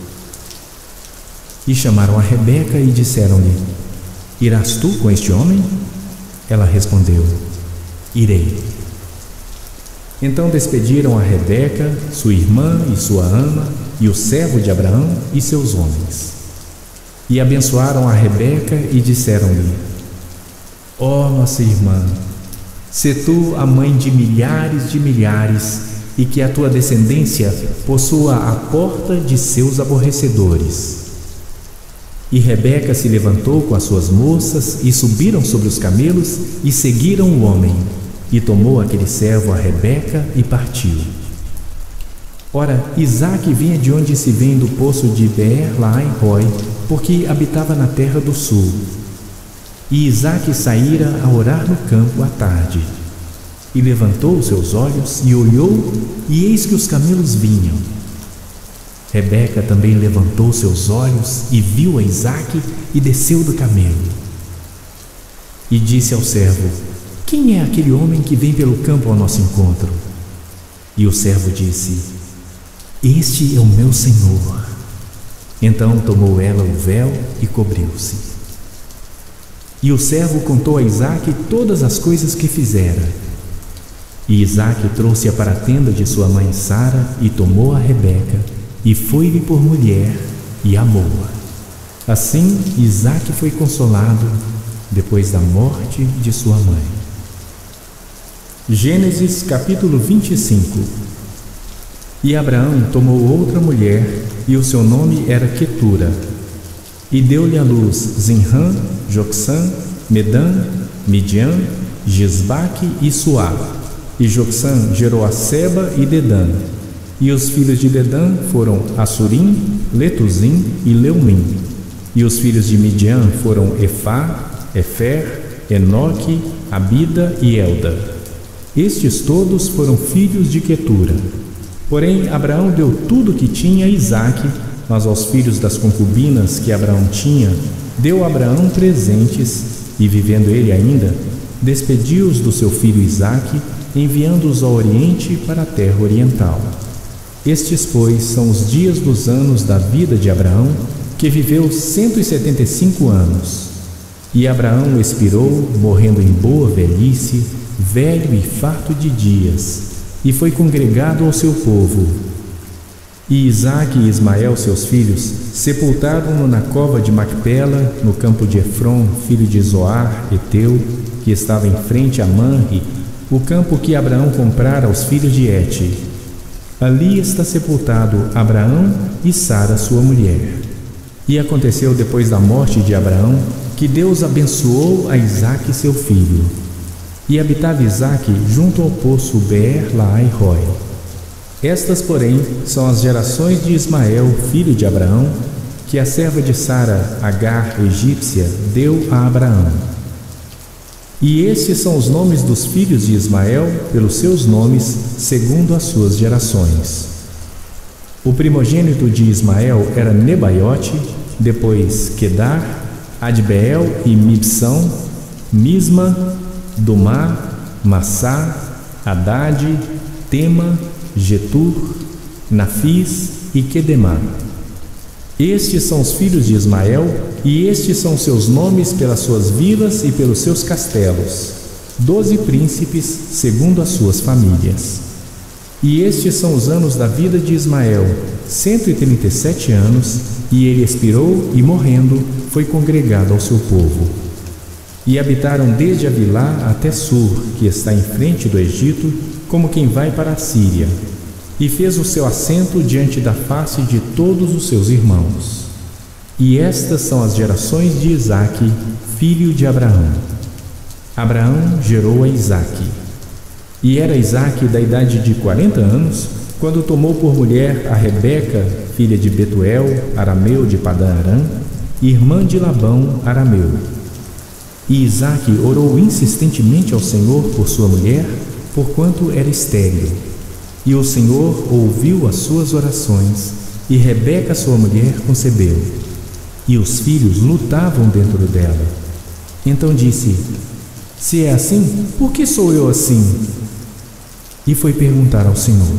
E chamaram a Rebeca e disseram-lhe: irás tu com este homem? Ela respondeu: irei. Então despediram a Rebeca, sua irmã e sua ama, e o servo de Abraão e seus homens. E abençoaram a Rebeca e disseram-lhe: ó nossa irmã, sê tu a mãe de milhares de milhares, e que a tua descendência possua a porta de seus aborrecedores. E Rebeca se levantou com as suas moças e subiram sobre os camelos e seguiram o homem. E tomou aquele servo a Rebeca e partiu. Ora, Isaque vinha de onde se vem do poço de Beer-lahai-roi, porque habitava na terra do sul. E Isaque saíra a orar no campo à tarde. E levantou os seus olhos e olhou, e eis que os camelos vinham. Rebeca também levantou seus olhos e viu a Isaque e desceu do camelo. E disse ao servo: quem é aquele homem que vem pelo campo ao nosso encontro? E o servo disse: este é o meu senhor. Então tomou ela o véu e cobriu-se. E o servo contou a Isaque todas as coisas que fizera. E Isaque trouxe-a para a tenda de sua mãe Sara e tomou a Rebeca e foi-lhe por mulher e amou-a. Assim Isaque foi consolado depois da morte de sua mãe. Gênesis capítulo vinte e cinco. E Abraão tomou outra mulher, e o seu nome era Quetura. E deu-lhe à luz Zinrã, Jocsã, Medã, Midian, Gisbaque e Suá. E Jocsã gerou a Seba e Dedã. E os filhos de Dedã foram Assurim, Letuzim e Leumim. E os filhos de Midian foram Efá, Efer, Enoque, Abida e Elda. Estes todos foram filhos de Quetura. Porém, Abraão deu tudo o que tinha a Isaque, mas aos filhos das concubinas que Abraão tinha, deu Abraão presentes, e vivendo ele ainda, despediu-os do seu filho Isaque, enviando-os ao oriente para a terra oriental. Estes, pois, são os dias dos anos da vida de Abraão, que viveu cento e setenta e cinco anos. E Abraão expirou, morrendo em boa velhice, velho e farto de dias, e foi congregado ao seu povo. E Isaque e Ismael, seus filhos, sepultaram-no na cova de Macpela, no campo de Efron, filho de Zoar, Eteu, que estava em frente a Manre, o campo que Abraão comprara aos filhos de Et. Ali está sepultado Abraão e Sara, sua mulher. E aconteceu depois da morte de Abraão, que Deus abençoou a Isaque seu filho. E habitava Isaque junto ao poço Beer-Lahai-Roi. Estas, porém, são as gerações de Ismael, filho de Abraão, que a serva de Sara, Agar, egípcia, deu a Abraão. E estes são os nomes dos filhos de Ismael, pelos seus nomes, segundo as suas gerações. O primogênito de Ismael era Nebaiote, depois Quedar, Adbeel e Mibsão, Misma, Dumá, Massá, Haddad, Tema, Getur, Nafis e Quedemá. Estes são os filhos de Ismael, e estes são seus nomes pelas suas vilas e pelos seus castelos, doze príncipes segundo as suas famílias. E estes são os anos da vida de Ismael, cento e trinta e sete anos, e ele expirou e, morrendo, foi congregado ao seu povo. E habitaram desde Avilá até Sur, que está em frente do Egito, como quem vai para a Síria, e fez o seu assento diante da face de todos os seus irmãos. E estas são as gerações de Isaque, filho de Abraão. Abraão gerou a Isaque. E era Isaque da idade de quarenta anos, quando tomou por mulher a Rebeca, filha de Betuel, arameu de Padã-Arã, irmã de Labão, arameu. E Isaque orou insistentemente ao Senhor por sua mulher, porquanto era estéril. E o Senhor ouviu as suas orações, e Rebeca, sua mulher, concebeu. E os filhos lutavam dentro dela. Então disse: Se é assim, por que sou eu assim? E foi perguntar ao Senhor.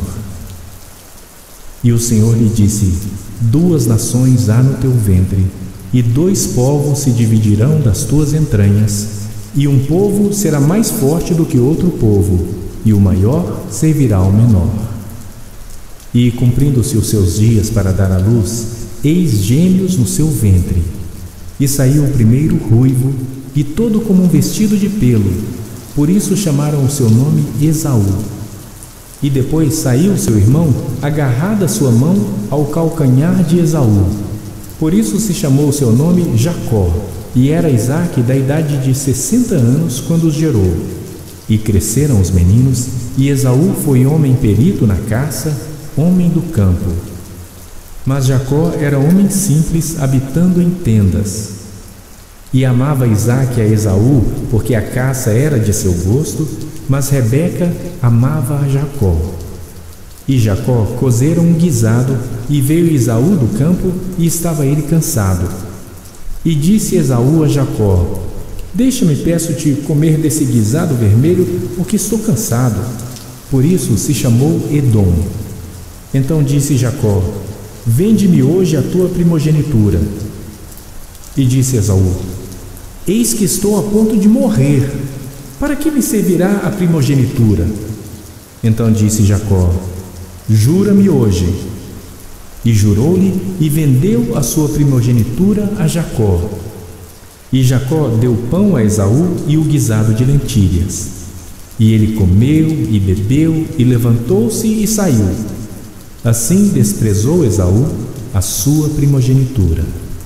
E o Senhor lhe disse: Duas nações há no teu ventre, e dois povos se dividirão das tuas entranhas, e um povo será mais forte do que outro povo, e o maior servirá ao menor. E, cumprindo-se os seus dias para dar à luz, eis gêmeos no seu ventre. E saiu o primeiro ruivo, e todo como um vestido de pelo, por isso chamaram o seu nome Esaú. E depois saiu seu irmão, agarrada a sua mão ao calcanhar de Esaú. Por isso se chamou o seu nome Jacó, e era Isaque da idade de sessenta anos quando os gerou. E cresceram os meninos, e Esaú foi homem perito na caça, homem do campo. Mas Jacó era homem simples, habitando em tendas. E amava Isaque a Esaú, porque a caça era de seu gosto, mas Rebeca amava a Jacó. E Jacó cozeram um guisado, e veio Esaú do campo, e estava ele cansado. E disse Esaú a Jacó: Deixa-me, peço-te, comer desse guisado vermelho, porque estou cansado. Por isso se chamou Edom. Então disse Jacó: Vende-me hoje a tua primogenitura. E disse Esaú: Eis que estou a ponto de morrer. Para que me servirá a primogenitura? Então disse Jacó: Jura-me hoje. E jurou-lhe, e vendeu a sua primogenitura a Jacó. E Jacó deu pão a Esaú e o guisado de lentilhas. E ele comeu e bebeu, e levantou-se e saiu. Assim desprezou Esaú a sua primogenitura.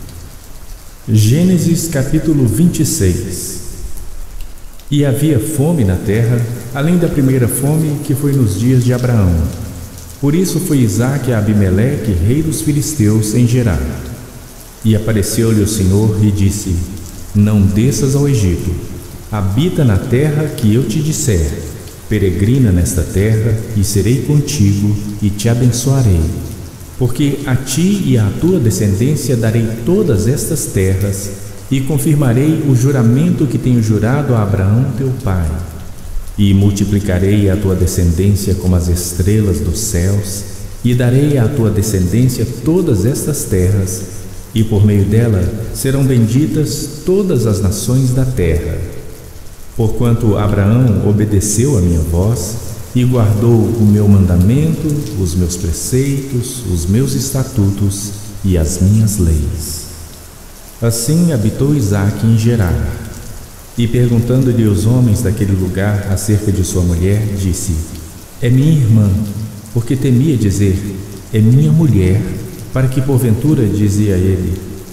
Gênesis capítulo vinte e seis. E havia fome na terra, além da primeira fome que foi nos dias de Abraão. Por isso foi Isaque a Abimeleque, rei dos filisteus, em Gerar. E apareceu-lhe o Senhor e disse: Não desças ao Egito, habita na terra que eu te disser, peregrina nesta terra, e serei contigo, e te abençoarei. Porque a ti e à tua descendência darei todas estas terras, e confirmarei o juramento que tenho jurado a Abraão teu pai. E multiplicarei a tua descendência como as estrelas dos céus, e darei à tua descendência todas estas terras, e por meio dela serão benditas todas as nações da terra. Porquanto Abraão obedeceu a minha voz, e guardou o meu mandamento, os meus preceitos, os meus estatutos e as minhas leis. Assim habitou Isaque em Gerar. E perguntando-lhe os homens daquele lugar acerca de sua mulher, disse: É minha irmã, porque temia dizer: É minha mulher, para que porventura, dizia ele,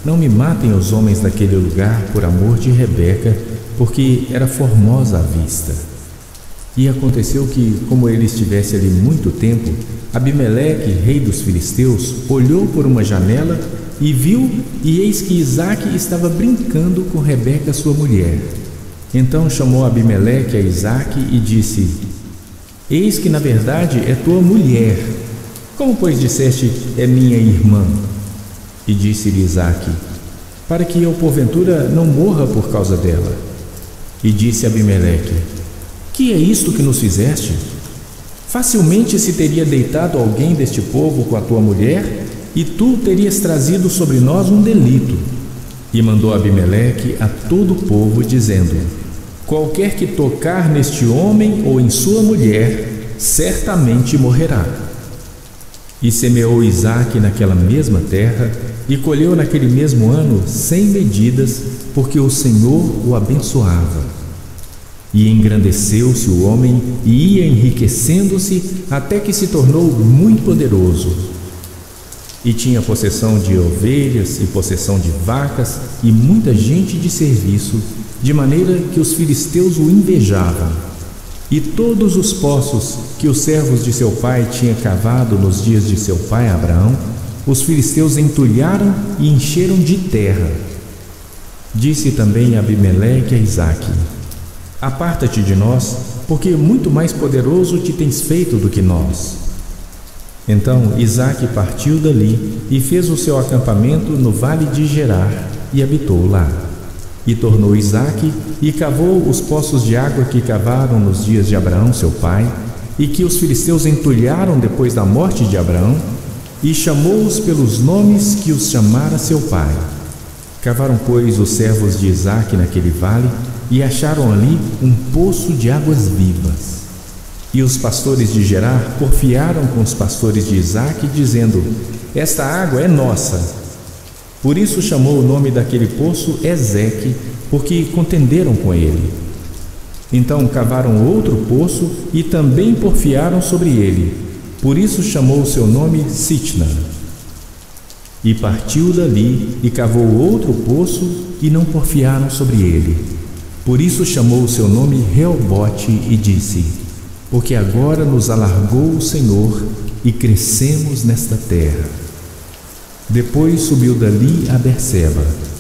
não me matem os homens daquele lugar por amor de Rebeca, porque era formosa à vista. E aconteceu que, como ele estivesse ali muito tempo, Abimeleque, rei dos filisteus, olhou por uma janela e viu, e eis que Isaque estava brincando com Rebeca, sua mulher. Então chamou Abimeleque a Isaque e disse: Eis que na verdade é tua mulher. Como pois disseste, é minha irmã? E disse-lhe Isaque: Para que eu porventura não morra por causa dela. E disse Abimeleque: Que é isto que nos fizeste? Facilmente se teria deitado alguém deste povo com a tua mulher, e tu terias trazido sobre nós um delito. E mandou Abimeleque a todo o povo, dizendo: Qualquer que tocar neste homem ou em sua mulher, certamente morrerá. E semeou Isaque naquela mesma terra, e colheu naquele mesmo ano cem medidas, porque o Senhor o abençoava. E engrandeceu-se o homem, e ia enriquecendo-se, até que se tornou muito poderoso. E tinha possessão de ovelhas, e possessão de vacas, e muita gente de serviço, de maneira que os filisteus o invejavam. E todos os poços que os servos de seu pai tinham cavado nos dias de seu pai Abraão, os filisteus entulharam e encheram de terra. Disse também Abimeleque a Isaque: Aparta-te de nós, porque muito mais poderoso te tens feito do que nós. Então Isaque partiu dali e fez o seu acampamento no vale de Gerar e habitou lá. E tornou Isaque e cavou os poços de água que cavaram nos dias de Abraão seu pai, e que os filisteus entulharam depois da morte de Abraão, e chamou-os pelos nomes que os chamara seu pai. Cavaram, pois, os servos de Isaque naquele vale, e acharam ali um poço de águas vivas. E os pastores de Gerar porfiaram com os pastores de Isaque, dizendo: Esta água é nossa. Por isso chamou o nome daquele poço Ezeque, porque contenderam com ele. Então cavaram outro poço e também porfiaram sobre ele. Por isso chamou o seu nome Sitna. E partiu dali e cavou outro poço e não porfiaram sobre ele. Por isso chamou o seu nome Reobote e disse: Porque agora nos alargou o Senhor e crescemos nesta terra. Depois subiu dali a Berseba.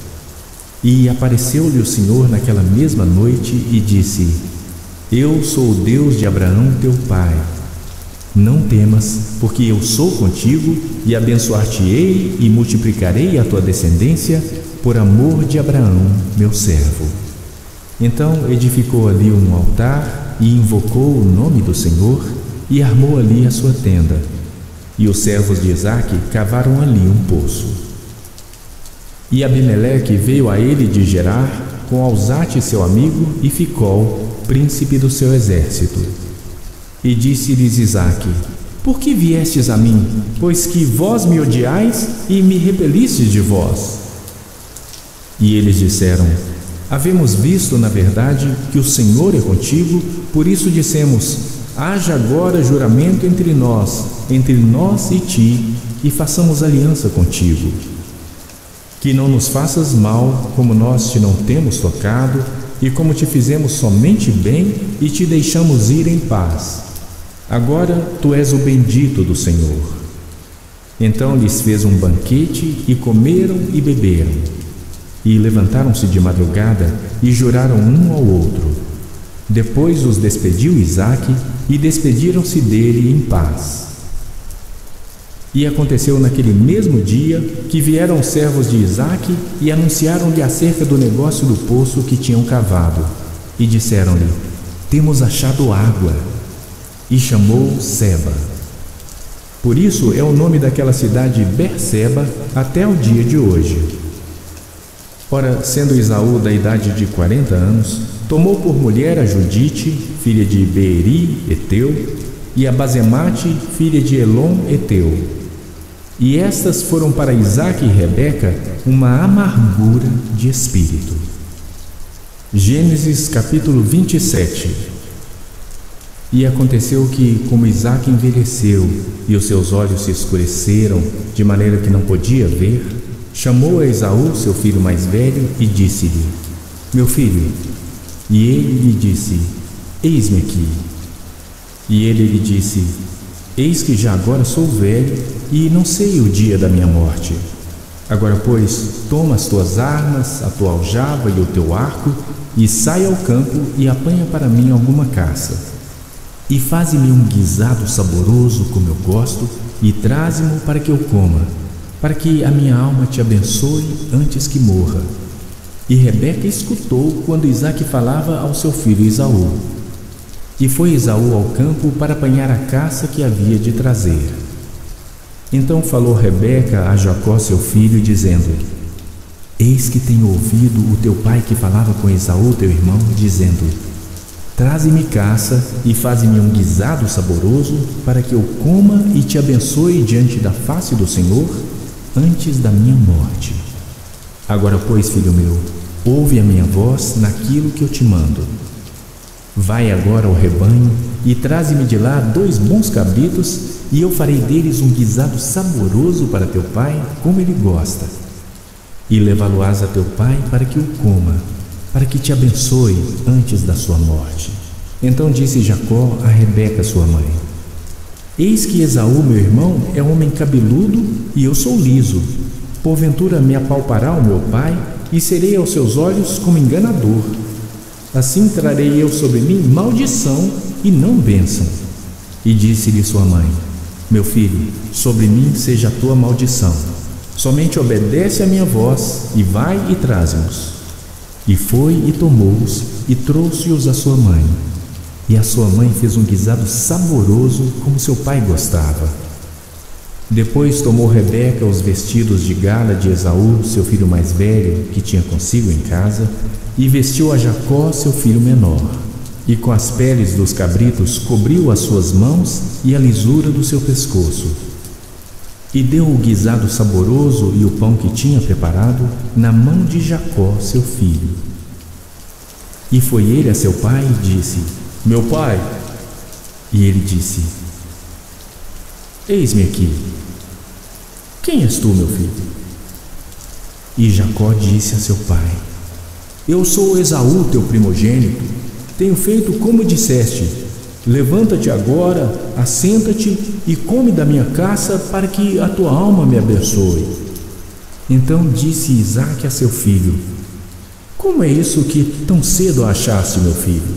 E apareceu-lhe o Senhor naquela mesma noite e disse: Eu sou o Deus de Abraão teu pai. Não temas, porque eu sou contigo, e abençoar-te-ei e multiplicarei a tua descendência por amor de Abraão, meu servo. Então edificou ali um altar e invocou o nome do Senhor e armou ali a sua tenda. E os servos de Isaque cavaram ali um poço. E Abimeleque veio a ele de Gerar com Alzate seu amigo e Ficol, príncipe do seu exército. E disse-lhes Isaque: Por que viestes a mim, pois que vós me odiais e me repelistes de vós? E eles disseram: Havemos visto, na verdade, que o Senhor é contigo, por isso dissemos: Haja agora juramento entre nós, entre nós e ti, e façamos aliança contigo. Que não nos faças mal, como nós te não temos tocado, e como te fizemos somente bem, e te deixamos ir em paz. Agora tu és o bendito do Senhor. Então lhes fez um banquete, e comeram e beberam. E levantaram-se de madrugada, e juraram um ao outro. Depois os despediu Isaque, e despediram-se dele em paz. E aconteceu naquele mesmo dia que vieram os servos de Isaque e anunciaram-lhe acerca do negócio do poço que tinham cavado. E disseram-lhe: Temos achado água. E chamou Seba. Por isso é o nome daquela cidade Berseba até o dia de hoje. Ora, sendo Esaú da idade de quarenta anos, tomou por mulher a Judite, filha de Beeri, Eteu, e a Basemate, filha de Elon, Eteu. E estas foram para Isaque e Rebeca uma amargura de espírito. Gênesis capítulo vinte e sete. E aconteceu que, como Isaque envelheceu e os seus olhos se escureceram, de maneira que não podia ver, chamou a Esaú, seu filho mais velho, e disse-lhe: Meu filho. E ele lhe disse: Eis-me aqui. E ele lhe disse: Eis que já agora sou velho, e não sei o dia da minha morte. Agora, pois, toma as tuas armas, a tua aljava e o teu arco, e sai ao campo e apanha para mim alguma caça. E faze-me um guisado saboroso, como eu gosto, e traze-mo para que eu coma, para que a minha alma te abençoe antes que morra. E Rebeca escutou quando Isaque falava ao seu filho Esaú. E foi Esaú ao campo para apanhar a caça que havia de trazer. Então falou Rebeca a Jacó seu filho, dizendo: Eis que tenho ouvido o teu pai que falava com Esaú teu irmão, dizendo: Traze-me caça e faze-me um guisado saboroso, para que eu coma e te abençoe diante da face do Senhor, antes da minha morte. Agora, pois, filho meu, ouve a minha voz naquilo que eu te mando. Vai agora ao rebanho e traze-me de lá dois bons cabritos, e eu farei deles um guisado saboroso para teu pai, como ele gosta. E levá-lo-ás a teu pai para que o coma, para que te abençoe antes da sua morte. Então disse Jacó a Rebeca sua mãe: Eis que Esaú, meu irmão, é homem cabeludo e eu sou liso. Porventura me apalpará o meu pai, e serei aos seus olhos como enganador. Assim trarei eu sobre mim maldição e não bênção. E disse-lhe sua mãe: Meu filho, sobre mim seja a tua maldição. Somente obedece à minha voz, e vai e traze-nos. E foi e tomou-os, e trouxe-os à sua mãe. E a sua mãe fez um guisado saboroso, como seu pai gostava. Depois tomou Rebeca os vestidos de gala de Esaú, seu filho mais velho, que tinha consigo em casa, e vestiu a Jacó, seu filho menor. E com as peles dos cabritos cobriu as suas mãos e a lisura do seu pescoço. E deu o guisado saboroso e o pão que tinha preparado na mão de Jacó, seu filho. E foi ele a seu pai e disse: Meu pai. E ele disse: Eis-me aqui. Quem és tu, meu filho? E Jacó disse a seu pai: Eu sou Esaú, teu primogênito. Tenho feito como disseste. Levanta-te agora, assenta-te e come da minha caça, para que a tua alma me abençoe. Então disse Isaque a seu filho: Como é isso que tão cedo a achaste, meu filho?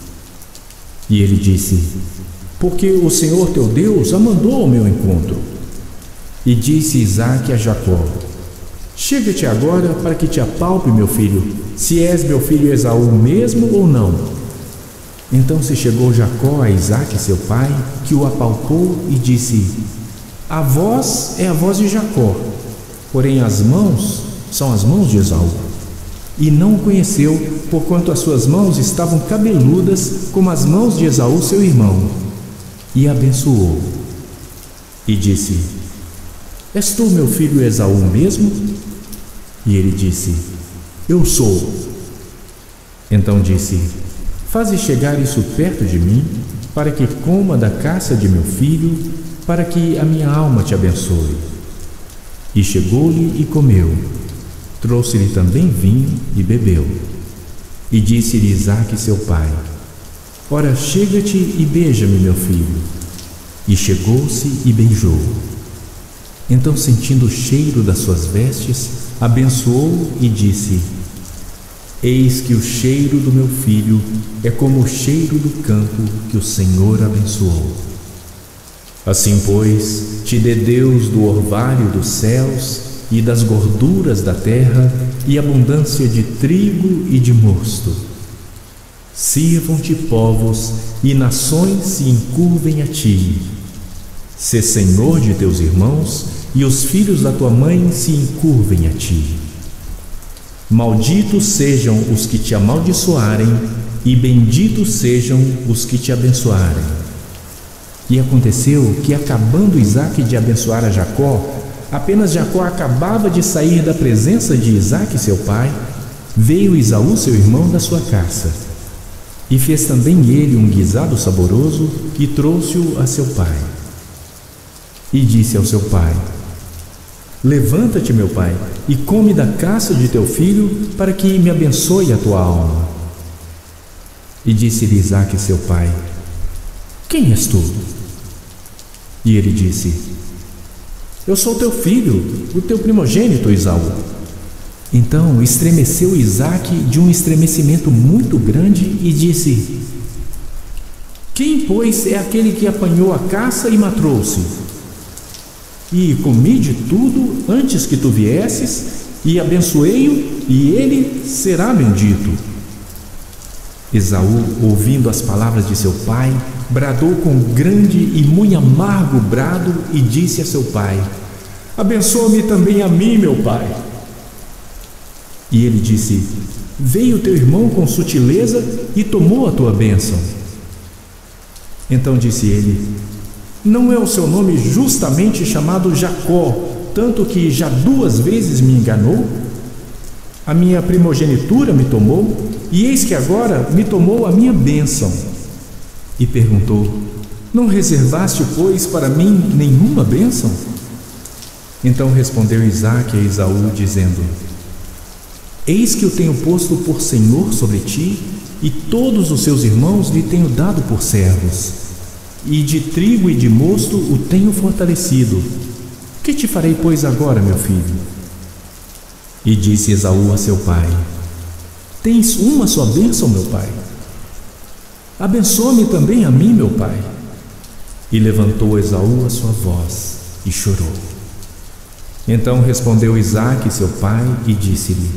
E ele disse: Porque o Senhor teu Deus a mandou ao meu encontro. E disse Isaque a Jacó: Chega-te agora para que te apalpe, meu filho, se és meu filho Esaú mesmo ou não. Então se chegou Jacó a Isaque seu pai, que o apalpou e disse: A voz é a voz de Jacó, porém as mãos são as mãos de Esaú. E não o conheceu, porquanto as suas mãos estavam cabeludas como as mãos de Esaú seu irmão. E abençoou. E disse: És tu meu filho Esaú mesmo? E ele disse: Eu sou. Então disse: Faze chegar isso perto de mim, para que coma da caça de meu filho, para que a minha alma te abençoe. E chegou-lhe e comeu. Trouxe-lhe também vinho e bebeu. E disse-lhe Isaque seu pai: Ora, chega-te e beija-me, meu filho. E chegou-se e beijou. Então, sentindo o cheiro das suas vestes, abençoou e disse: Eis que o cheiro do meu filho é como o cheiro do campo que o Senhor abençoou. Assim, pois, te dê Deus do orvalho dos céus e das gorduras da terra e abundância de trigo e de mosto. Sirvam-te povos e nações se encurvem a ti. Sê senhor de teus irmãos e os filhos da tua mãe se encurvem a ti. Malditos sejam os que te amaldiçoarem, e benditos sejam os que te abençoarem. E aconteceu que, acabando Isaque de abençoar a Jacó, apenas Jacó acabava de sair da presença de Isaque seu pai, veio Esaú seu irmão da sua caça. E fez também ele um guisado saboroso e trouxe-o a seu pai. E disse ao seu pai: Levanta-te, meu pai, e come da caça de teu filho, para que me abençoe a tua alma. E disse-lhe Isaque, seu pai: Quem és tu? E ele disse: Eu sou teu filho, o teu primogênito Esaú. Então estremeceu Isaque de um estremecimento muito grande e disse: Quem, pois, é aquele que apanhou a caça e me trouxe? E comi de tudo antes que tu viesses, e abençoei-o, e ele será bendito. Esaú, ouvindo as palavras de seu pai, bradou com grande e muito amargo brado e disse a seu pai: Abençoa-me também a mim, meu pai. E ele disse: Veio teu irmão com sutileza e tomou a tua bênção. Então disse ele: Não é o seu nome justamente chamado Jacó, tanto que já duas vezes me enganou? A minha primogenitura me tomou, e eis que agora me tomou a minha bênção. E perguntou: Não reservaste, pois, para mim nenhuma bênção? Então respondeu Isaque a Esaú, dizendo: Eis que eu tenho posto por senhor sobre ti, e todos os seus irmãos lhe tenho dado por servos. E de trigo e de mosto o tenho fortalecido. Que te farei, pois, agora, meu filho? E disse Esaú a seu pai: Tens uma só bênção, meu pai? Abençoa-me também a mim, meu pai. E levantou Esaú a sua voz e chorou. Então respondeu Isaque, seu pai, e disse-lhe: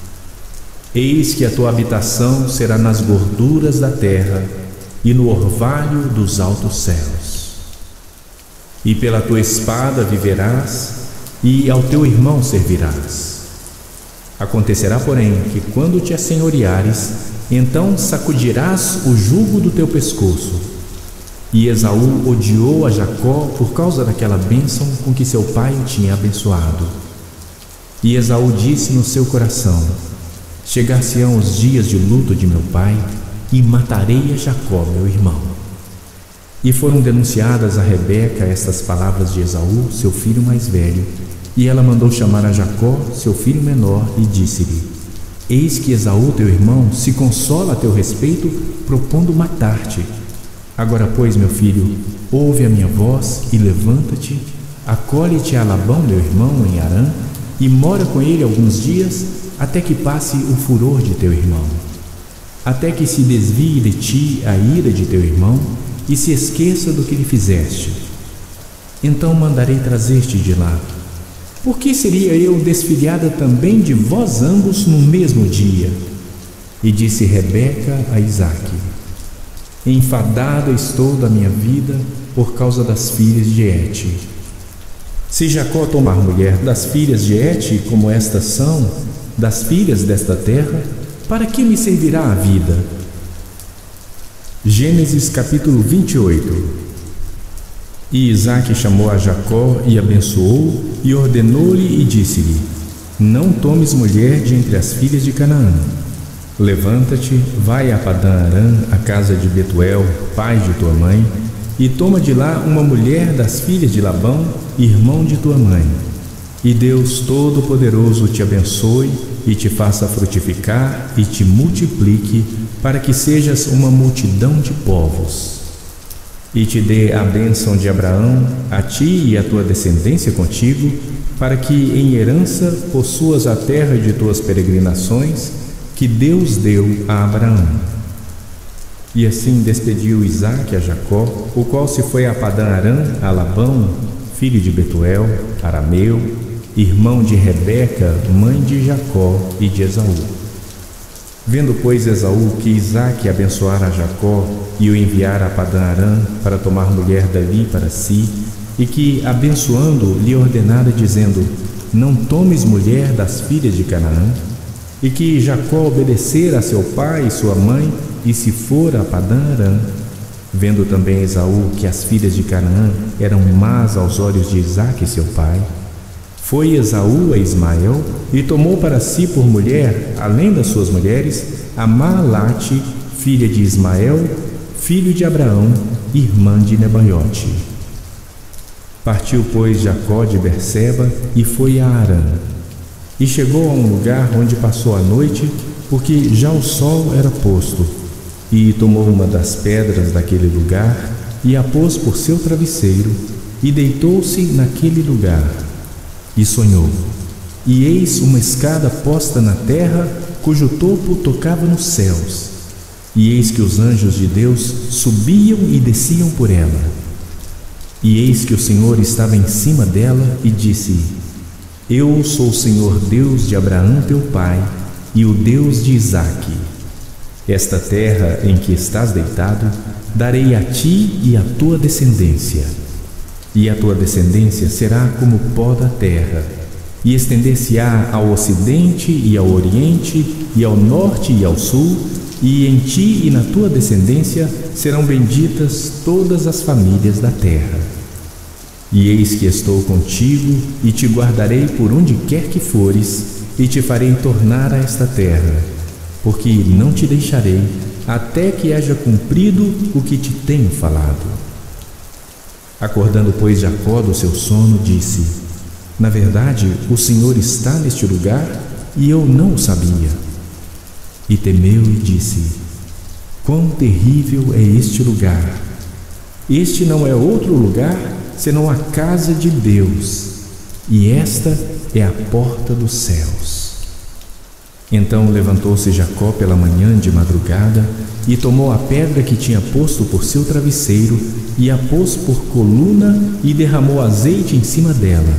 Eis que a tua habitação será nas gorduras da terra e no orvalho dos altos céus. E pela tua espada viverás, e ao teu irmão servirás. Acontecerá, porém, que quando te assenhoreares, então sacudirás o jugo do teu pescoço. E Esaú odiou a Jacó por causa daquela bênção com que seu pai o tinha abençoado. E Esaú disse no seu coração: Chegar-se-ão os dias de luto de meu pai, e matarei a Jacó, meu irmão. E foram denunciadas a Rebeca estas palavras de Esaú, seu filho mais velho, e ela mandou chamar a Jacó, seu filho menor, e disse-lhe: Eis que Esaú, teu irmão, se consola a teu respeito, propondo matar-te. Agora, pois, meu filho, ouve a minha voz e levanta-te, acolhe-te a Labão, meu irmão, em Harã, e mora com ele alguns dias, até que passe o furor de teu irmão, até que se desvie de ti a ira de teu irmão e se esqueça do que lhe fizeste. Então mandarei trazer-te de lá. Por que seria eu desfilhada também de vós ambos no mesmo dia? E disse Rebeca a Isaque: Enfadada estou da minha vida por causa das filhas de Hete. Se Jacó tomar mulher das filhas de Hete, como estas são, das filhas desta terra, para que me servirá a vida? Gênesis capítulo vinte e oito. E Isaque chamou a Jacó e abençoou, e ordenou-lhe e disse-lhe: Não tomes mulher de entre as filhas de Canaã. Levanta-te, vai a Padã Arã, a casa de Betuel, pai de tua mãe, e toma de lá uma mulher das filhas de Labão, irmão de tua mãe. E Deus Todo-Poderoso te abençoe e te faça frutificar e te multiplique, para que sejas uma multidão de povos. E te dê a bênção de Abraão, a ti e a tua descendência contigo, para que em herança possuas a terra de tuas peregrinações, que Deus deu a Abraão. E assim despediu Isaque a Jacó, o qual se foi a Padã Arã a Labão, filho de Betuel, arameu, irmão de Rebeca, mãe de Jacó e de Esaú. Vendo, pois, Esaú que Isaque abençoara a Jacó e o enviara a Padã Arã para tomar mulher dali para si, e que, abençoando, lhe ordenara, dizendo: Não tomes mulher das filhas de Canaã, e que Jacó obedecera a seu pai e sua mãe, e se fora a Padã Arã. Vendo também Esaú que as filhas de Canaã eram más aos olhos de Isaque seu pai, foi Esaú a Ismael e tomou para si por mulher, além das suas mulheres, a Maalate, filha de Ismael, filho de Abraão, irmã de Nebaiote. Partiu, pois, Jacó de Berseba e foi a Harã. E chegou a um lugar onde passou a noite, porque já o sol era posto. E tomou uma das pedras daquele lugar e a pôs por seu travesseiro, e deitou-se naquele lugar. E sonhou. E eis uma escada posta na terra, cujo topo tocava nos céus. E eis que os anjos de Deus subiam e desciam por ela. E eis que o Senhor estava em cima dela e disse: Eu sou o Senhor Deus de Abraão teu pai, e o Deus de Isaque. Esta terra em que estás deitado, darei a ti e à tua descendência. E a tua descendência será como o pó da terra, e estender-se-á ao ocidente e ao oriente, e ao norte e ao sul, e em ti e na tua descendência serão benditas todas as famílias da terra. E eis que estou contigo, e te guardarei por onde quer que fores, e te farei tornar a esta terra, porque não te deixarei, até que haja cumprido o que te tenho falado. Acordando, pois, Jacó do seu sono, disse: Na verdade, o Senhor está neste lugar, e eu não o sabia. E temeu e disse: Quão terrível é este lugar! Este não é outro lugar, senão a casa de Deus, e esta é a porta dos céus. Então levantou-se Jacó pela manhã de madrugada, e tomou a pedra que tinha posto por seu travesseiro, e a pôs por coluna, e derramou azeite em cima dela.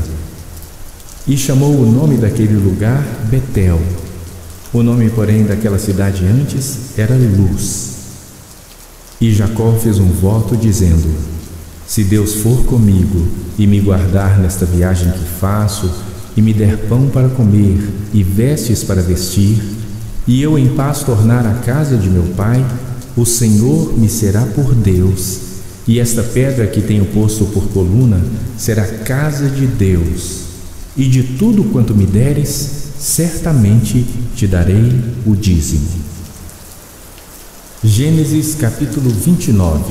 E chamou o nome daquele lugar Betel. O nome, porém, daquela cidade antes era Luz. E Jacó fez um voto, dizendo: Se Deus for comigo e me guardar nesta viagem que faço, e me der pão para comer e vestes para vestir, e eu em paz tornar à casa de meu pai, o Senhor me será por Deus, e esta pedra que tenho posto por coluna será casa de Deus, e de tudo quanto me deres, certamente te darei o dízimo. Gênesis capítulo vinte e nove.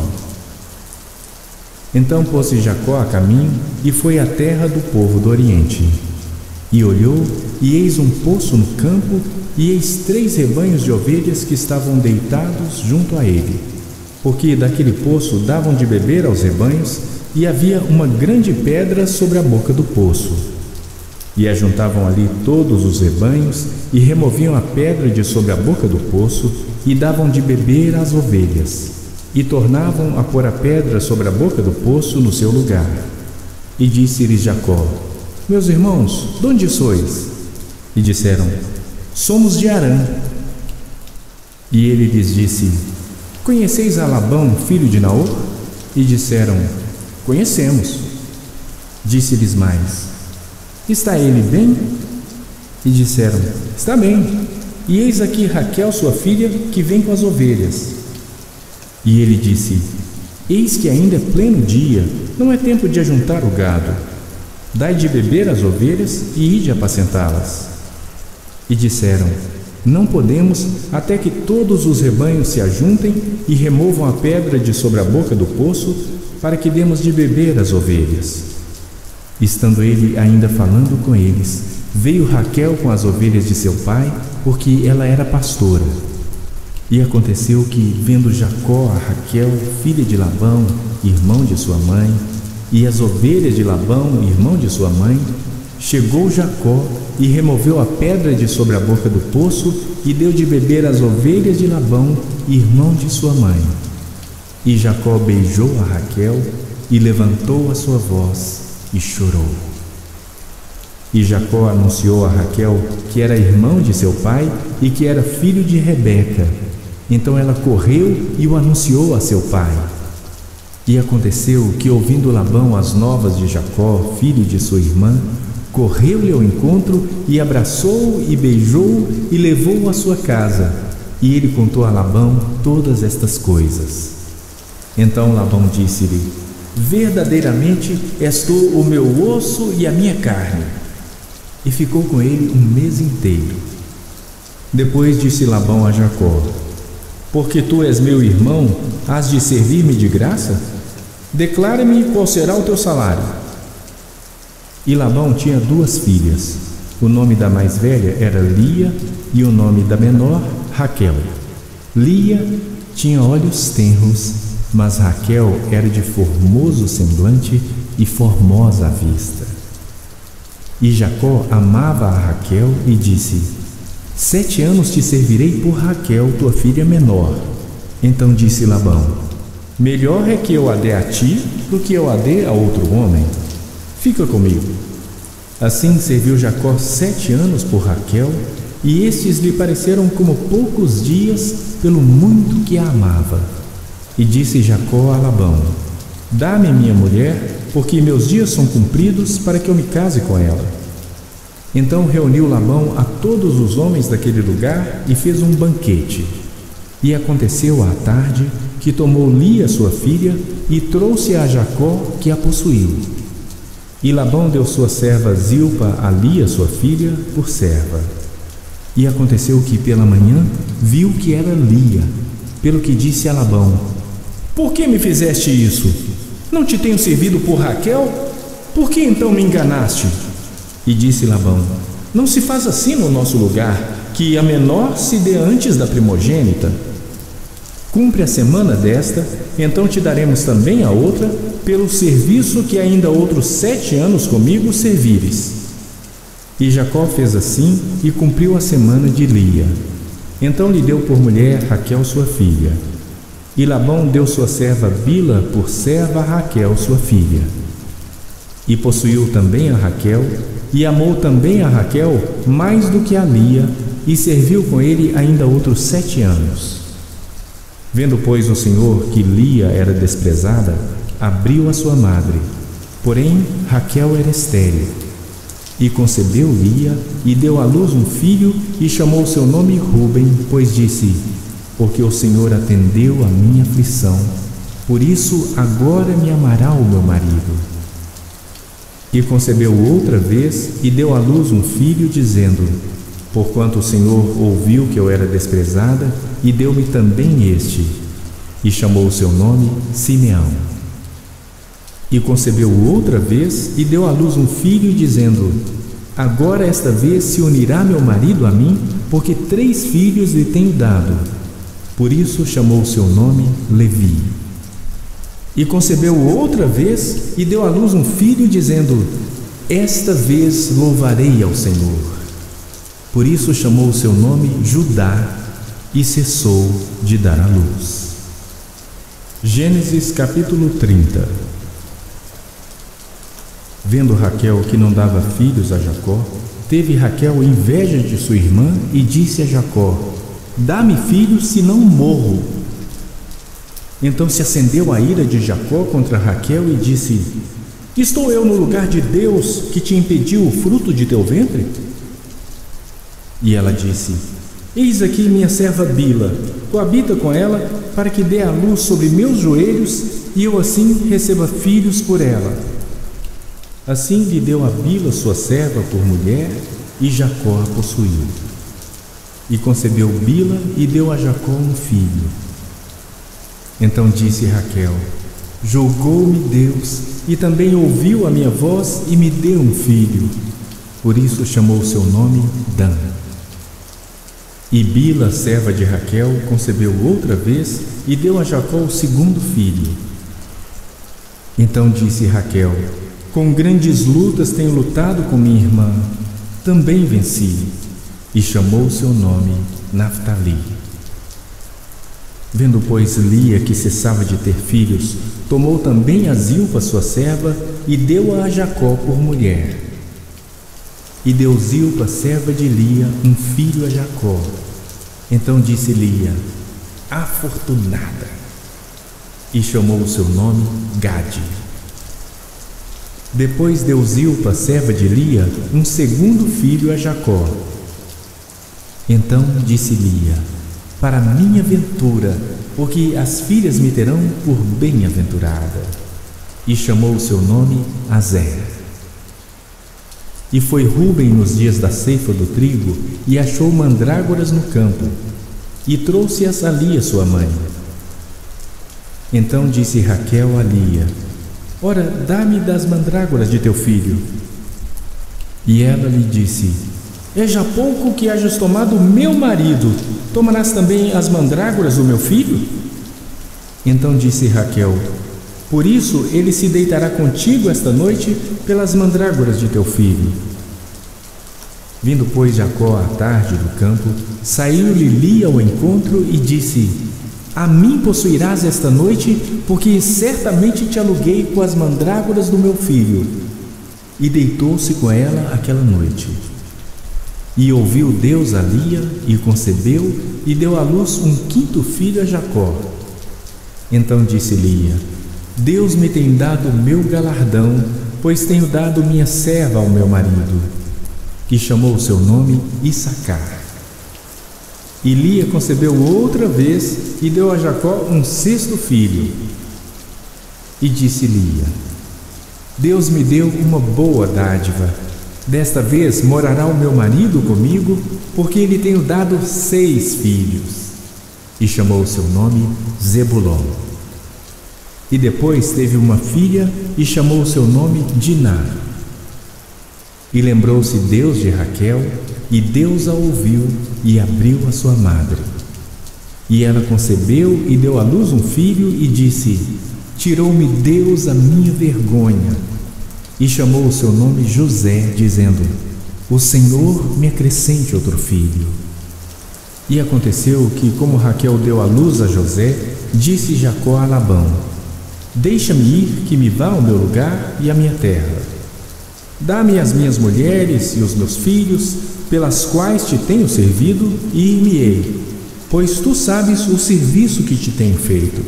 Então pôs-se Jacó a caminho e foi à terra do povo do Oriente. E olhou, e eis um poço no campo, e eis três rebanhos de ovelhas que estavam deitados junto a ele, porque daquele poço davam de beber aos rebanhos, e havia uma grande pedra sobre a boca do poço. E ajuntavam ali todos os rebanhos, e removiam a pedra de sobre a boca do poço, e davam de beber às ovelhas, e tornavam a pôr a pedra sobre a boca do poço no seu lugar. E disse-lhes Jacó: Meus irmãos, de onde sois? E disseram: Somos de Harã. E ele lhes disse: Conheceis a Labão, filho de Naor? E disseram: Conhecemos. Disse-lhes mais: Está ele bem? E disseram: Está bem. E eis aqui Raquel, sua filha, que vem com as ovelhas. E ele disse: Eis que ainda é pleno dia, não é tempo de ajuntar o gado. Dai de beber às ovelhas e ide apacentá-las. E disseram: Não podemos, até que todos os rebanhos se ajuntem e removam a pedra de sobre a boca do poço, para que demos de beber às ovelhas. Estando ele ainda falando com eles, veio Raquel com as ovelhas de seu pai, porque ela era pastora. E aconteceu que, vendo Jacó a Raquel, filha de Labão, irmão de sua mãe, e as ovelhas de Labão, irmão de sua mãe, chegou Jacó e removeu a pedra de sobre a boca do poço, e deu de beber às ovelhas de Labão, irmão de sua mãe. E Jacó beijou a Raquel, e levantou a sua voz, e chorou. E Jacó anunciou a Raquel que era irmão de seu pai e que era filho de Rebeca. Então ela correu e o anunciou a seu pai. E aconteceu que, ouvindo Labão as novas de Jacó, filho de sua irmã, correu-lhe ao encontro e abraçou-o e beijou-o e levou-o à sua casa. E ele contou a Labão todas estas coisas. Então Labão disse-lhe: Verdadeiramente és tu o meu osso e a minha carne. E ficou com ele um mês inteiro. Depois disse Labão a Jacó: Porque tu és meu irmão, has de servir-me de graça? Declara-me qual será o teu salário. E Labão tinha duas filhas. O nome da mais velha era Lia e o nome da menor, Raquel. Lia tinha olhos tenros, mas Raquel era de formoso semblante e formosa à vista. E Jacó amava a Raquel e disse: Sete anos te servirei por Raquel, tua filha menor. Então disse Labão: Melhor é que eu a dê a ti do que eu a dê a outro homem. Fica comigo. Assim serviu Jacó sete anos por Raquel, e estes lhe pareceram como poucos dias, pelo muito que a amava. E disse Jacó a Labão: Dá-me minha mulher, porque meus dias são cumpridos para que eu me case com ela. Então reuniu Labão a todos os homens daquele lugar e fez um banquete. E aconteceu à tarde que tomou Lia sua filha e trouxe a Jacó, que a possuiu. E Labão deu sua serva Zilpa a Lia sua filha por serva. E aconteceu que pela manhã viu que era Lia, pelo que disse a Labão: Por que me fizeste isso? Não te tenho servido por Raquel? Por que então me enganaste? E disse Labão: Não se faz assim no nosso lugar, que a menor se dê antes da primogênita. Cumpre a semana desta, então te daremos também a outra, pelo serviço que ainda outros sete anos comigo servires. E Jacó fez assim e cumpriu a semana de Lia. Então lhe deu por mulher Raquel sua filha. E Labão deu sua serva Bila por serva a Raquel sua filha. E possuiu também a Raquel, e amou também a Raquel mais do que a Lia, e serviu com ele ainda outros sete anos. Vendo, pois, o Senhor que Lia era desprezada, abriu a sua madre. Porém, Raquel era estéril. E concebeu Lia, e deu à luz um filho, e chamou seu nome Ruben, pois disse: Porque o Senhor atendeu a minha aflição, por isso agora me amará o meu marido. E concebeu outra vez, e deu à luz um filho, dizendo: Porquanto o Senhor ouviu que eu era desprezada, e deu-me também este. E chamou o seu nome Simeão. E concebeu outra vez, e deu à luz um filho, dizendo: Agora esta vez se unirá meu marido a mim, porque três filhos lhe tenho dado. Por isso chamou o seu nome Levi. E concebeu outra vez, e deu à luz um filho, dizendo: Esta vez louvarei ao Senhor. Por isso chamou o seu nome Judá, e cessou de dar à luz. Gênesis capítulo trinta. Vendo Raquel que não dava filhos a Jacó, teve Raquel inveja de sua irmã e disse a Jacó: Dá-me filhos, senão morro. Então se acendeu a ira de Jacó contra Raquel e disse: Estou eu no lugar de Deus, que te impediu o fruto de teu ventre? E ela disse: Eis aqui minha serva Bila, coabita com ela, para que dê a luz sobre meus joelhos, e eu assim receba filhos por ela. Assim lhe deu a Bila sua serva por mulher, e Jacó a possuiu. E concebeu Bila e deu a Jacó um filho. Então disse Raquel: Julgou-me Deus, e também ouviu a minha voz, e me deu um filho. Por isso chamou seu nome Dan. E Bila, serva de Raquel, concebeu outra vez, e deu a Jacó o segundo filho. Então disse Raquel: Com grandes lutas tenho lutado com minha irmã, também venci. E chamou seu nome Naftali. Vendo, pois, Lia que cessava de ter filhos, tomou também a Zilpa sua serva, e deu-a a Jacó por mulher. E deu Zilpa, serva de Lia, um filho a Jacó. Então disse Lia: Afortunada. E chamou o seu nome Gade. Depois deu Zilpa, serva de Lia, um segundo filho a Jacó. Então disse Lia: Para minha ventura, porque as filhas me terão por bem-aventurada. E chamou o seu nome Azer. E foi Ruben nos dias da ceifa do trigo, e achou mandrágoras no campo, e trouxe-as a Lia sua mãe. Então disse Raquel a Lia: Ora, dá-me das mandrágoras de teu filho. E ela lhe disse: É já pouco que hajas tomado meu marido, tomarás também as mandrágoras do meu filho? Então disse Raquel: Por isso ele se deitará contigo esta noite pelas mandrágoras de teu filho. Vindo, pois, Jacó à tarde do campo, saiu-lhe Lia ao encontro e disse: A mim possuirás esta noite, porque certamente te aluguei com as mandrágoras do meu filho. E deitou-se com ela aquela noite. E ouviu Deus a Lia, e concebeu, e deu à luz um quinto filho a Jacó. Então disse Lia: Deus me tem dado o meu galardão, pois tenho dado minha serva ao meu marido. E chamou o seu nome Issacar. E Lia concebeu outra vez, e deu a Jacó um sexto filho. E disse Lia: Deus me deu uma boa dádiva. Desta vez morará o meu marido comigo, porque lhe tenho dado seis filhos. E chamou o seu nome Zebulon. E depois teve uma filha, e chamou o seu nome Diná. E lembrou-se Deus de Raquel, e Deus a ouviu, e abriu a sua madre. E ela concebeu, e deu à luz um filho, e disse: Tirou-me Deus a minha vergonha. E chamou o seu nome José, dizendo: O Senhor me acrescente outro filho. E aconteceu que, como Raquel deu à luz a José, disse Jacó a Labão: Deixa-me ir, que me vá ao meu lugar e à minha terra. Dá-me as minhas mulheres e os meus filhos, pelas quais te tenho servido, e ir-me-ei, pois tu sabes o serviço que te tenho feito.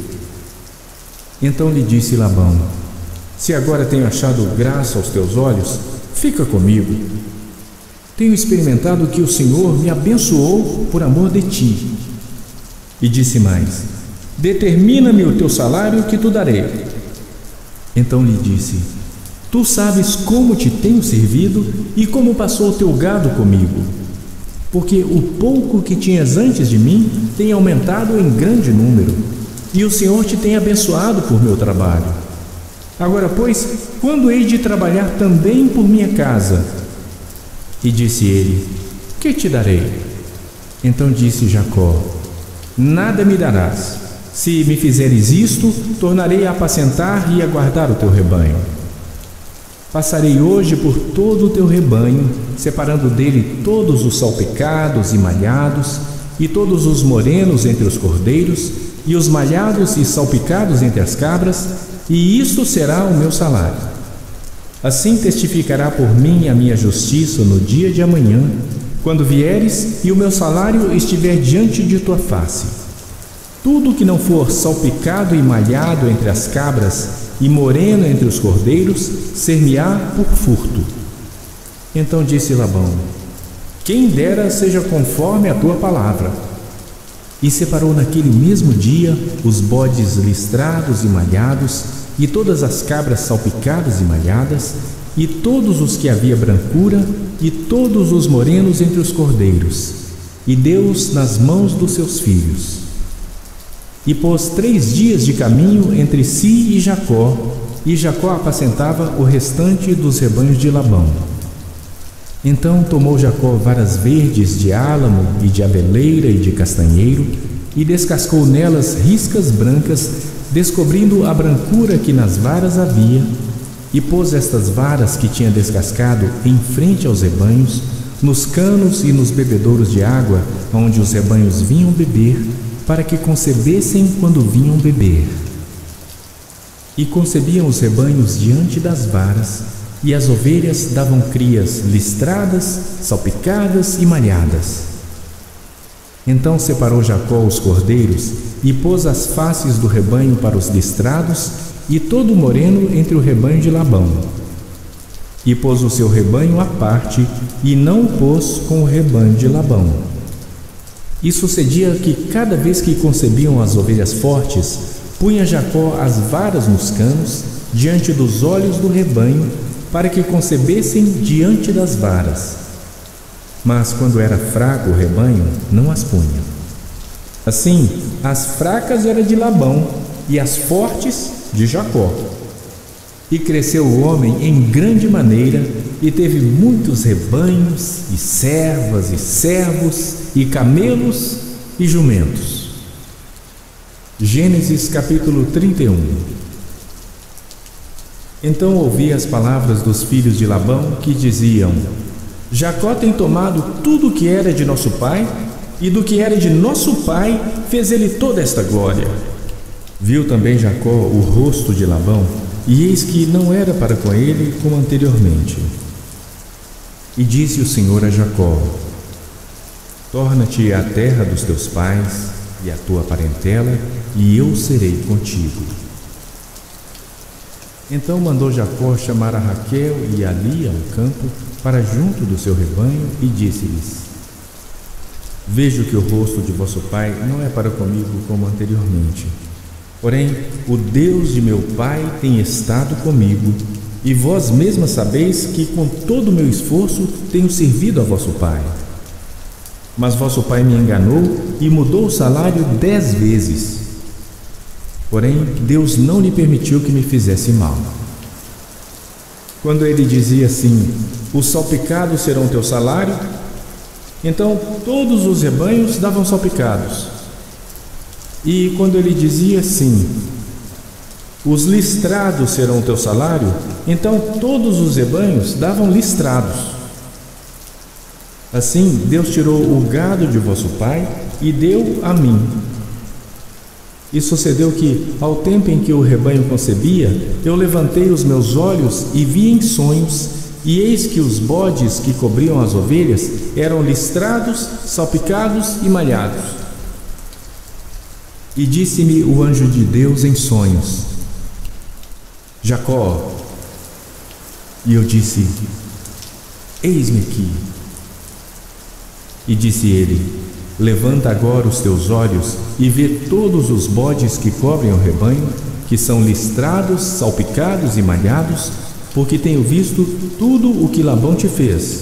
Então lhe disse Labão: Se agora tenho achado graça aos teus olhos, fica comigo. Tenho experimentado que o Senhor me abençoou por amor de ti. E disse mais: Determina-me o teu salário, que tu darei. Então lhe disse: Tu sabes como te tenho servido e como passou o teu gado comigo, porque o pouco que tinhas antes de mim tem aumentado em grande número, e o Senhor te tem abençoado por meu trabalho. Agora, pois, quando hei de trabalhar também por minha casa? E disse ele: Que te darei? Então disse Jacó: Nada me darás. Se me fizeres isto, tornarei a apacentar e a guardar o teu rebanho. Passarei hoje por todo o teu rebanho, separando dele todos os salpicados e malhados, e todos os morenos entre os cordeiros, e os malhados e salpicados entre as cabras, e isto será o meu salário. Assim testificará por mim a minha justiça no dia de amanhã, quando vieres e o meu salário estiver diante de tua face. Tudo que não for salpicado e malhado entre as cabras, e moreno entre os cordeiros, ser-me-á por furto. Então disse Labão: Quem dera seja conforme a tua palavra. E separou naquele mesmo dia os bodes listrados e malhados, e todas as cabras salpicadas e malhadas, e todos os que havia brancura, e todos os morenos entre os cordeiros, e deu-os nas mãos dos seus filhos. E pôs três dias de caminho entre si e Jacó, e Jacó apacentava o restante dos rebanhos de Labão. Então tomou Jacó varas verdes de álamo e de abeleira e de castanheiro, e descascou nelas riscas brancas, descobrindo a brancura que nas varas havia, e pôs estas varas que tinha descascado em frente aos rebanhos, nos canos e nos bebedouros de água, onde os rebanhos vinham beber, para que concebessem quando vinham beber. E concebiam os rebanhos diante das varas, e as ovelhas davam crias listradas, salpicadas e malhadas. Então separou Jacó os cordeiros, e pôs as faces do rebanho para os listrados, e todo o moreno entre o rebanho de Labão. E pôs o seu rebanho à parte, e não o pôs com o rebanho de Labão. E sucedia que cada vez que concebiam as ovelhas fortes, punha Jacó as varas nos canos, diante dos olhos do rebanho, para que concebessem diante das varas. Mas quando era fraco o rebanho, não as punha. Assim, as fracas eram de Labão, e as fortes de Jacó. E cresceu o homem em grande maneira, e teve muitos rebanhos, e servas, e servos, e camelos, e jumentos. Gênesis capítulo trinta e um. Então ouvi as palavras dos filhos de Labão, que diziam: Jacó tem tomado tudo o que era de nosso pai, e do que era de nosso pai fez ele toda esta glória. Viu também Jacó o rosto de Labão, e eis que não era para com ele como anteriormente. E disse o Senhor a Jacó: Torna-te à terra dos teus pais e à tua parentela, e eu serei contigo. Então mandou Jacó chamar a Raquel e a Lia ao campo, para junto do seu rebanho, e disse-lhes: Vejo que o rosto de vosso pai não é para comigo como anteriormente. Porém, o Deus de meu pai tem estado comigo, e vós mesmas sabeis que com todo o meu esforço tenho servido a vosso pai. Mas vosso pai me enganou e mudou o salário dez vezes. Porém, Deus não lhe permitiu que me fizesse mal. Quando ele dizia assim: Os salpicados serão teu salário, então todos os rebanhos davam salpicados. E quando ele dizia assim: Os listrados serão teu salário, então todos os rebanhos davam listrados. Assim Deus tirou o gado de vosso pai e deu a mim. E sucedeu que, ao tempo em que o rebanho concebia, eu levantei os meus olhos e vi em sonhos, e eis que os bodes que cobriam as ovelhas eram listrados, salpicados e malhados. E disse-me o anjo de Deus em sonhos: Jacó. E eu disse: Eis-me aqui. E disse ele: Levanta agora os teus olhos e vê todos os bodes que cobrem o rebanho, que são listrados, salpicados e malhados, porque tenho visto tudo o que Labão te fez.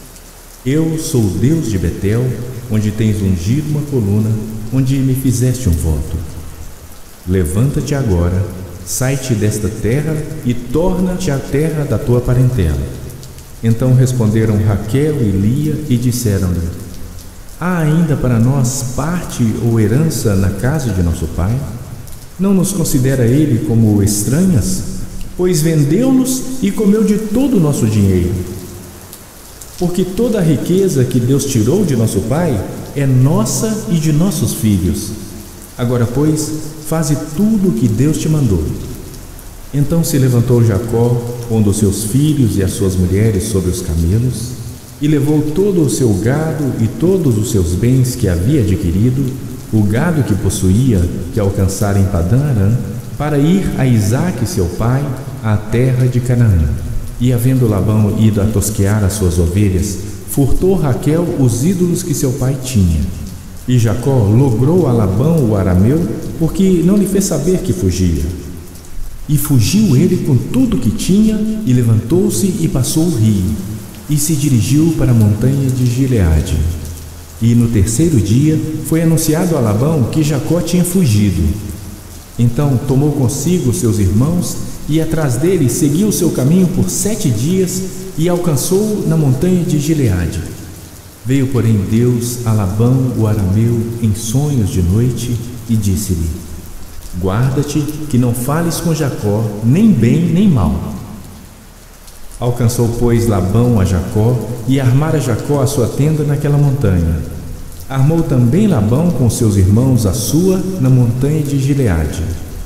Eu sou o Deus de Betel, onde tens ungido uma coluna, onde me fizeste um voto. Levanta-te agora, sai-te desta terra e torna-te à terra da tua parentela. Então responderam Raquel e Lia e disseram-lhe: Há ainda para nós parte ou herança na casa de nosso pai? Não nos considera ele como estranhas? Pois vendeu-nos e comeu de todo o nosso dinheiro. Porque toda a riqueza que Deus tirou de nosso pai é nossa e de nossos filhos. Agora, pois, faze tudo o que Deus te mandou. Então se levantou Jacó, pondo os seus filhos e as suas mulheres sobre os camelos, e levou todo o seu gado e todos os seus bens que havia adquirido, o gado que possuía, que alcançara em Padã-Arã, para ir a Isaque seu pai, à terra de Canaã. E havendo Labão ido a tosquear as suas ovelhas, furtou Raquel os ídolos que seu pai tinha. E Jacó logrou a Labão o arameu, porque não lhe fez saber que fugia. E fugiu ele com tudo que tinha, e levantou-se e passou o rio, e se dirigiu para a montanha de Gileade. E no terceiro dia foi anunciado a Labão que Jacó tinha fugido. Então tomou consigo seus irmãos, e atrás dele seguiu o seu caminho por sete dias, e alcançou na montanha de Gileade. Veio, porém, Deus a Labão o arameu em sonhos de noite, e disse-lhe: Guarda-te que não fales com Jacó, nem bem nem mal. Alcançou, pois, Labão a Jacó, e armara Jacó a sua tenda naquela montanha. Armou também Labão com seus irmãos a sua na montanha de Gileade.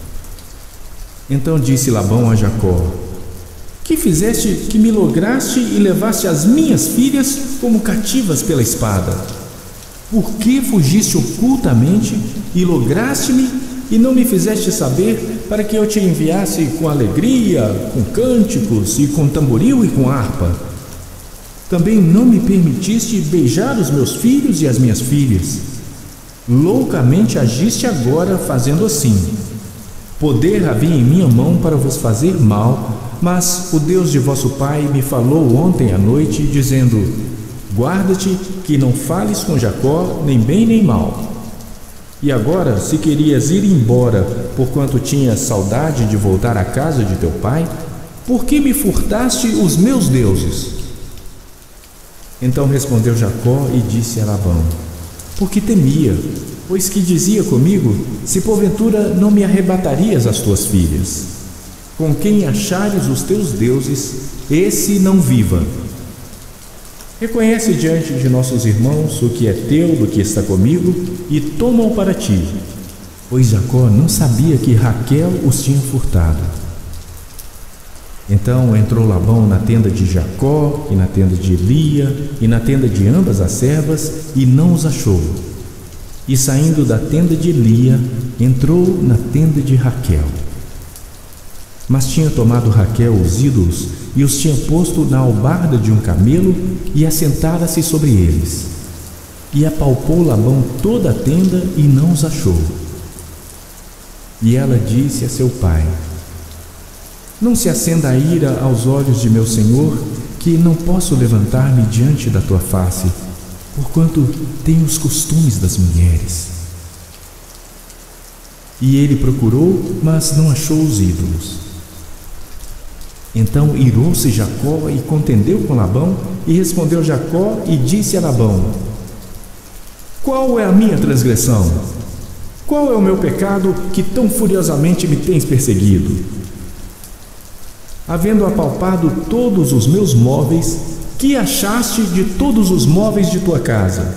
Então disse Labão a Jacó: Que fizeste que me lograste e levaste as minhas filhas como cativas pela espada? Por que fugiste ocultamente e lograste-me e não me fizeste saber, para que eu te enviasse com alegria, com cânticos e com tamboril e com harpa? Também não me permitiste beijar os meus filhos e as minhas filhas. Loucamente agiste agora fazendo assim. Poder havia em minha mão para vos fazer mal, mas o Deus de vosso pai me falou ontem à noite, dizendo: Guarda-te que não fales com Jacó, nem bem nem mal. E agora, se querias ir embora, porquanto tinhas saudade de voltar à casa de teu pai, por que me furtaste os meus deuses? Então respondeu Jacó e disse a Labão: porque temia, pois que dizia comigo, se porventura não me arrebatarias as tuas filhas. Com quem achares os teus deuses, esse não viva. Reconhece diante de nossos irmãos o que é teu do que está comigo, e toma-o para ti. Pois Jacó não sabia que Raquel os tinha furtado. Então entrou Labão na tenda de Jacó, e na tenda de Lia, e na tenda de ambas as servas, e não os achou. E saindo da tenda de Lia, entrou na tenda de Raquel. Mas tinha tomado Raquel os ídolos, e os tinha posto na albarda de um camelo, e assentara-se sobre eles. E apalpou Labão toda a tenda, e não os achou. E ela disse a seu pai: não se acenda a ira aos olhos de meu senhor, que não posso levantar-me diante da tua face, porquanto tenho os costumes das mulheres. E ele procurou, mas não achou os ídolos. Então irou-se Jacó e contendeu com Labão, e respondeu Jacó e disse a Labão: qual é a minha transgressão? Qual é o meu pecado que tão furiosamente me tens perseguido? Havendo apalpado todos os meus móveis, que achaste de todos os móveis de tua casa?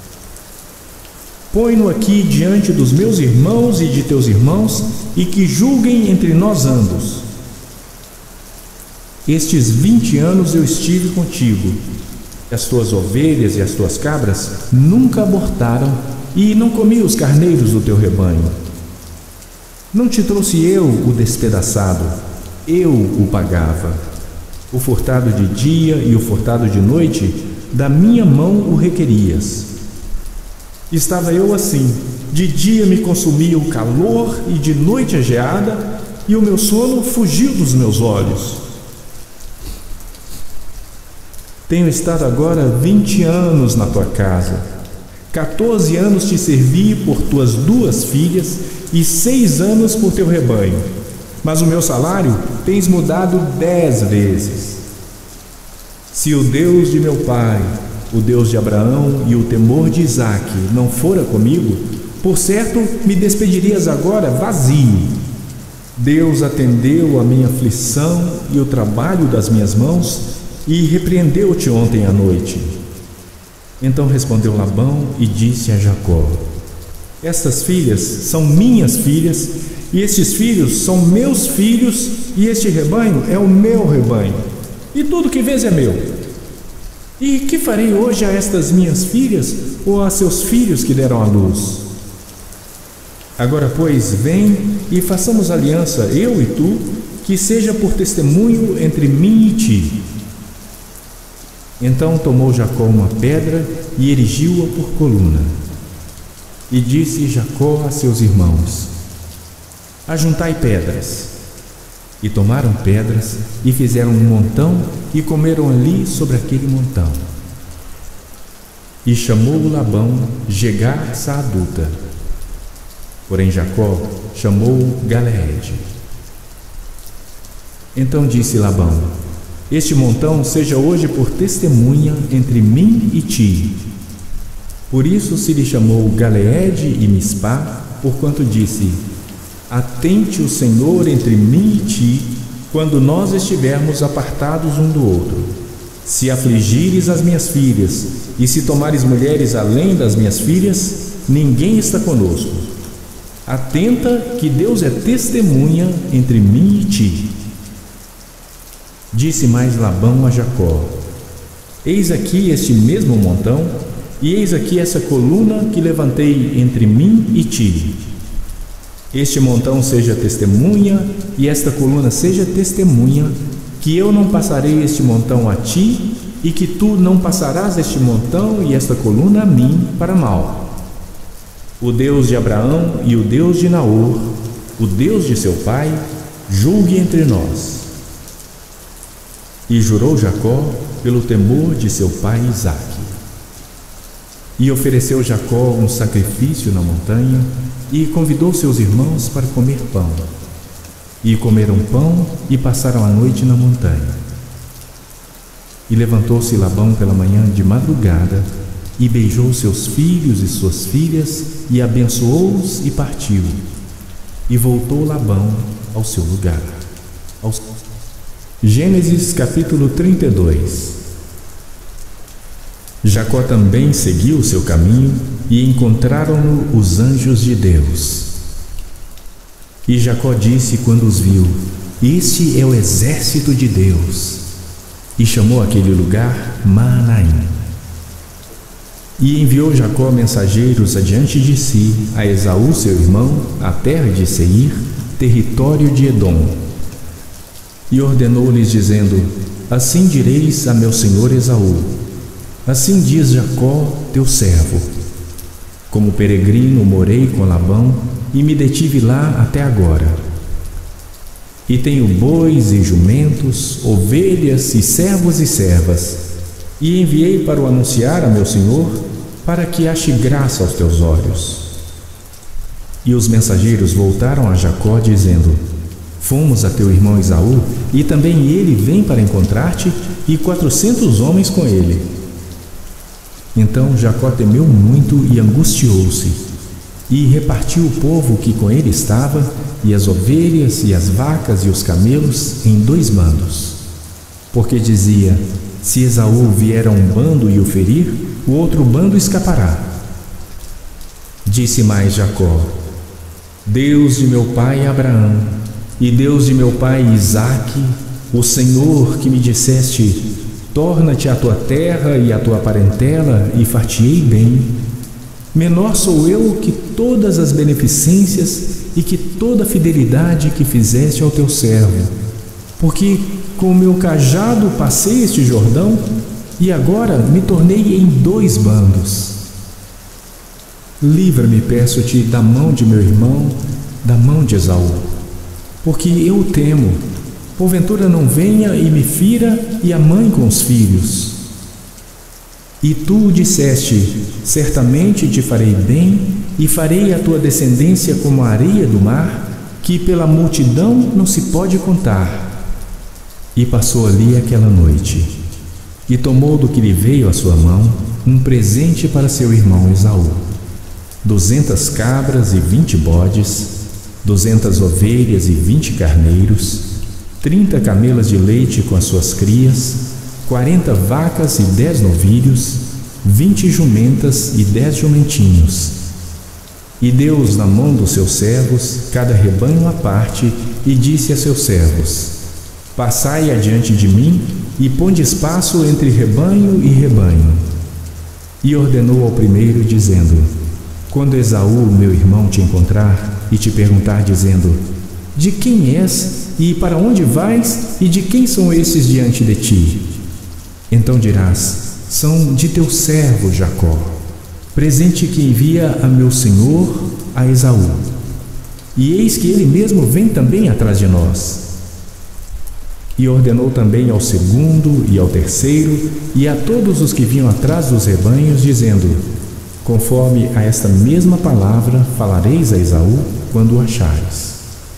Põe-no aqui diante dos meus irmãos e de teus irmãos, e que julguem entre nós ambos. Estes vinte anos eu estive contigo. As tuas ovelhas e as tuas cabras nunca abortaram, e não comi os carneiros do teu rebanho. Não te trouxe eu o despedaçado, eu o pagava. O furtado de dia e o furtado de noite, da minha mão o requerias. Estava eu assim, de dia me consumia o calor e de noite a geada, e o meu sono fugiu dos meus olhos. Tenho estado agora vinte anos na tua casa. Quatorze anos te servi por tuas duas filhas e seis anos por teu rebanho. Mas o meu salário tens mudado dez vezes. Se o Deus de meu pai, o Deus de Abraão e o temor de Isaque não fora comigo, por certo me despedirias agora vazio. Deus atendeu a minha aflição e o trabalho das minhas mãos, e repreendeu-te ontem à noite. Então respondeu Labão e disse a Jacó: estas filhas são minhas filhas, e estes filhos são meus filhos, e este rebanho é o meu rebanho, e tudo que vês é meu. E que farei hoje a estas minhas filhas, ou a seus filhos que deram à luz? Agora, pois, vem e façamos aliança, eu e tu, que seja por testemunho entre mim e ti. Então tomou Jacó uma pedra e erigiu-a por coluna. E disse Jacó a seus irmãos: ajuntai pedras. E tomaram pedras e fizeram um montão e comeram ali sobre aquele montão. E chamou Labão Jegar Saaduta. Porém Jacó chamou Galeede. Então disse Labão: este montão seja hoje por testemunha entre mim e ti. Por isso se lhe chamou Galeede e Mispá, porquanto disse: atente o Senhor entre mim e ti, quando nós estivermos apartados um do outro. Se afligires as minhas filhas, e se tomares mulheres além das minhas filhas, ninguém está conosco. Atenta que Deus é testemunha entre mim e ti. Disse mais Labão a Jacó: eis aqui este mesmo montão, e eis aqui essa coluna que levantei entre mim e ti. Este montão seja testemunha, e esta coluna seja testemunha, que eu não passarei este montão a ti, e que tu não passarás este montão e esta coluna a mim para mal. O Deus de Abraão e o Deus de Naor, o Deus de seu pai, julgue entre nós. E jurou Jacó pelo temor de seu pai Isaque. E ofereceu Jacó um sacrifício na montanha, e convidou seus irmãos para comer pão. E comeram pão e passaram a noite na montanha. E levantou-se Labão pela manhã de madrugada, e beijou seus filhos e suas filhas, e abençoou-os e partiu. E voltou Labão ao seu lugar. Aos... Gênesis capítulo trinta e dois. Jacó também seguiu o seu caminho, e encontraram-no os anjos de Deus. E Jacó disse quando os viu: Este é o exército de Deus. E chamou aquele lugar Maanaim. E enviou Jacó mensageiros adiante de si a Esaú seu irmão, à terra de Seir, território de Edom. E ordenou-lhes dizendo: Assim direis a meu senhor Esaú: Assim diz Jacó teu servo: Como peregrino morei com Labão, e me detive lá até agora. E tenho bois e jumentos, ovelhas e servos e servas, e enviei para o anunciar a meu senhor, para que ache graça aos teus olhos. E os mensageiros voltaram a Jacó, dizendo: Fomos a teu irmão Esaú, e também ele vem para encontrar-te, e quatrocentos homens com ele. Então Jacó temeu muito e angustiou-se, e repartiu o povo que com ele estava, e as ovelhas, e as vacas, e os camelos, em dois bandos. Porque dizia: Se Esaú vier a um bando e o ferir, o outro bando escapará. Disse mais Jacó: Deus de meu pai Abraão, e Deus de meu pai Isaque, o Senhor que me disseste: Torna-te à tua terra e à tua parentela, e far-te-ei bem. Menor sou eu que todas as beneficências e que toda a fidelidade que fizeste ao teu servo, porque com o meu cajado passei este Jordão, e agora me tornei em dois bandos. Livra-me, peço-te, da mão de meu irmão, da mão de Esaú, porque eu o temo, porventura não venha e me fira, e a mãe com os filhos. E tu disseste: Certamente te farei bem, e farei a tua descendência como a areia do mar, que pela multidão não se pode contar. E passou ali aquela noite, e tomou do que lhe veio à sua mão um presente para seu irmão Esaú: duzentas cabras e vinte bodes, duzentas ovelhas e vinte carneiros, trinta camelas de leite com as suas crias, quarenta vacas e dez novilhos, vinte jumentas e dez jumentinhos. E deu-os na mão dos seus servos, cada rebanho à parte, e disse a seus servos: Passai adiante de mim, e ponde espaço entre rebanho e rebanho. E ordenou ao primeiro, dizendo: Quando Esaú, meu irmão, te encontrar, e te perguntar, dizendo: De quem és, e para onde vais, e de quem são esses diante de ti? Então dirás: São de teu servo Jacó, presente que envia a meu senhor, a Esaú. E eis que ele mesmo vem também atrás de nós. E ordenou também ao segundo e ao terceiro, e a todos os que vinham atrás dos rebanhos, dizendo: Conforme a esta mesma palavra falareis a Esaú quando o achares.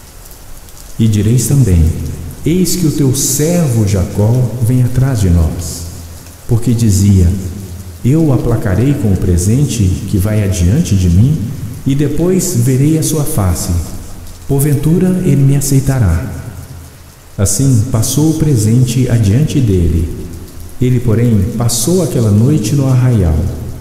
E direis também: Eis que o teu servo Jacó vem atrás de nós, porque dizia: Eu o aplacarei com o presente que vai adiante de mim, e depois verei a sua face. Porventura ele me aceitará. Assim passou o presente adiante dele. Ele, porém, passou aquela noite no arraial.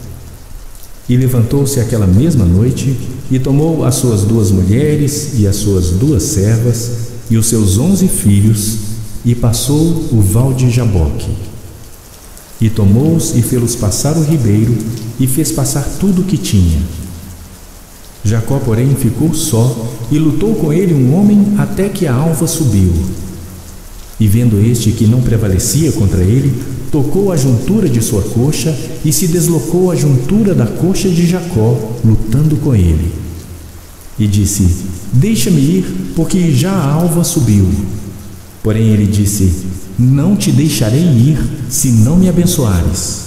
E levantou-se aquela mesma noite, e tomou as suas duas mulheres e as suas duas servas, e os seus onze filhos, e passou o val de Jaboque. E tomou-os e fê-los passar o ribeiro, e fez passar tudo o que tinha. Jacó, porém, ficou só, e lutou com ele um homem até que a alva subiu. E vendo este que não prevalecia contra ele, tocou a juntura de sua coxa, e se deslocou a juntura da coxa de Jacó, lutando com ele. E disse: Deixa-me ir, porque já a alva subiu. Porém ele disse: Não te deixarei ir, se não me abençoares.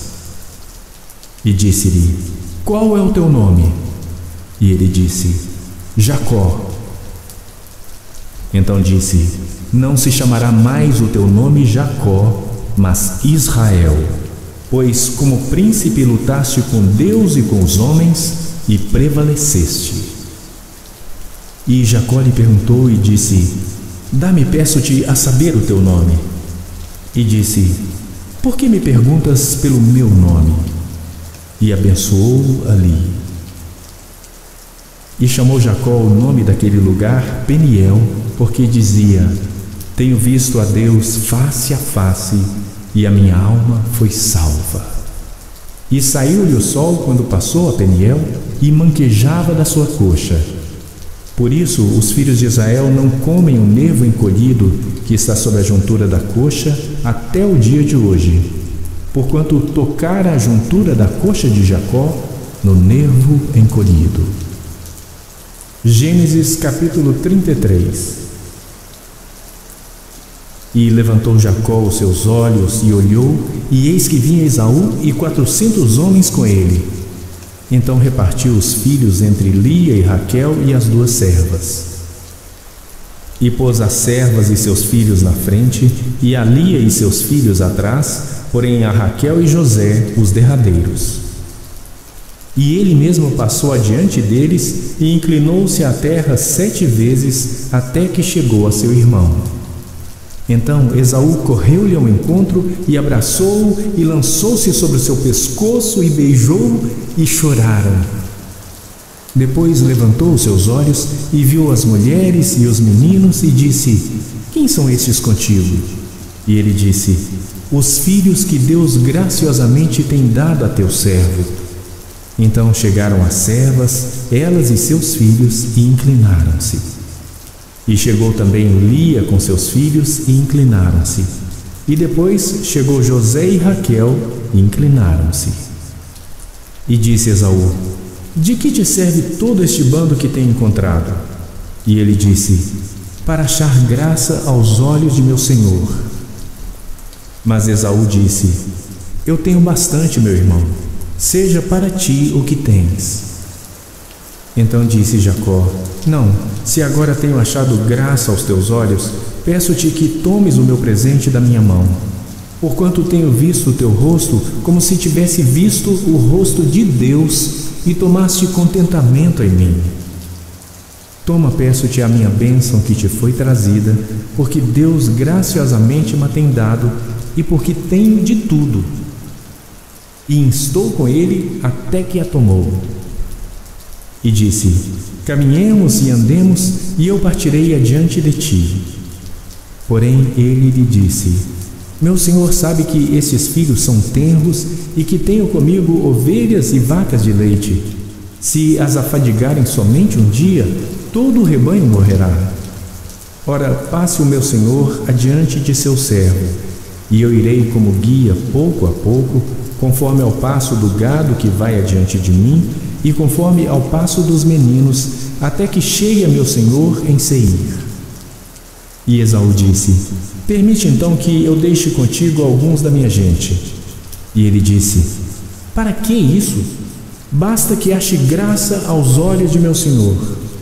E disse-lhe: Qual é o teu nome? E ele disse: Jacó. Então disse: não se chamará mais o teu nome Jacó, mas Israel, pois como príncipe lutaste com Deus e com os homens e prevaleceste. E Jacó lhe perguntou e disse: dá-me, peço-te, a saber o teu nome. E disse: por que me perguntas pelo meu nome? E abençoou-o ali. E chamou Jacó o nome daquele lugar Peniel, porque dizia: tenho visto a Deus face a face, e a minha alma foi salva. E saiu-lhe o sol quando passou a Peniel, e manquejava da sua coxa. Por isso os filhos de Israel não comem o nervo encolhido que está sobre a juntura da coxa até o dia de hoje, porquanto tocara a juntura da coxa de Jacó no nervo encolhido. Gênesis capítulo trinta e três. E levantou Jacó os seus olhos e olhou, e eis que vinha Esaú e quatrocentos homens com ele. Então repartiu os filhos entre Lia e Raquel e as duas servas. E pôs as servas e seus filhos na frente, e a Lia e seus filhos atrás, porém a Raquel e José os derradeiros. E ele mesmo passou adiante deles e inclinou-se à terra sete vezes até que chegou a seu irmão. Então Esaú correu-lhe ao encontro e abraçou-o e lançou-se sobre o seu pescoço e beijou-o, e choraram. Depois levantou os seus olhos e viu as mulheres e os meninos e disse: quem são estes contigo? E ele disse: os filhos que Deus graciosamente tem dado a teu servo. Então chegaram as servas, elas e seus filhos, e inclinaram-se. E chegou também Lia com seus filhos e inclinaram-se. E depois chegou José e Raquel e inclinaram-se. E disse Esaú: de que te serve todo este bando que tenho encontrado? E ele disse: para achar graça aos olhos de meu senhor. Mas Esaú disse: eu tenho bastante, meu irmão, seja para ti o que tens. Então disse Jacó: não, se agora tenho achado graça aos teus olhos, peço-te que tomes o meu presente da minha mão, porquanto tenho visto o teu rosto como se tivesse visto o rosto de Deus, e tomaste contentamento em mim. Toma, peço-te, a minha bênção que te foi trazida, porque Deus graciosamente me tem dado, e porque tenho de tudo. E instou com ele até que a tomou. E disse: caminhemos e andemos, e eu partirei adiante de ti. Porém ele lhe disse: meu senhor sabe que estes filhos são tenros, e que tenho comigo ovelhas e vacas de leite. Se as afadigarem somente um dia, todo o rebanho morrerá. Ora, passe o meu senhor adiante de seu servo, e eu irei como guia pouco a pouco, conforme ao passo do gado que vai adiante de mim, e conforme ao passo dos meninos, até que chegue a meu senhor em Seir. E Esaú disse: permite então que eu deixe contigo alguns da minha gente. E ele disse: para que isso? Basta que ache graça aos olhos de meu senhor.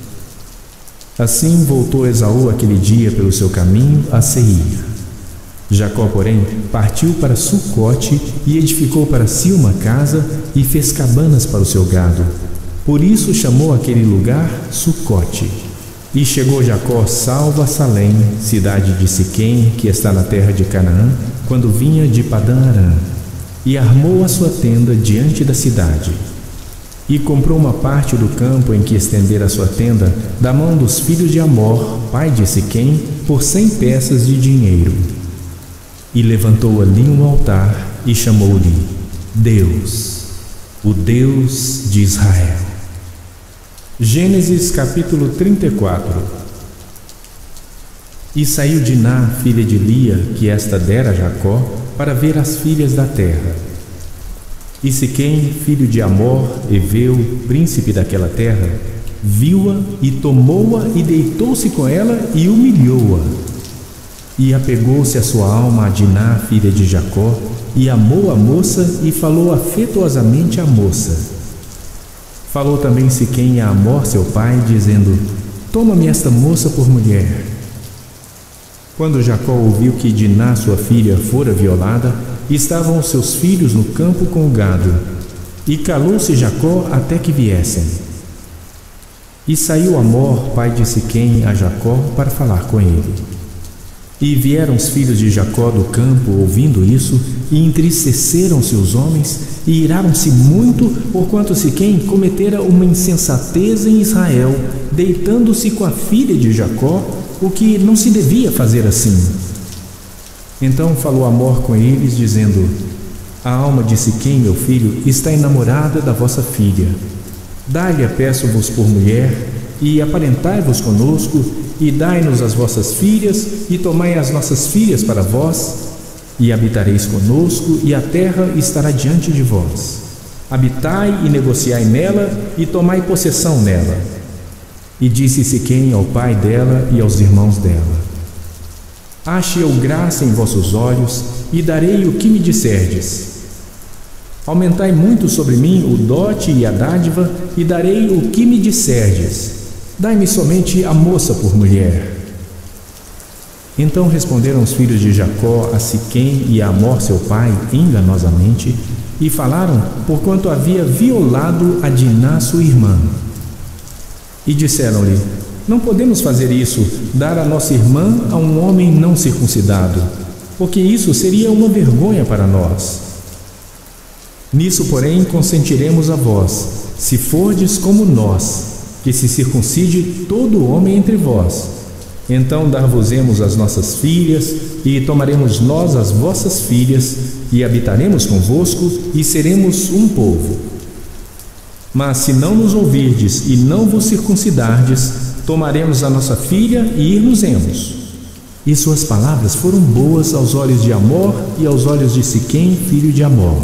Assim voltou Esaú aquele dia pelo seu caminho a Seir. Jacó, porém, partiu para Sucote e edificou para si uma casa e fez cabanas para o seu gado. Por isso chamou aquele lugar Sucote. E chegou Jacó salvo a Salém, cidade de Siquém, que está na terra de Canaã, quando vinha de Padã Arã, e armou a sua tenda diante da cidade. E comprou uma parte do campo em que estendera a sua tenda da mão dos filhos de Amor, pai de Siquém, por cem peças de dinheiro. E levantou ali um altar e chamou-lhe Deus, o Deus de Israel. Gênesis capítulo trinta e quatro. E saiu Diná, filha de Lia, que esta dera a Jacó, para ver as filhas da terra. E Siquém, filho de Amor, heveu, príncipe daquela terra, viu-a e tomou-a e deitou-se com ela e humilhou-a. E apegou-se a sua alma a Diná, filha de Jacó, e amou a moça e falou afetuosamente à moça. Falou também Siquém a Amor, seu pai, dizendo: toma-me esta moça por mulher. Quando Jacó ouviu que Diná, sua filha, fora violada, estavam os seus filhos no campo com o gado, e calou-se Jacó até que viessem. E saiu Amor, pai de Siquém, a Jacó para falar com ele. E vieram os filhos de Jacó do campo, ouvindo isso, e entristeceram-se os homens, e iraram-se muito, porquanto Siquém cometera uma insensatez em Israel, deitando-se com a filha de Jacó, o que não se devia fazer assim. Então falou Amor com eles, dizendo: A alma de Siquém, meu filho, está enamorada da vossa filha. Dai-lhe, peço-vos por mulher, e aparentai-vos conosco, e dai-nos as vossas filhas, e tomai as nossas filhas para vós, e habitareis conosco, e a terra estará diante de vós. Habitai e negociai nela, e tomai possessão nela. E disse Siquém ao pai dela e aos irmãos dela: Ache eu graça em vossos olhos, e darei o que me disserdes. Aumentai muito sobre mim o dote e a dádiva, e darei o que me disserdes. Dai-me somente a moça por mulher. Então responderam os filhos de Jacó a Siquém e a Amor seu pai enganosamente, e falaram porquanto havia violado a Diná sua irmã. E disseram-lhe: Não podemos fazer isso, dar a nossa irmã a um homem não circuncidado, porque isso seria uma vergonha para nós. Nisso, porém, consentiremos a vós, se fordes como nós, que se circuncide todo homem entre vós. Então dar-vos-emos as nossas filhas, e tomaremos nós as vossas filhas, e habitaremos convosco, e seremos um povo. Mas se não nos ouvirdes e não vos circuncidardes, tomaremos a nossa filha e ir-nos-emos. E suas palavras foram boas aos olhos de Amor e aos olhos de Siquém, filho de Amor.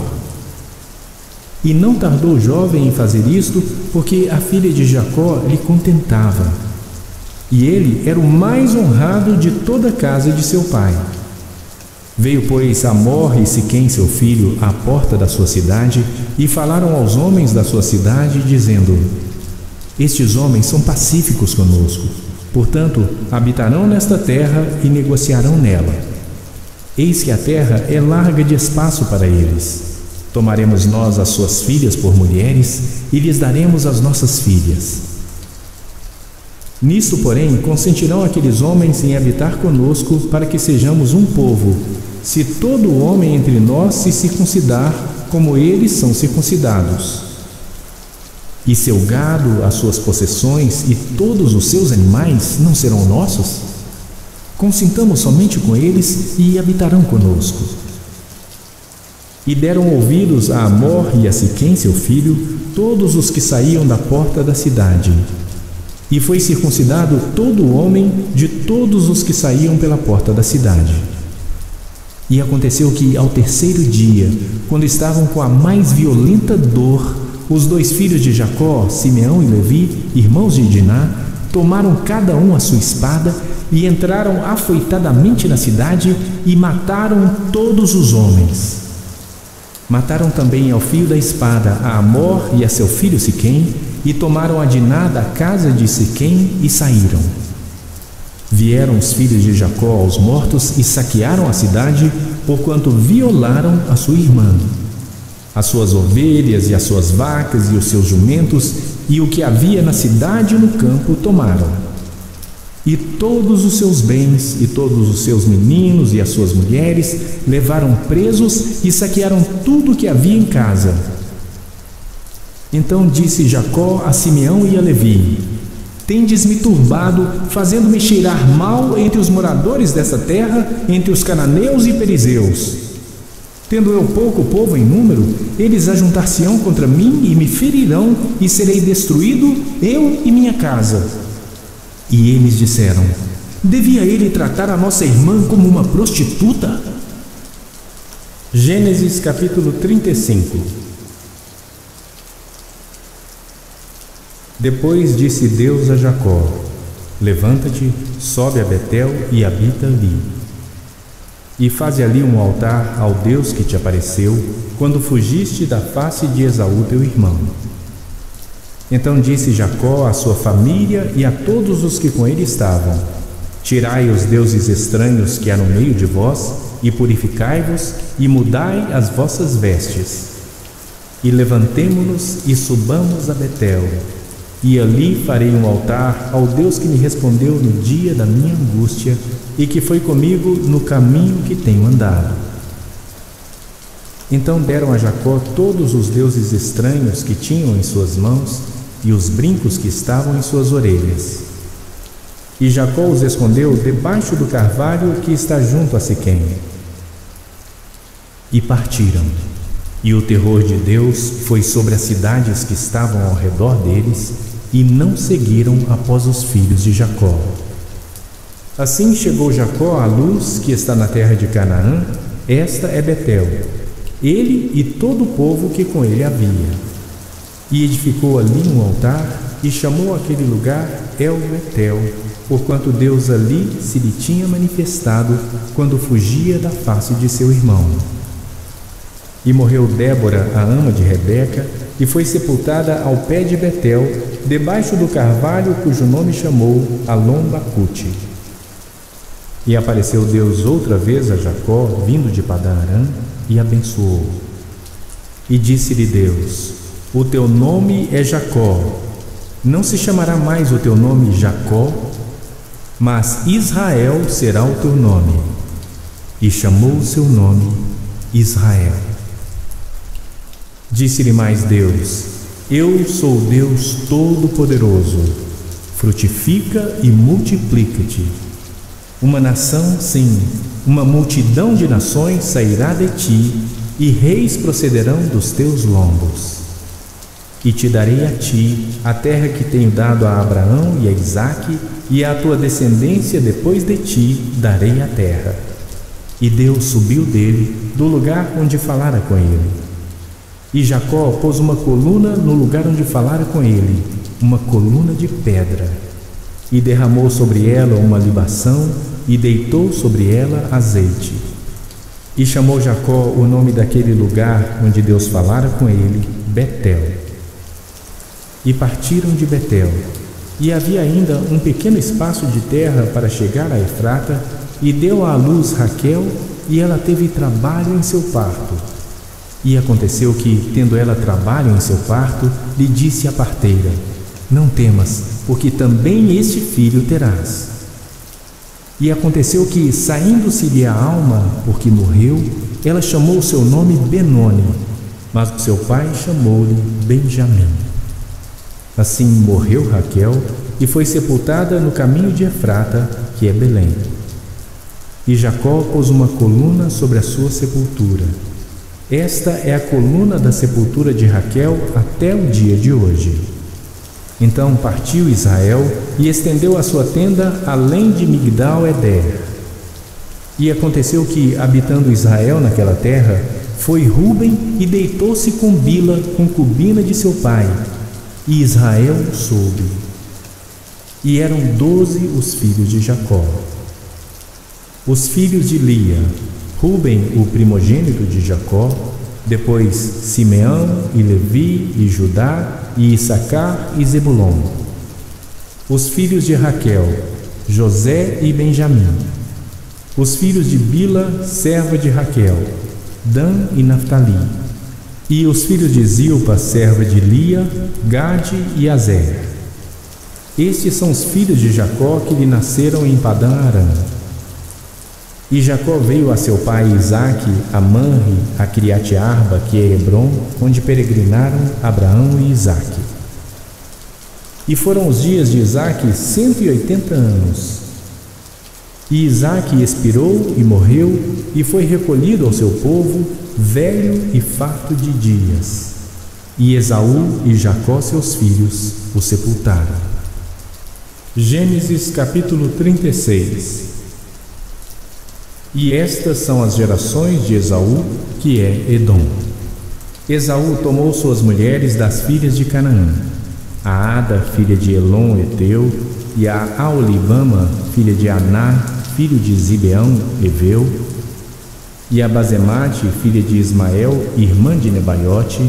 E não tardou o jovem em fazer isto, porque a filha de Jacó lhe contentava. E ele era o mais honrado de toda a casa de seu pai. Veio, pois, Amor e Siquém, seu filho, à porta da sua cidade, e falaram aos homens da sua cidade, dizendo: Estes homens são pacíficos conosco, portanto, habitarão nesta terra e negociarão nela. Eis que a terra é larga de espaço para eles. Tomaremos nós as suas filhas por mulheres, e lhes daremos as nossas filhas. Nisto, porém, consentirão aqueles homens em habitar conosco, para que sejamos um povo, se todo homem entre nós se circuncidar, como eles são circuncidados. E seu gado, as suas possessões e todos os seus animais não serão nossos? Consintamos somente com eles, e habitarão conosco. E deram ouvidos a Amor e a Siquém, seu filho, todos os que saíam da porta da cidade. E foi circuncidado todo o homem de todos os que saíam pela porta da cidade. E aconteceu que, ao terceiro dia, quando estavam com a mais violenta dor, os dois filhos de Jacó, Simeão e Levi, irmãos de Diná, tomaram cada um a sua espada e entraram afoitadamente na cidade e mataram todos os homens. Mataram também ao fio da espada a Amor e a seu filho Siquém, e tomaram a Diná da casa de Siquém e saíram. Vieram os filhos de Jacó aos mortos e saquearam a cidade, porquanto violaram a sua irmã. As suas ovelhas e as suas vacas e os seus jumentos e o que havia na cidade e no campo tomaram. E todos os seus bens e todos os seus meninos e as suas mulheres levaram presos e saquearam tudo o que havia em casa. Então disse Jacó a Simeão e a Levi: Tendes-me turbado, fazendo-me cheirar mal entre os moradores dessa terra, entre os cananeus e perizeus. Tendo eu pouco povo em número, eles ajuntar-se-ão contra mim e me ferirão, e serei destruído, eu e minha casa. E eles disseram: Devia ele tratar a nossa irmã como uma prostituta? Gênesis capítulo trinta e cinco. Depois disse Deus a Jacó: Levanta-te, sobe a Betel e habita ali. E faze ali um altar ao Deus que te apareceu, quando fugiste da face de Esaú teu irmão. Então disse Jacó à sua família e a todos os que com ele estavam: Tirai os deuses estranhos que há no meio de vós, e purificai-vos, e mudai as vossas vestes. E levantemo-nos e subamos a Betel, e ali farei um altar ao Deus que me respondeu no dia da minha angústia, e que foi comigo no caminho que tenho andado. Então deram a Jacó todos os deuses estranhos que tinham em suas mãos, e os brincos que estavam em suas orelhas. E Jacó os escondeu debaixo do carvalho que está junto a Siquém. E partiram, e o terror de Deus foi sobre as cidades que estavam ao redor deles, e não seguiram após os filhos de Jacó. Assim chegou Jacó à luz que está na terra de Canaã, esta é Betel, ele e todo o povo que com ele havia. E edificou ali um altar, e chamou aquele lugar El Betel, porquanto Deus ali se lhe tinha manifestado quando fugia da face de seu irmão. E morreu Débora, a ama de Rebeca, e foi sepultada ao pé de Betel, debaixo do carvalho cujo nome chamou Alom-Bacute. E apareceu Deus outra vez a Jacó, vindo de Padã-Arã, e abençoou. E disse-lhe Deus: o teu nome é Jacó, não se chamará mais o teu nome Jacó, mas Israel será o teu nome. E chamou o seu nome Israel. Disse-lhe mais Deus: eu sou Deus Todo-Poderoso, frutifica e multiplica-te. Uma nação, sim, uma multidão de nações sairá de ti, e reis procederão dos teus lombos. E te darei a ti a terra que tenho dado a Abraão e a Isaque, e à tua descendência depois de ti darei a terra. E Deus subiu dele, do lugar onde falara com ele. E Jacó pôs uma coluna no lugar onde falara com ele, uma coluna de pedra, e derramou sobre ela uma libação, e deitou sobre ela azeite. E chamou Jacó o nome daquele lugar onde Deus falara com ele, Betel. E partiram de Betel, e havia ainda um pequeno espaço de terra para chegar a Efrata, e deu à luz Raquel, e ela teve trabalho em seu parto. E aconteceu que, tendo ela trabalho em seu parto, lhe disse a parteira: não temas, porque também este filho terás. E aconteceu que, saindo-se-lhe a alma, porque morreu, ela chamou o seu nome Benoni, mas o seu pai chamou-lhe Benjamim. Assim morreu Raquel, e foi sepultada no caminho de Efrata, que é Belém. E Jacó pôs uma coluna sobre a sua sepultura. Esta é a coluna da sepultura de Raquel até o dia de hoje. Então partiu Israel e estendeu a sua tenda além de Migdal-Eder. E aconteceu que, habitando Israel naquela terra, foi Ruben e deitou-se com Bila, concubina de seu pai, e Israel o soube. E eram doze os filhos de Jacó. Os filhos de Lia: Ruben, o primogênito de Jacó, depois Simeão e Levi e Judá e Issacar e Zebulon. Os filhos de Raquel: José e Benjamim. Os filhos de Bila, serva de Raquel: Dan e Naftali. E os filhos de Zilpa, serva de Lia: Gade e Azer. Estes são os filhos de Jacó que lhe nasceram em Padã-Arã. E Jacó veio a seu pai Isaque, a Manre, a Criate-Arba, que é Hebrom, onde peregrinaram Abraão e Isaque. E foram os dias de Isaque cento e oitenta anos. E Isaque expirou e morreu, e foi recolhido ao seu povo, velho e farto de dias. E Esaú e Jacó, seus filhos, o sepultaram. Gênesis capítulo trinta e seis. E estas são as gerações de Esaú, que é Edom. Esaú tomou suas mulheres das filhas de Canaã: a Ada, filha de Elon, Eteu, e a Aolibama, filha de Aná, filho de Zibeão, Eveu, e a Basemate, filha de Ismael, irmã de Nebaiote.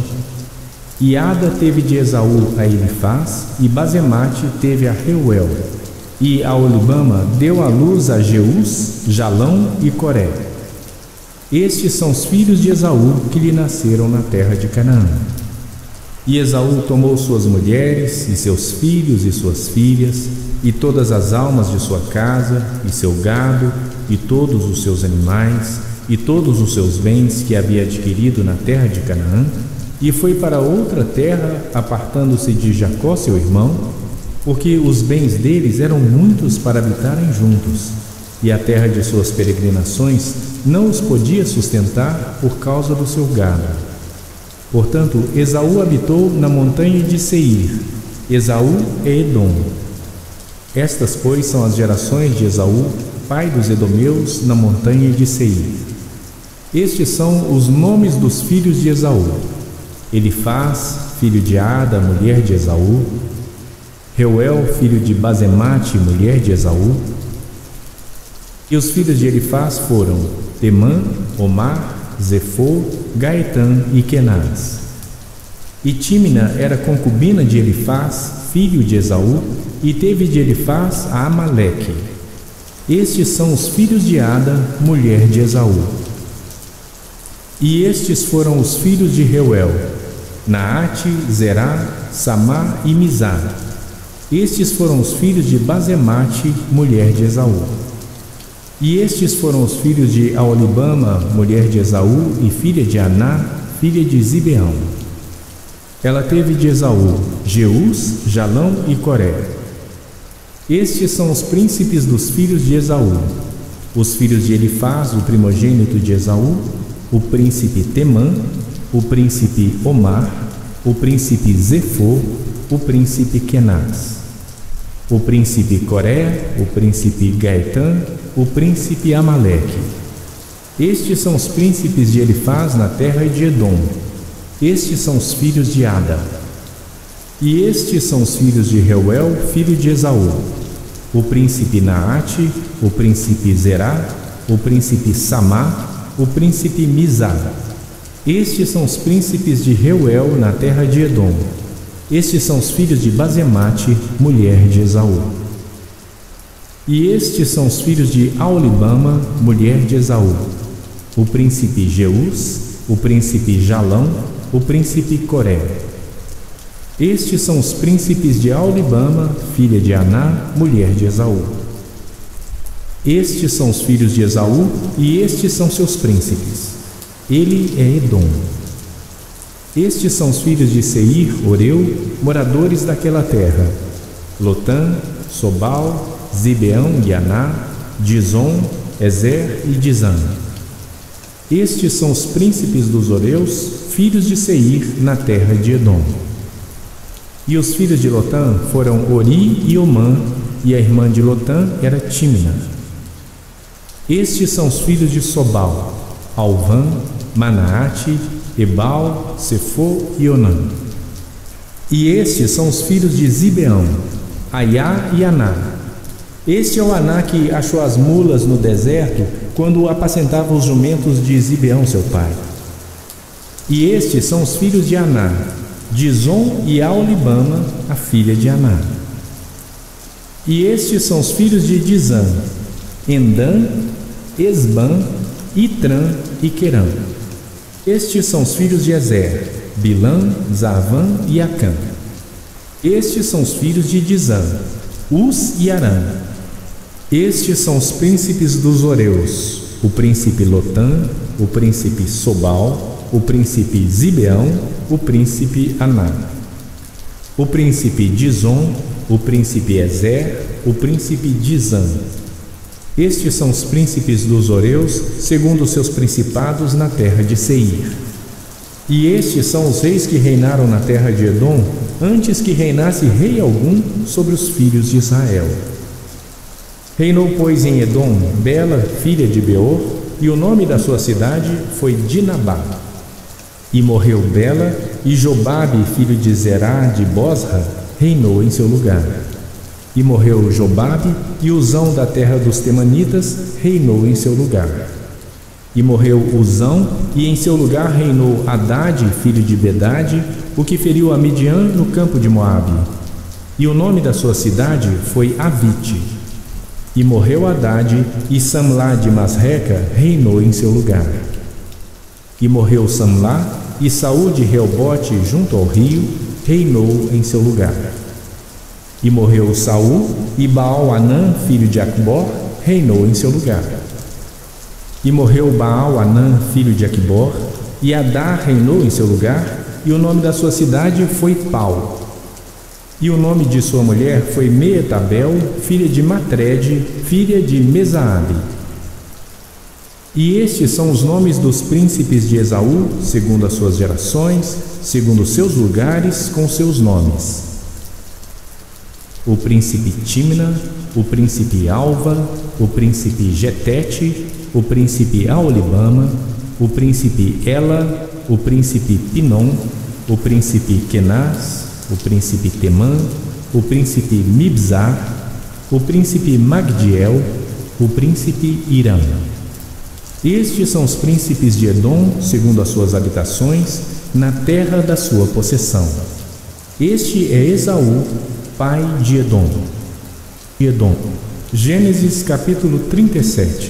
E Ada teve de Esaú a Elifaz, e Basemate teve a Reuel, E Aolibama deu à luz a Jeús, Jalão e Coré. Estes são os filhos de Esaú que lhe nasceram na terra de Canaã. E Esaú tomou suas mulheres, e seus filhos e suas filhas, e todas as almas de sua casa, e seu gado, e todos os seus animais, e todos os seus bens que havia adquirido na terra de Canaã, e foi para outra terra, apartando-se de Jacó seu irmão, porque os bens deles eram muitos para habitarem juntos, e a terra de suas peregrinações não os podia sustentar por causa do seu gado. Portanto, Esaú habitou na montanha de Seir. Esaú é Edom. Estas, pois, são as gerações de Esaú, pai dos edomeus, na montanha de Seir. Estes são os nomes dos filhos de Esaú: Elifaz, filho de Ada, mulher de Esaú; Reuel, filho de Basemate, mulher de Esaú. E os filhos de Elifaz foram Temã, Omar, Zefô, Gaetã e Kenaz. E Tímina era concubina de Elifaz, filho de Esaú, e teve de Elifaz a Amaleque. Estes são os filhos de Ada, mulher de Esaú. E estes foram os filhos de Reuel: Naate, Zerá, Samá e Mizar. Estes foram os filhos de Basemate, mulher de Esaú. E estes foram os filhos de Aolibama, mulher de Esaú, e filha de Aná, filha de Zibeão. Ela teve de Esaú Jeús, Jalão e Coré. Estes são os príncipes dos filhos de Esaú: os filhos de Elifaz, o primogênito de Esaú, o príncipe Temã, o príncipe Omar, o príncipe Zefô, o príncipe Kenaz, o príncipe Coré, o príncipe Gaetã, o príncipe Amaleque. Estes são os príncipes de Elifaz na terra de Edom. Estes são os filhos de Ada. E estes são os filhos de Reuel, filho de Esaú: o príncipe Naate, o príncipe Zerá, o príncipe Samá, o príncipe Mizar. Estes são os príncipes de Reuel na terra de Edom. Estes são os filhos de Basemate, mulher de Esaú. E estes são os filhos de Aolibama, mulher de Esaú: o príncipe Jeús, o príncipe Jalão, o príncipe Coré. Estes são os príncipes de Aolibama, filha de Aná, mulher de Esaú. Estes são os filhos de Esaú, e estes são seus príncipes. Ele é Edom. Estes são os filhos de Seir, Oreu, moradores daquela terra: Lotã, Sobal, Zibeão e Aná, Dizon, Ezer e Dizã. Estes são os príncipes dos Oreus, filhos de Seir, na terra de Edom. E os filhos de Lotã foram Ori e Omã, e a irmã de Lotã era Tímina. Estes são os filhos de Sobal: Alvã, Manaate, Ebal, Sefô e Onã. E estes são os filhos de Zibeão: Aiá e Aná. Este é o Aná que achou as mulas no deserto quando apacentava os jumentos de Zibeão, seu pai. E estes são os filhos de Aná: Dizon e Aolibama, a filha de Aná. E estes são os filhos de Dizã: Endã, Esbã, Itrã e Querã. Estes são os filhos de Ezer: Bilã, Zavã e Acã. Estes são os filhos de Dizã: Uz e Arã. Estes são os príncipes dos Oreus: o príncipe Lotã, o príncipe Sobal, o príncipe Zibeão, o príncipe Aná, o príncipe Dizon, o príncipe Ezer, o príncipe Dizã. Estes são os príncipes dos Oreus, segundo os seus principados na terra de Seir. E estes são os reis que reinaram na terra de Edom, antes que reinasse rei algum sobre os filhos de Israel. Reinou, pois, em Edom Bela, filha de Beor, e o nome da sua cidade foi Dinabá. E morreu Bela, e Jobabe, filho de Zerá de Bosra, reinou em seu lugar. E morreu Jobabe, e Uzão da terra dos Temanitas reinou em seu lugar. E morreu Uzão, e em seu lugar reinou Hadade, filho de Bedade, o que feriu a Midian no campo de Moabe. E o nome da sua cidade foi Avite. E morreu Hadade, e Samlá de Masreca reinou em seu lugar. E morreu Samlá, e Saul de Reobote, junto ao rio, reinou em seu lugar. E morreu Saul, e Baal-Hanã, filho de Acbor, reinou em seu lugar. E morreu Baal-Hanã, filho de Acbor, e Adar reinou em seu lugar, e o nome da sua cidade foi Pau. E o nome de sua mulher foi Meetabel, filha de Matrede, filha de Mesaabe. E estes são os nomes dos príncipes de Esaú, segundo as suas gerações, segundo os seus lugares, com seus nomes: o príncipe Timna, o príncipe Alva, o príncipe Getete, o príncipe Aolibama, o príncipe Ela, o príncipe Pinom, o príncipe Kenaz, o príncipe Temã, o príncipe Mibzar, o príncipe Magdiel, o príncipe Irã. Estes são os príncipes de Edom, segundo as suas habitações, na terra da sua possessão. Este é Esaú, pai de Edom. Edom. Gênesis capítulo trinta e sete.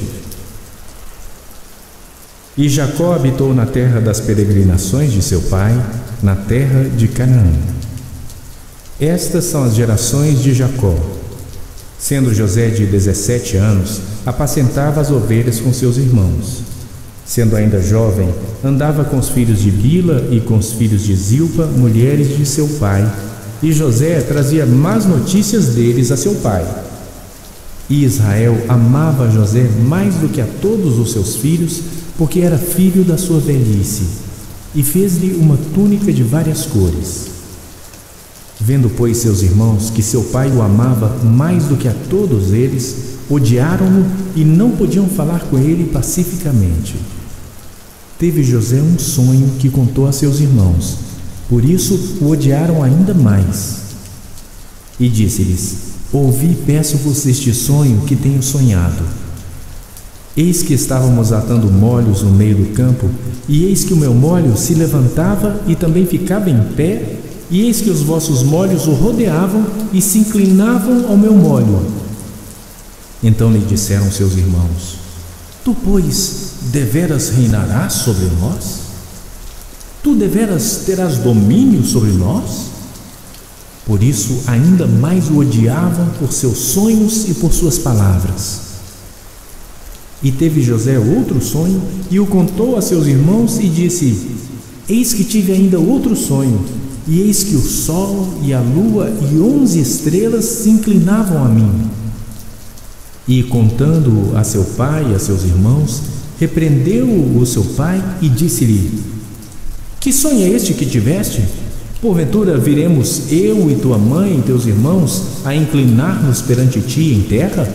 E Jacó habitou na terra das peregrinações de seu pai, na terra de Canaã. Estas são as gerações de Jacó. Sendo José de dezessete anos, apacentava as ovelhas com seus irmãos. Sendo ainda jovem, andava com os filhos de Bila e com os filhos de Zilpa, mulheres de seu pai, e José trazia más notícias deles a seu pai. E Israel amava José mais do que a todos os seus filhos, porque era filho da sua velhice, e fez-lhe uma túnica de várias cores. Vendo, pois, seus irmãos que seu pai o amava mais do que a todos eles, odiaram-no e não podiam falar com ele pacificamente. Teve José um sonho que contou a seus irmãos, por isso o odiaram ainda mais. E disse-lhes: ouvi e peço-vos este sonho que tenho sonhado. Eis que estávamos atando molhos no meio do campo, e eis que o meu molho se levantava e também ficava em pé, e eis que os vossos molhos o rodeavam e se inclinavam ao meu molho. Então lhe disseram seus irmãos: tu, pois, deveras reinarás sobre nós? Tu deveras terás domínio sobre nós? Por isso ainda mais o odiavam por seus sonhos e por suas palavras. E teve José outro sonho, e o contou a seus irmãos, e disse: eis que tive ainda outro sonho, e eis que o sol e a lua e onze estrelas se inclinavam a mim. E contando-o a seu pai e a seus irmãos, repreendeu-o o seu pai e disse-lhe: que sonho é este que tiveste? Porventura viremos eu e tua mãe e teus irmãos a inclinar-nos perante ti em terra?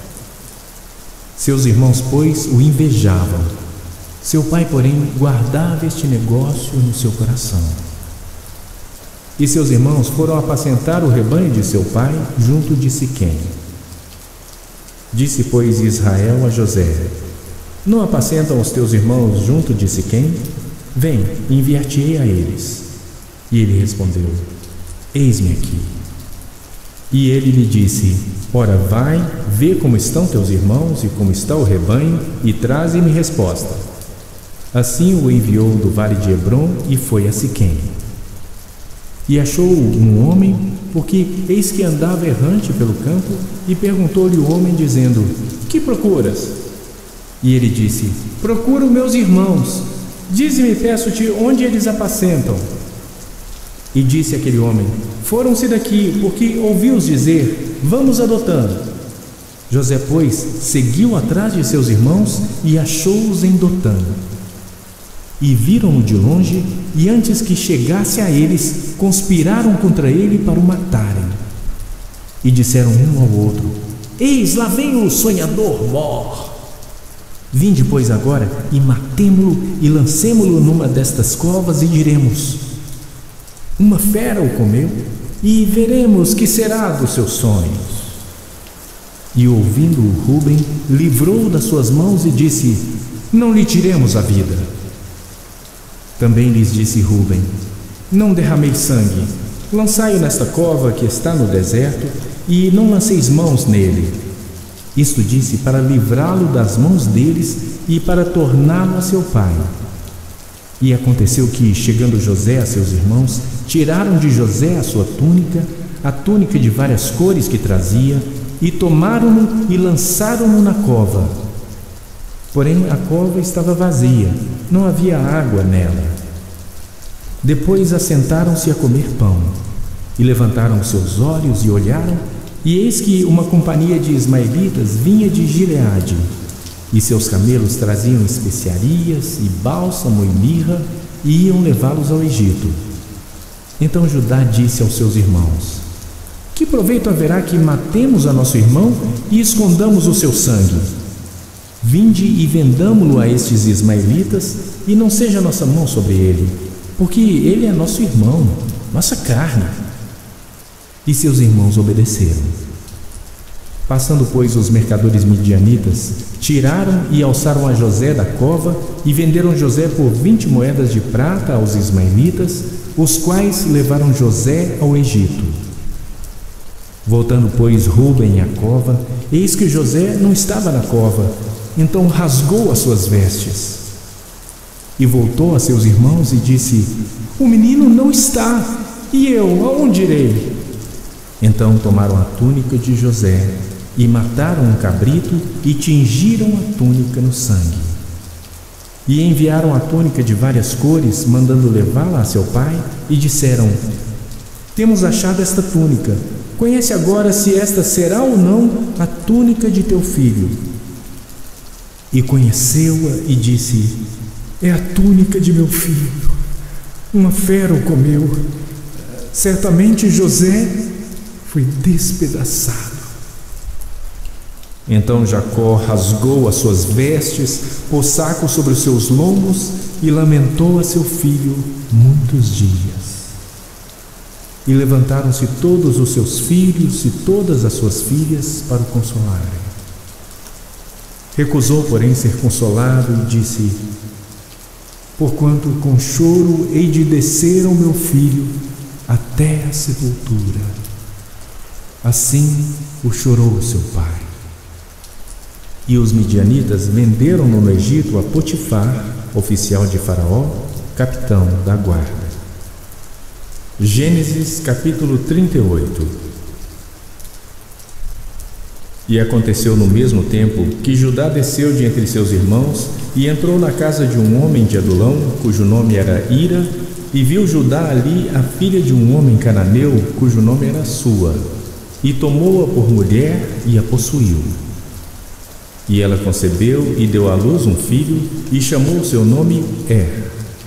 Seus irmãos, pois, o invejavam. Seu pai, porém, guardava este negócio no seu coração. E seus irmãos foram apacentar o rebanho de seu pai junto de Siquém. Disse, pois, Israel a José: não apacentam os teus irmãos junto de Siquém? Vem, enviar-te-ei a eles. E ele respondeu: eis-me aqui. E ele lhe disse: ora, vai, vê como estão teus irmãos e como está o rebanho, e traze-me resposta. Assim o enviou do vale de Hebrom e foi a Siquém. E achou um homem, porque eis que andava errante pelo campo, e perguntou-lhe o homem, dizendo: que procuras? E ele disse: procuro meus irmãos. Dize-me, peço-te, onde eles apacentam. E disse aquele homem: foram-se daqui, porque ouvi-os dizer: vamos adotando. José, pois, seguiu atrás de seus irmãos e achou-os em Dotã. E viram-no de longe, e antes que chegasse a eles, conspiraram contra ele para o matarem. E disseram um ao outro: eis, lá vem o sonhador mor. Vinde, pois, agora, e matemo-lo, e lancemo-lo numa destas covas, e diremos: uma fera o comeu, e veremos que será dos seus sonhos. E ouvindo-o Ruben, livrou-o das suas mãos e disse: não lhe tiremos a vida. Também lhes disse Ruben: não derrameis sangue, lançai-o nesta cova que está no deserto, e não lanceis mãos nele. Isto disse para livrá-lo das mãos deles e para torná-lo a seu pai. E aconteceu que, chegando José a seus irmãos, tiraram de José a sua túnica, a túnica de várias cores que trazia, e tomaram-no e lançaram-no na cova. Porém, a cova estava vazia, não havia água nela. Depois assentaram-se a comer pão, e levantaram seus olhos e olharam, e eis que uma companhia de ismaelitas vinha de Gileade, e seus camelos traziam especiarias e bálsamo e mirra, e iam levá-los ao Egito. Então Judá disse aos seus irmãos: que proveito haverá que matemos a nosso irmão e escondamos o seu sangue? Vinde e vendamo-lo a estes ismaelitas, e não seja nossa mão sobre ele, porque ele é nosso irmão, nossa carne. E seus irmãos obedeceram. Passando, pois, os mercadores midianitas, tiraram e alçaram a José da cova e venderam José por vinte moedas de prata aos ismaelitas, os quais levaram José ao Egito. Voltando, pois, Rúben à cova, eis que José não estava na cova, então rasgou as suas vestes. E voltou a seus irmãos e disse: o menino não está, e eu aonde irei? Então tomaram a túnica de José e mataram um cabrito e tingiram a túnica no sangue. E enviaram a túnica de várias cores, mandando levá-la a seu pai, e disseram: temos achado esta túnica, conhece agora se esta será ou não a túnica de teu filho. E conheceu-a e disse: é a túnica de meu filho, uma fera o comeu, certamente José foi despedaçado. Então Jacó rasgou as suas vestes, pôs saco sobre os seus lombos e lamentou a seu filho muitos dias. E levantaram-se todos os seus filhos e todas as suas filhas para o consolarem. Recusou, porém, ser consolado e disse: porquanto com choro hei de descer ao meu filho até a sepultura. Assim o chorou seu pai. E os midianitas venderam-no no Egito a Potifar, oficial de Faraó, capitão da guarda. Gênesis capítulo trinta e oito. E aconteceu no mesmo tempo que Judá desceu de entre seus irmãos e entrou na casa de um homem de Adulão, cujo nome era Ira, e viu Judá ali a filha de um homem cananeu, cujo nome era Sua, e tomou-a por mulher e a possuiu. E ela concebeu e deu à luz um filho, e chamou o seu nome Er.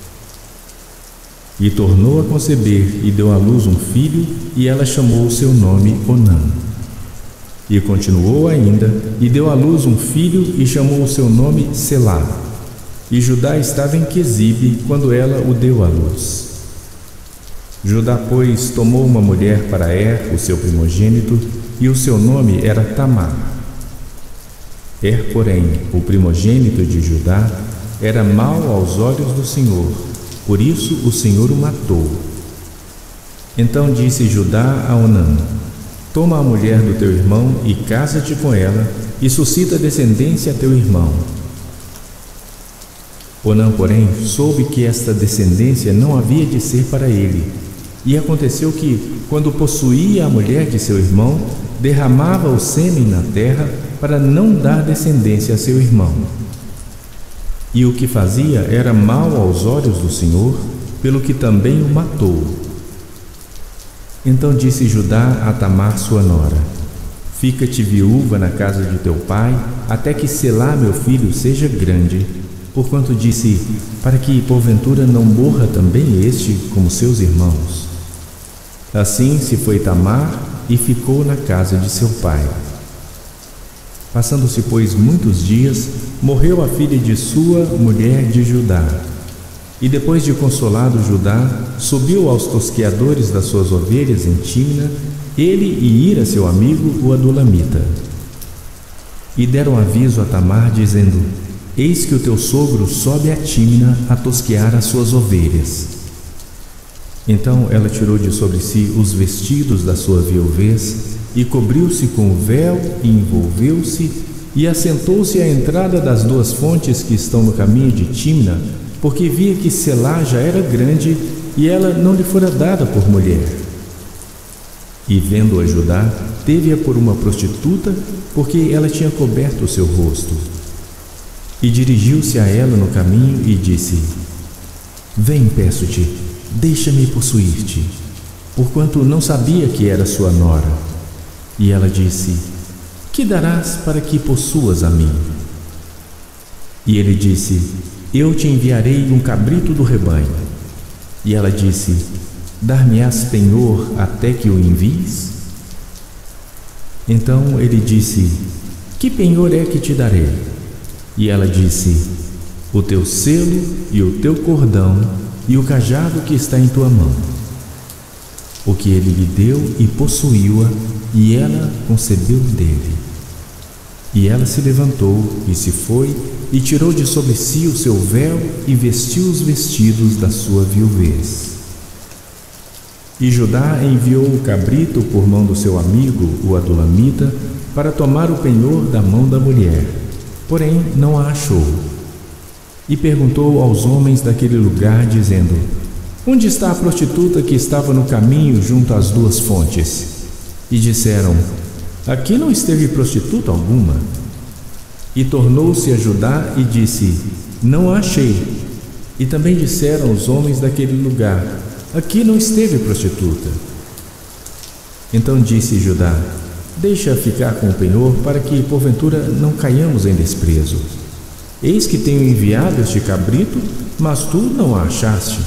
E tornou a conceber e deu à luz um filho, e ela chamou o seu nome Onã. E continuou ainda, e deu à luz um filho, e chamou o seu nome Selá. E Judá estava em Quezibe, quando ela o deu à luz. Judá, pois, tomou uma mulher para Er, o seu primogênito, e o seu nome era Tamar. Er, porém, o primogênito de Judá, era mau aos olhos do Senhor, por isso o Senhor o matou. Então disse Judá a Onã: toma a mulher do teu irmão e casa-te com ela, e suscita descendência a teu irmão. Onã, porém, soube que esta descendência não havia de ser para ele. E aconteceu que, quando possuía a mulher de seu irmão, derramava o sêmen na terra para não dar descendência a seu irmão. E o que fazia era mal aos olhos do Senhor, pelo que também o matou. Então disse Judá a Tamar sua nora: fica-te viúva na casa de teu pai, até que Selá meu filho seja grande, porquanto disse: para que porventura não morra também este como seus irmãos. Assim se foi Tamar e ficou na casa de seu pai. Passando-se, pois, muitos dias, morreu a filha de Sua, mulher de Judá. E depois de consolado Judá, subiu aos tosqueadores das suas ovelhas em Timna, ele e Ira seu amigo, o adulamita. E deram aviso a Tamar, dizendo: eis que o teu sogro sobe a Timna a tosquear as suas ovelhas. Então ela tirou de sobre si os vestidos da sua viuvez, e cobriu-se com o véu e envolveu-se e assentou-se à entrada das duas fontes que estão no caminho de Tímna, porque via que Selá já era grande e ela não lhe fora dada por mulher. E vendo-a Judá, teve-a por uma prostituta, porque ela tinha coberto o seu rosto. E dirigiu-se a ela no caminho e disse: Vem, peço-te, deixa-me possuir-te, porquanto não sabia que era sua nora. E ela disse: Que darás para que possuas a mim? E ele disse: Eu te enviarei um cabrito do rebanho. E ela disse: Dar-me-ás penhor até que o envies? Então ele disse: Que penhor é que te darei? E ela disse: O teu selo e o teu cordão e o cajado que está em tua mão. O que ele lhe deu e possuiu-a, e ela concebeu dele. E ela se levantou e se foi, e tirou de sobre si o seu véu e vestiu os vestidos da sua viuvez. E Judá enviou o cabrito por mão do seu amigo, o adulamita, para tomar o penhor da mão da mulher, porém não a achou. E perguntou aos homens daquele lugar, dizendo: Onde está a prostituta que estava no caminho junto às duas fontes? E disseram: Aqui não esteve prostituta alguma. E tornou-se a Judá e disse: Não a achei. E também disseram os homens daquele lugar: Aqui não esteve prostituta. Então disse Judá: Deixa ficar com o penhor, para que porventura não caiamos em desprezo. Eis que tenho enviado este cabrito, mas tu não a achaste.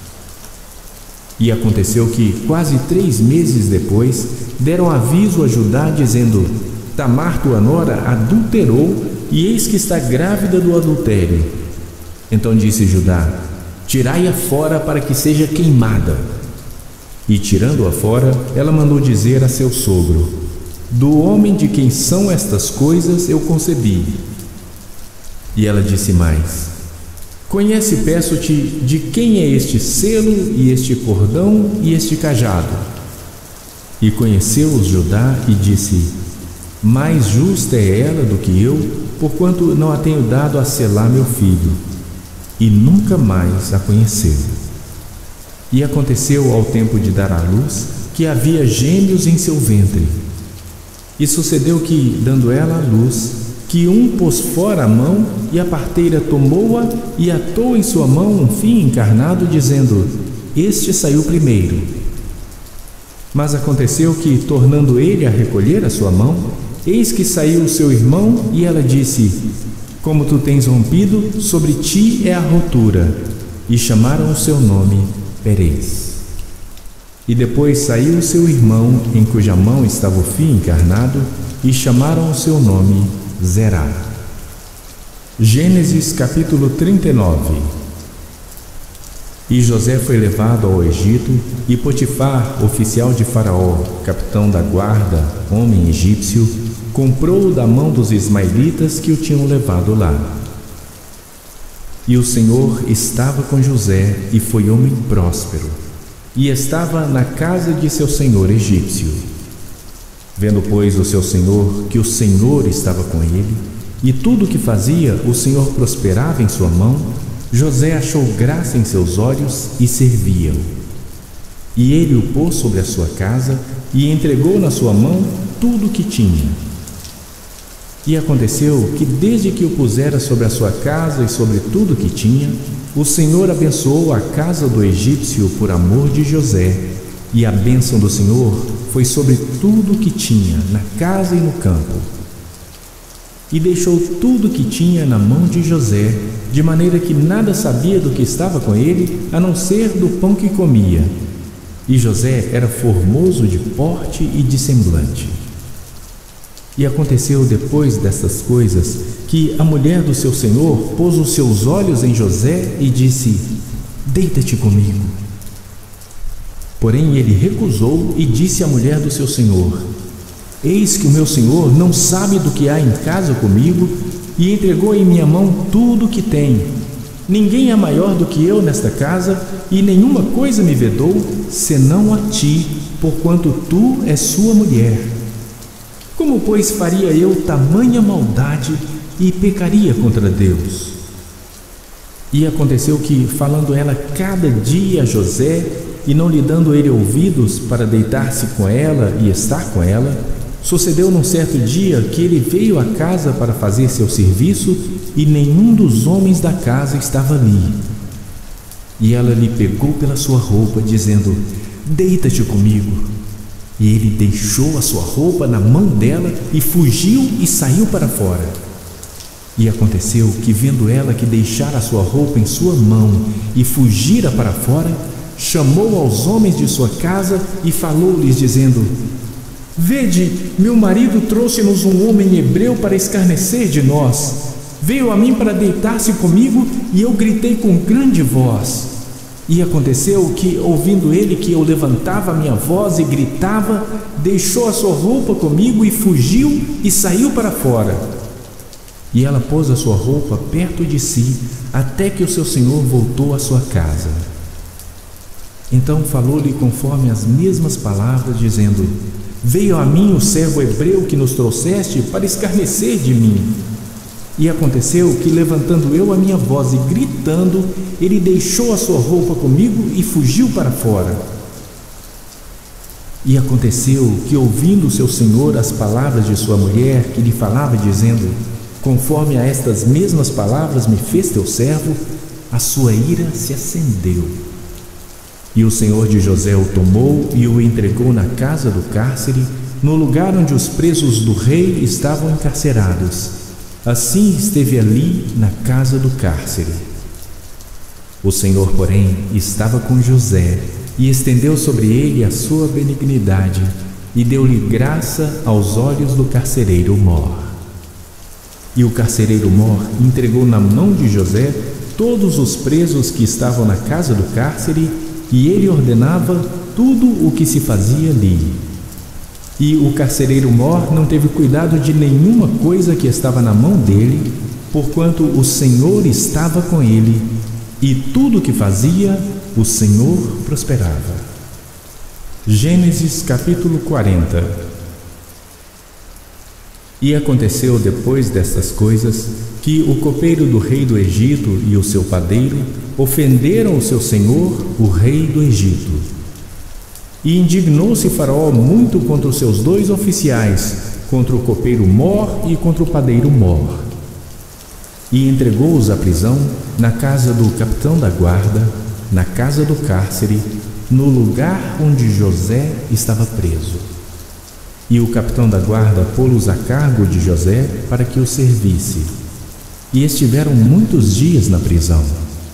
E aconteceu que, quase três meses depois, deram aviso a Judá, dizendo: Tamar, tua nora, adulterou, e eis que está grávida do adultério. Então disse Judá: Tirai-a fora para que seja queimada. E tirando-a fora, ela mandou dizer a seu sogro: Do homem de quem são estas coisas eu concebi. E ela disse mais: Conhece, peço-te, de quem é este selo e este cordão e este cajado? E conheceu-os Judá e disse: Mais justa é ela do que eu, porquanto não a tenho dado a Selá meu filho. E nunca mais a conheceu. E aconteceu ao tempo de dar à luz, que havia gêmeos em seu ventre. E sucedeu que, dando ela à luz, que um pôs fora a mão, e a parteira tomou-a e atou em sua mão um fio encarnado, dizendo: Este saiu primeiro. Mas aconteceu que, tornando ele a recolher a sua mão, eis que saiu o seu irmão, e ela disse: Como tu tens rompido, sobre ti é a rotura. E chamaram o seu nome Perez. E depois saiu o seu irmão, em cuja mão estava o fio encarnado, e chamaram o seu nome Zerá. Gênesis capítulo trinta e nove. E José foi levado ao Egito, e Potifar, oficial de Faraó, capitão da guarda, homem egípcio, comprou-o da mão dos ismaelitas que o tinham levado lá. E o Senhor estava com José, e foi homem próspero, e estava na casa de seu senhor egípcio. Vendo, pois, o seu senhor que o Senhor estava com ele, e tudo o que fazia o Senhor prosperava em sua mão, José achou graça em seus olhos e servia-o. E ele o pôs sobre a sua casa e entregou na sua mão tudo o que tinha. E aconteceu que, desde que o pusera sobre a sua casa e sobre tudo o que tinha, o Senhor abençoou a casa do egípcio por amor de José, e a bênção do Senhor foi sobre tudo o que tinha, na casa e no campo. E deixou tudo o que tinha na mão de José, de maneira que nada sabia do que estava com ele, a não ser do pão que comia. E José era formoso de porte e de semblante. E aconteceu depois destas coisas, que a mulher do seu senhor pôs os seus olhos em José e disse: Deita-te comigo. Porém ele recusou e disse à mulher do seu senhor: Eis que o meu senhor não sabe do que há em casa comigo, e entregou em minha mão tudo o que tem. Ninguém é maior do que eu nesta casa, e nenhuma coisa me vedou, senão a ti, porquanto tu és sua mulher. Como, pois, faria eu tamanha maldade e pecaria contra Deus? E aconteceu que, falando ela cada dia a José, e não lhe dando ele ouvidos para deitar-se com ela e estar com ela, sucedeu num certo dia que ele veio à casa para fazer seu serviço, e nenhum dos homens da casa estava ali. E ela lhe pegou pela sua roupa, dizendo: deita-te comigo. E ele deixou a sua roupa na mão dela e fugiu e saiu para fora. E aconteceu que, vendo ela que deixara a sua roupa em sua mão e fugira para fora, chamou aos homens de sua casa e falou-lhes, dizendo: vede, meu marido trouxe-nos um homem hebreu para escarnecer de nós. Veio a mim para deitar-se comigo, e eu gritei com grande voz. E aconteceu que, ouvindo ele que eu levantava a minha voz e gritava, deixou a sua roupa comigo e fugiu e saiu para fora. E ela pôs a sua roupa perto de si, até que o seu senhor voltou à sua casa. Então falou-lhe conforme as mesmas palavras, dizendo: veio a mim o servo hebreu que nos trouxeste para escarnecer de mim. E aconteceu que, levantando eu a minha voz e gritando, ele deixou a sua roupa comigo e fugiu para fora. E aconteceu que, ouvindo o seu senhor as palavras de sua mulher, que lhe falava, dizendo: conforme a estas mesmas palavras me fez teu servo, a sua ira se acendeu. E o senhor de José o tomou e o entregou na casa do cárcere, no lugar onde os presos do rei estavam encarcerados. Assim esteve ali na casa do cárcere. O Senhor, porém, estava com José e estendeu sobre ele a sua benignidade e deu-lhe graça aos olhos do carcereiro mor. E o carcereiro mor entregou na mão de José todos os presos que estavam na casa do cárcere, e ele ordenava tudo o que se fazia ali. E o carcereiro mor não teve cuidado de nenhuma coisa que estava na mão dele, porquanto o Senhor estava com ele, e tudo o que fazia, o Senhor prosperava. Gênesis capítulo quarenta. E aconteceu depois destas coisas, que o copeiro do rei do Egito e o seu padeiro ofenderam o seu senhor, o rei do Egito. E indignou-se Faraó muito contra os seus dois oficiais, contra o copeiro mor e contra o padeiro mor. E entregou-os à prisão, na casa do capitão da guarda, na casa do cárcere, no lugar onde José estava preso. E o capitão da guarda pô-los a cargo de José para que o servisse. E estiveram muitos dias na prisão.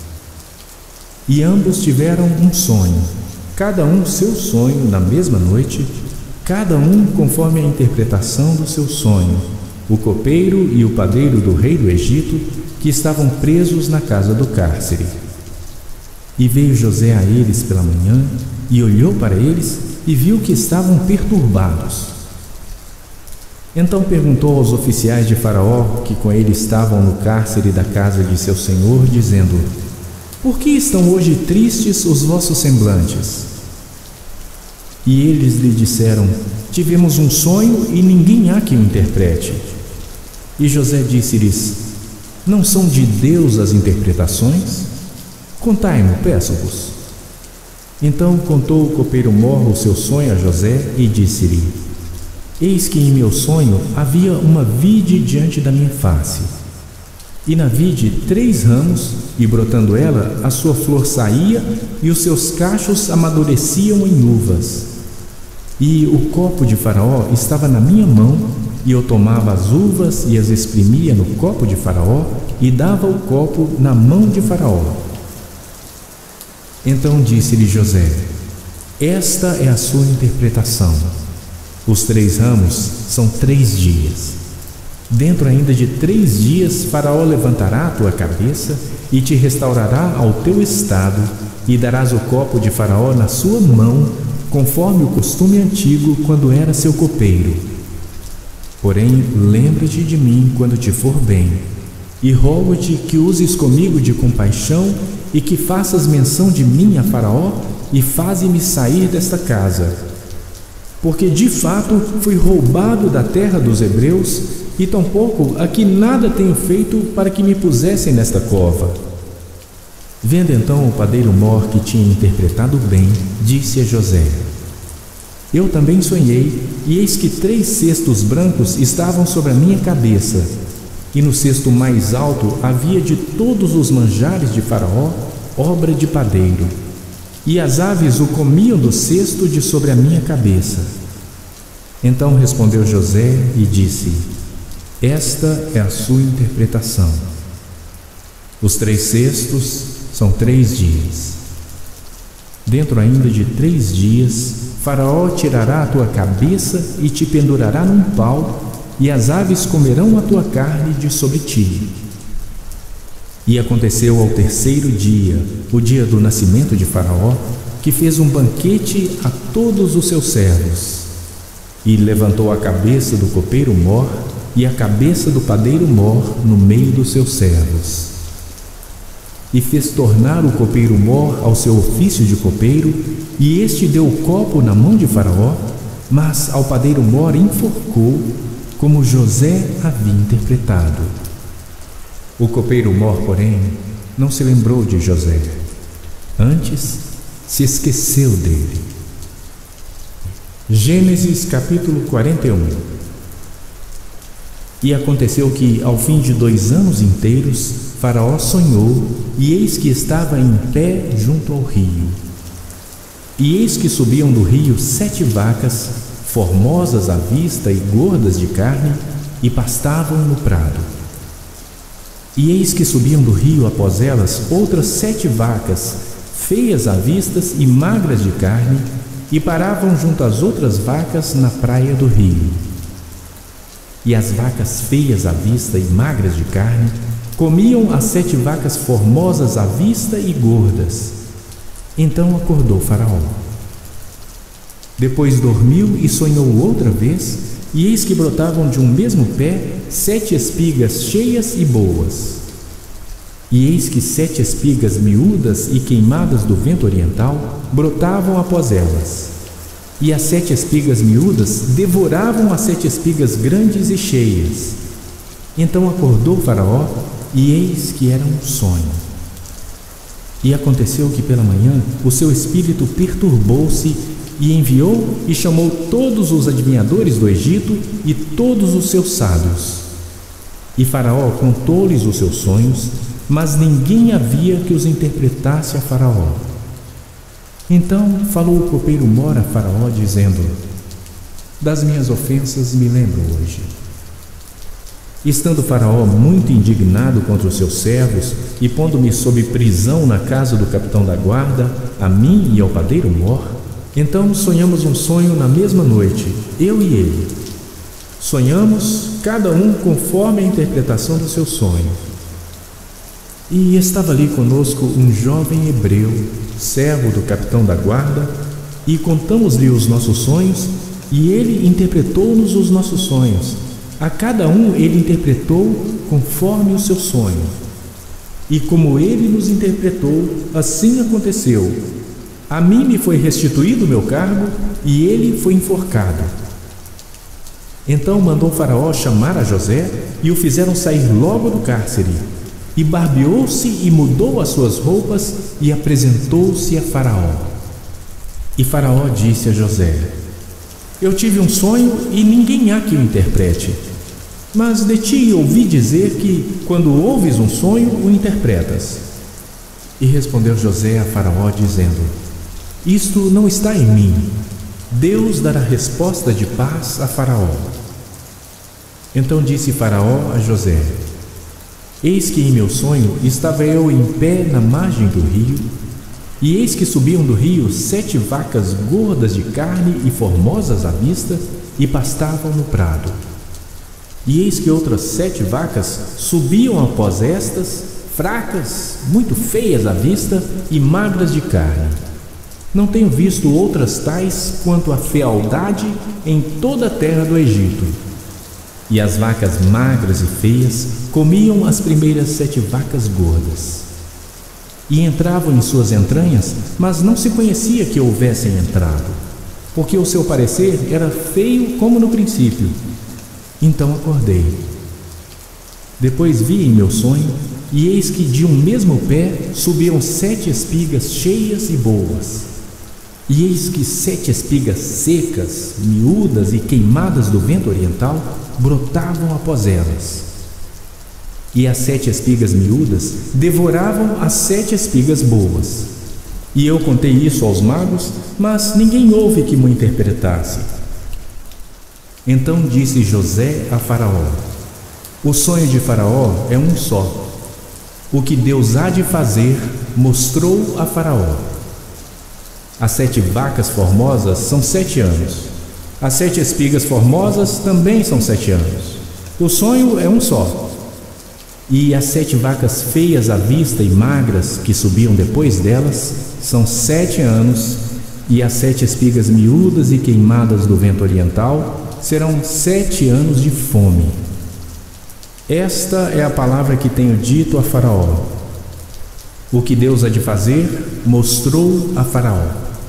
E ambos tiveram um sonho, cada um seu sonho na mesma noite, cada um conforme a interpretação do seu sonho, o copeiro e o padeiro do rei do Egito, que estavam presos na casa do cárcere. E veio José a eles pela manhã, e olhou para eles, e viu que estavam perturbados. Então perguntou aos oficiais de Faraó, que com ele estavam no cárcere da casa de seu senhor, dizendo: por que estão hoje tristes os vossos semblantes? E eles lhe disseram: tivemos um sonho e ninguém há que o interprete. E José disse-lhes: não são de Deus as interpretações? Contai-mo, peço-vos. Então contou o copeiro mor o seu sonho a José e disse-lhe: eis que em meu sonho havia uma vide diante da minha face. E na vide três ramos, e brotando ela, a sua flor saía, e os seus cachos amadureciam em uvas. E o copo de Faraó estava na minha mão, e eu tomava as uvas e as exprimia no copo de Faraó, e dava o copo na mão de Faraó. Então disse-lhe José: esta é a sua interpretação. Os três ramos são três dias. Dentro ainda de três dias, Faraó levantará a tua cabeça e te restaurará ao teu estado, e darás o copo de Faraó na sua mão, conforme o costume antigo, quando era seu copeiro. Porém, lembra-te de mim quando te for bem, e rogo-te que uses comigo de compaixão, e que faças menção de mim a Faraó, e faze-me sair desta casa. porque de fato fui roubado da terra dos hebreus, e tampouco aqui nada tenho feito para que me pusessem nesta cova. Vendo então o padeiro mor que tinha interpretado bem, disse a José: Eu também sonhei, e eis que três cestos brancos estavam sobre a minha cabeça, e no cesto mais alto havia de todos os manjares de Faraó, obra de padeiro, e as aves o comiam do cesto de sobre a minha cabeça. Então respondeu José e disse: Esta é a sua interpretação. Os três cestos são três dias. Dentro ainda de três dias, Faraó tirará a tua cabeça e te pendurará num pau, e as aves comerão a tua carne de sobre ti. E aconteceu ao terceiro dia, o dia do nascimento de Faraó, que fez um banquete a todos os seus servos. E levantou a cabeça do copeiro mor e a cabeça do padeiro mor no meio dos seus servos. E fez tornar o copeiro mor ao seu ofício de copeiro, e este deu o copo na mão de Faraó, mas ao padeiro mor enforcou, como José havia interpretado. O copeiro mor, porém, não se lembrou de José, antes se esqueceu dele. Gênesis capítulo quarenta e um. E aconteceu que, ao fim de dois anos inteiros, Faraó sonhou, e eis que estava em pé junto ao rio. E eis que subiam do rio sete vacas, formosas à vista e gordas de carne, e pastavam no prado. E eis que subiam do rio após elas outras sete vacas, feias à vista e magras de carne, e paravam junto às outras vacas na praia do rio. E as vacas feias à vista e magras de carne comiam as sete vacas formosas à vista e gordas. Então acordou Faraó. Depois dormiu e sonhou outra vez, e eis que brotavam de um mesmo pé sete espigas cheias e boas. E eis que sete espigas miúdas e queimadas do vento oriental brotavam após elas. E as sete espigas miúdas devoravam as sete espigas grandes e cheias. Então acordou Faraó, e eis que era um sonho. E aconteceu que pela manhã o seu espírito perturbou-se, e enviou e chamou todos os adivinhadores do Egito e todos os seus sábios. E Faraó contou-lhes os seus sonhos, mas ninguém havia que os interpretasse a Faraó. Então falou o copeiro mor a Faraó, dizendo: Das minhas ofensas me lembro hoje. Estando Faraó muito indignado contra os seus servos, e pondo-me sob prisão na casa do capitão da guarda, a mim e ao padeiro mor, então sonhamos um sonho na mesma noite, eu e ele. Sonhamos, cada um conforme a interpretação do seu sonho. E estava ali conosco um jovem hebreu, servo do capitão da guarda, e contamos-lhe os nossos sonhos, e ele interpretou-nos os nossos sonhos. A cada um ele interpretou conforme o seu sonho. E como ele nos interpretou, assim aconteceu. A mim me foi restituído o meu cargo, e ele foi enforcado. Então mandou Faraó chamar a José, e o fizeram sair logo do cárcere. E barbeou-se e mudou as suas roupas, e apresentou-se a Faraó. E Faraó disse a José: Eu tive um sonho, e ninguém há que o interprete. Mas de ti ouvi dizer que, quando ouves um sonho, o interpretas. E respondeu José a Faraó, dizendo: Isto não está em mim. Deus dará resposta de paz a Faraó. Então disse Faraó a José: Eis que em meu sonho estava eu em pé na margem do rio, e eis que subiam do rio sete vacas gordas de carne e formosas à vista, e pastavam no prado. E eis que outras sete vacas subiam após estas, fracas, muito feias à vista e magras de carne. Não tenho visto outras tais quanto a fealdade em toda a terra do Egito. E as vacas magras e feias comiam as primeiras sete vacas gordas. E entravam em suas entranhas, mas não se conhecia que houvessem entrado, porque o seu parecer era feio como no princípio. Então acordei. Depois vi em meu sonho, e eis que de um mesmo pé subiam sete espigas cheias e boas. E eis que sete espigas secas, miúdas e queimadas do vento oriental brotavam após elas. E as sete espigas miúdas devoravam as sete espigas boas. E eu contei isso aos magos, mas ninguém houve que me interpretasse. Então disse José a Faraó: o sonho de Faraó é um só. O que Deus há de fazer, mostrou a Faraó. As sete vacas formosas são sete anos. As sete espigas formosas também são sete anos. O sonho é um só. E as sete vacas feias à vista e magras que subiam depois delas são sete anos, e as sete espigas miúdas e queimadas do vento oriental serão sete anos de fome. Esta é a palavra que tenho dito a Faraó. O que Deus há de fazer, mostrou a Faraó.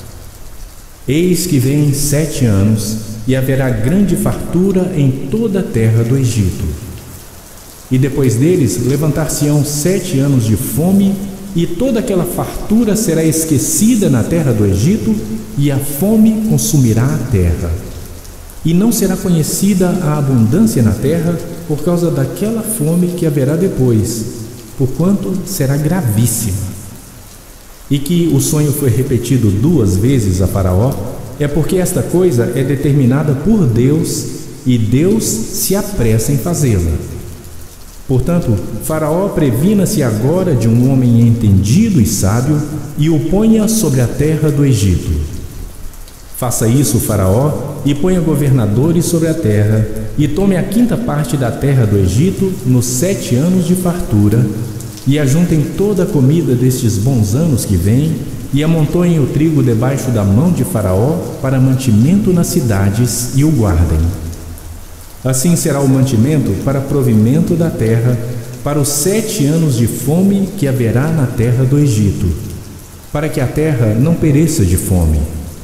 Eis que vêm sete anos, e haverá grande fartura em toda a terra do Egito. E depois deles levantar-se-ão sete anos de fome, e toda aquela fartura será esquecida na terra do Egito, e a fome consumirá a terra. E não será conhecida a abundância na terra por causa daquela fome que haverá depois, porquanto será gravíssima. E que o sonho foi repetido duas vezes a Faraó, é porque esta coisa é determinada por Deus, e Deus se apressa em fazê-la. Portanto, Faraó previna-se agora de um homem entendido e sábio, e o ponha sobre a terra do Egito. Faça isso, Faraó, e ponha governadores sobre a terra, e tome a quinta parte da terra do Egito nos sete anos de fartura, e ajuntem toda a comida destes bons anos que vêm, e amontoem o trigo debaixo da mão de Faraó para mantimento nas cidades, e o guardem. Assim será o mantimento para provimento da terra, para os sete anos de fome que haverá na terra do Egito, para que a terra não pereça de fome.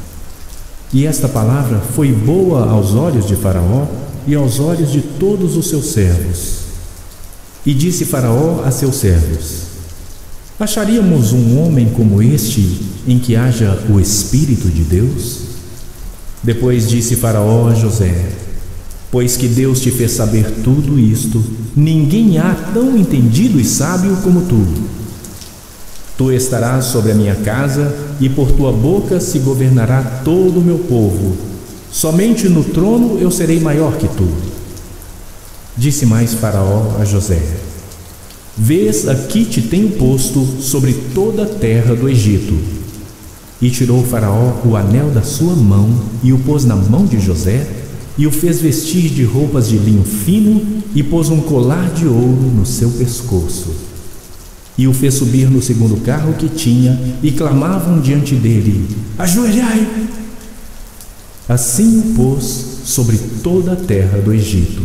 E esta palavra foi boa aos olhos de Faraó e aos olhos de todos os seus servos. E disse Faraó a seus servos: acharíamos um homem como este, em que haja o Espírito de Deus? Depois disse Faraó a José: pois que Deus te fez saber tudo isto, ninguém há tão entendido e sábio como tu. Tu estarás sobre a minha casa, e por tua boca se governará todo o meu povo. Somente no trono eu serei maior que tu. Disse mais Faraó a José: vês, aqui te tenho posto sobre toda a terra do Egito. E tirou Faraó o anel da sua mão, e o pôs na mão de José, e o fez vestir de roupas de linho fino, e pôs um colar de ouro no seu pescoço. E o fez subir no segundo carro que tinha, e clamavam diante dele: ajoelhai! Assim o pôs sobre toda a terra do Egito.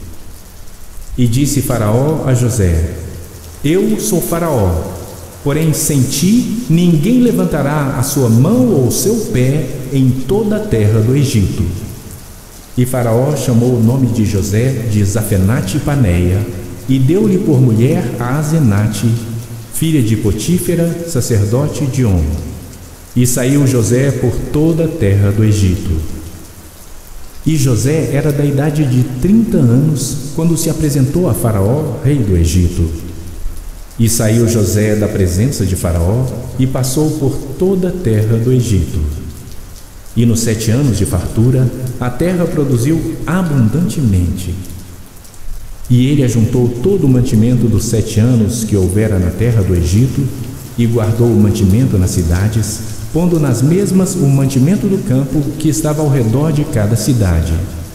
E disse Faraó a José: eu sou Faraó, porém sem ti ninguém levantará a sua mão ou o seu pé em toda a terra do Egito. E Faraó chamou o nome de José de Zafenate-Paneia, e deu-lhe por mulher a Asenate, filha de Potífera, sacerdote de On. E saiu José por toda a terra do Egito. E José era da idade de trinta anos, quando se apresentou a Faraó, rei do Egito. E saiu José da presença de Faraó, e passou por toda a terra do Egito. E nos sete anos de fartura, a terra produziu abundantemente. E ele ajuntou todo o mantimento dos sete anos que houvera na terra do Egito, e guardou o mantimento nas cidades, pondo nas mesmas o mantimento do campo que estava ao redor de cada cidade.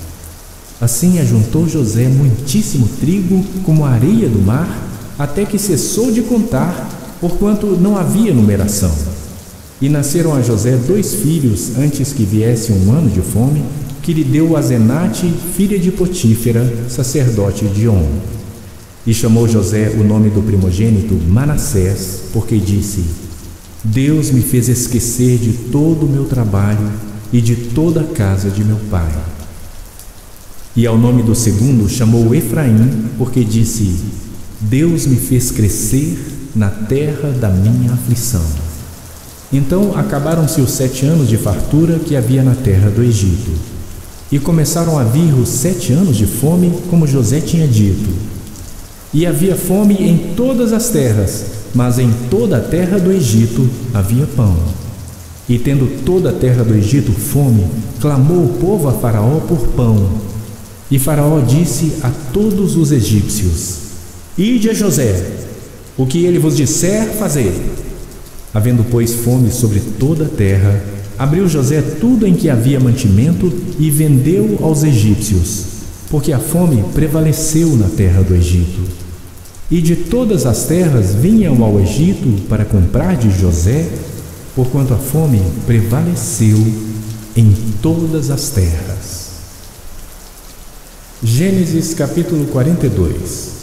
Assim ajuntou José muitíssimo trigo, como a areia do mar, até que cessou de contar, porquanto não havia numeração. E nasceram a José dois filhos antes que viesse um ano de fome, que lhe deu Asenate, filha de Potífera, sacerdote de On. E chamou José o nome do primogênito Manassés, porque disse: Deus me fez esquecer de todo o meu trabalho e de toda a casa de meu pai. E ao nome do segundo chamou Efraim, porque disse: Deus me fez crescer na terra da minha aflição. Então acabaram-se os sete anos de fartura que havia na terra do Egito. E começaram a vir os sete anos de fome, como José tinha dito. E havia fome em todas as terras, mas em toda a terra do Egito havia pão. E tendo toda a terra do Egito fome, clamou o povo a Faraó por pão. E Faraó disse a todos os egípcios: Ide a José, o que ele vos disser, fazei. Havendo, pois, fome sobre toda a terra, abriu José tudo em que havia mantimento e vendeu aos egípcios, porque a fome prevaleceu na terra do Egito. E de todas as terras vinham ao Egito para comprar de José, porquanto a fome prevaleceu em todas as terras. Gênesis capítulo quarenta e dois.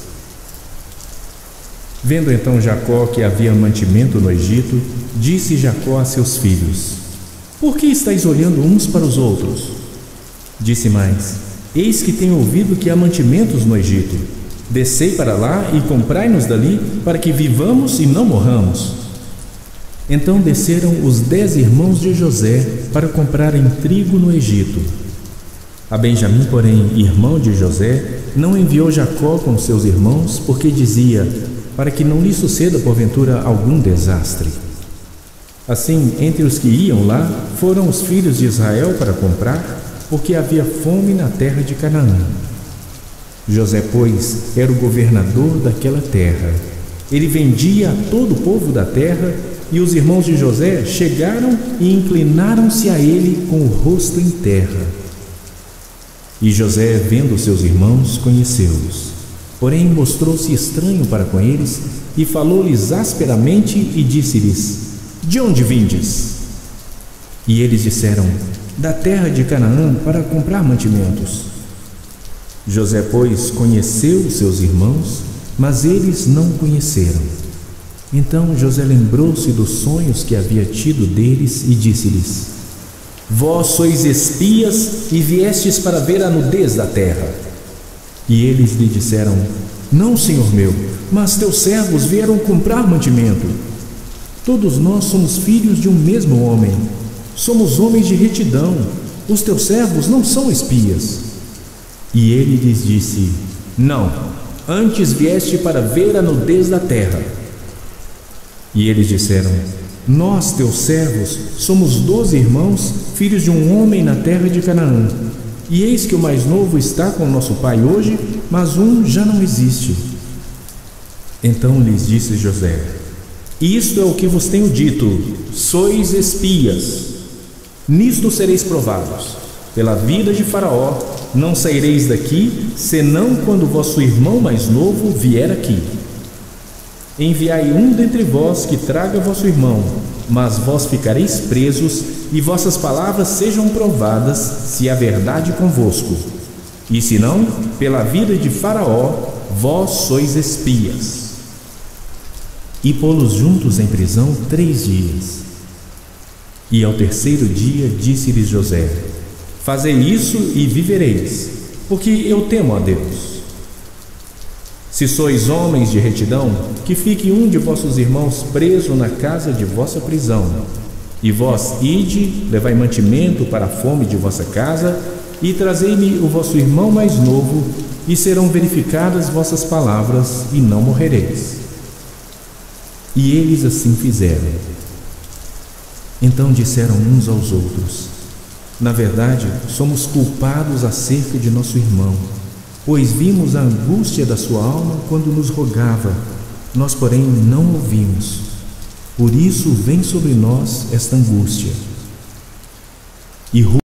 Vendo então Jacó que havia mantimento no Egito, disse Jacó a seus filhos: Por que estáis olhando uns para os outros? Disse mais: Eis que tenho ouvido que há mantimentos no Egito. Descei para lá e comprai-nos dali, para que vivamos e não morramos. Então desceram os dez irmãos de José para comprarem trigo no Egito. A Benjamim, porém, irmão de José, não enviou Jacó com seus irmãos, porque dizia: para que não lhe suceda porventura algum desastre. Assim, entre os que iam lá, foram os filhos de Israel para comprar, porque havia fome na terra de Canaã. José, pois, era o governador daquela terra. Ele vendia a todo o povo da terra, e os irmãos de José chegaram e inclinaram-se a ele com o rosto em terra. E José, vendo seus irmãos, conheceu-os. Porém, mostrou-se estranho para com eles, e falou-lhes asperamente, e disse-lhes: De onde vindes? E eles disseram: Da terra de Canaã, para comprar mantimentos. José, pois, conheceu seus irmãos, mas eles não o conheceram. Então José lembrou-se dos sonhos que havia tido deles, e disse-lhes: Vós sois espias, e viestes para ver a nudez da terra. E eles lhe disseram: Não, senhor meu, mas teus servos vieram comprar mantimento. Todos nós somos filhos de um mesmo homem. Somos homens de retidão. Os teus servos não são espias. E ele lhes disse: Não, antes vieste para ver a nudez da terra. E eles disseram: Nós, teus servos, somos doze irmãos, filhos de um homem na terra de Canaã. E eis que o mais novo está com nosso pai hoje, mas um já não existe. Então lhes disse José: Isto é o que vos tenho dito: sois espias. Nisto sereis provados. Pela vida de Faraó, não saireis daqui, senão quando vosso irmão mais novo vier aqui. Enviai um dentre vós que traga vosso irmão, mas vós ficareis presos, e vossas palavras sejam provadas, se há verdade convosco. E se não, pela vida de Faraó, vós sois espias. E pô-los juntos em prisão três dias. E ao terceiro dia disse-lhes José: Fazei isso e vivereis, porque eu temo a Deus. Se sois homens de retidão, que fique um de vossos irmãos preso na casa de vossa prisão. E vós ide, levai mantimento para a fome de vossa casa, e trazei-me o vosso irmão mais novo, e serão verificadas vossas palavras, e não morrereis. E eles assim fizeram. Então disseram uns aos outros: Na verdade, somos culpados acerca de nosso irmão, pois vimos a angústia da sua alma quando nos rogava, nós, porém, não ouvimos. Por isso vem sobre nós esta angústia. E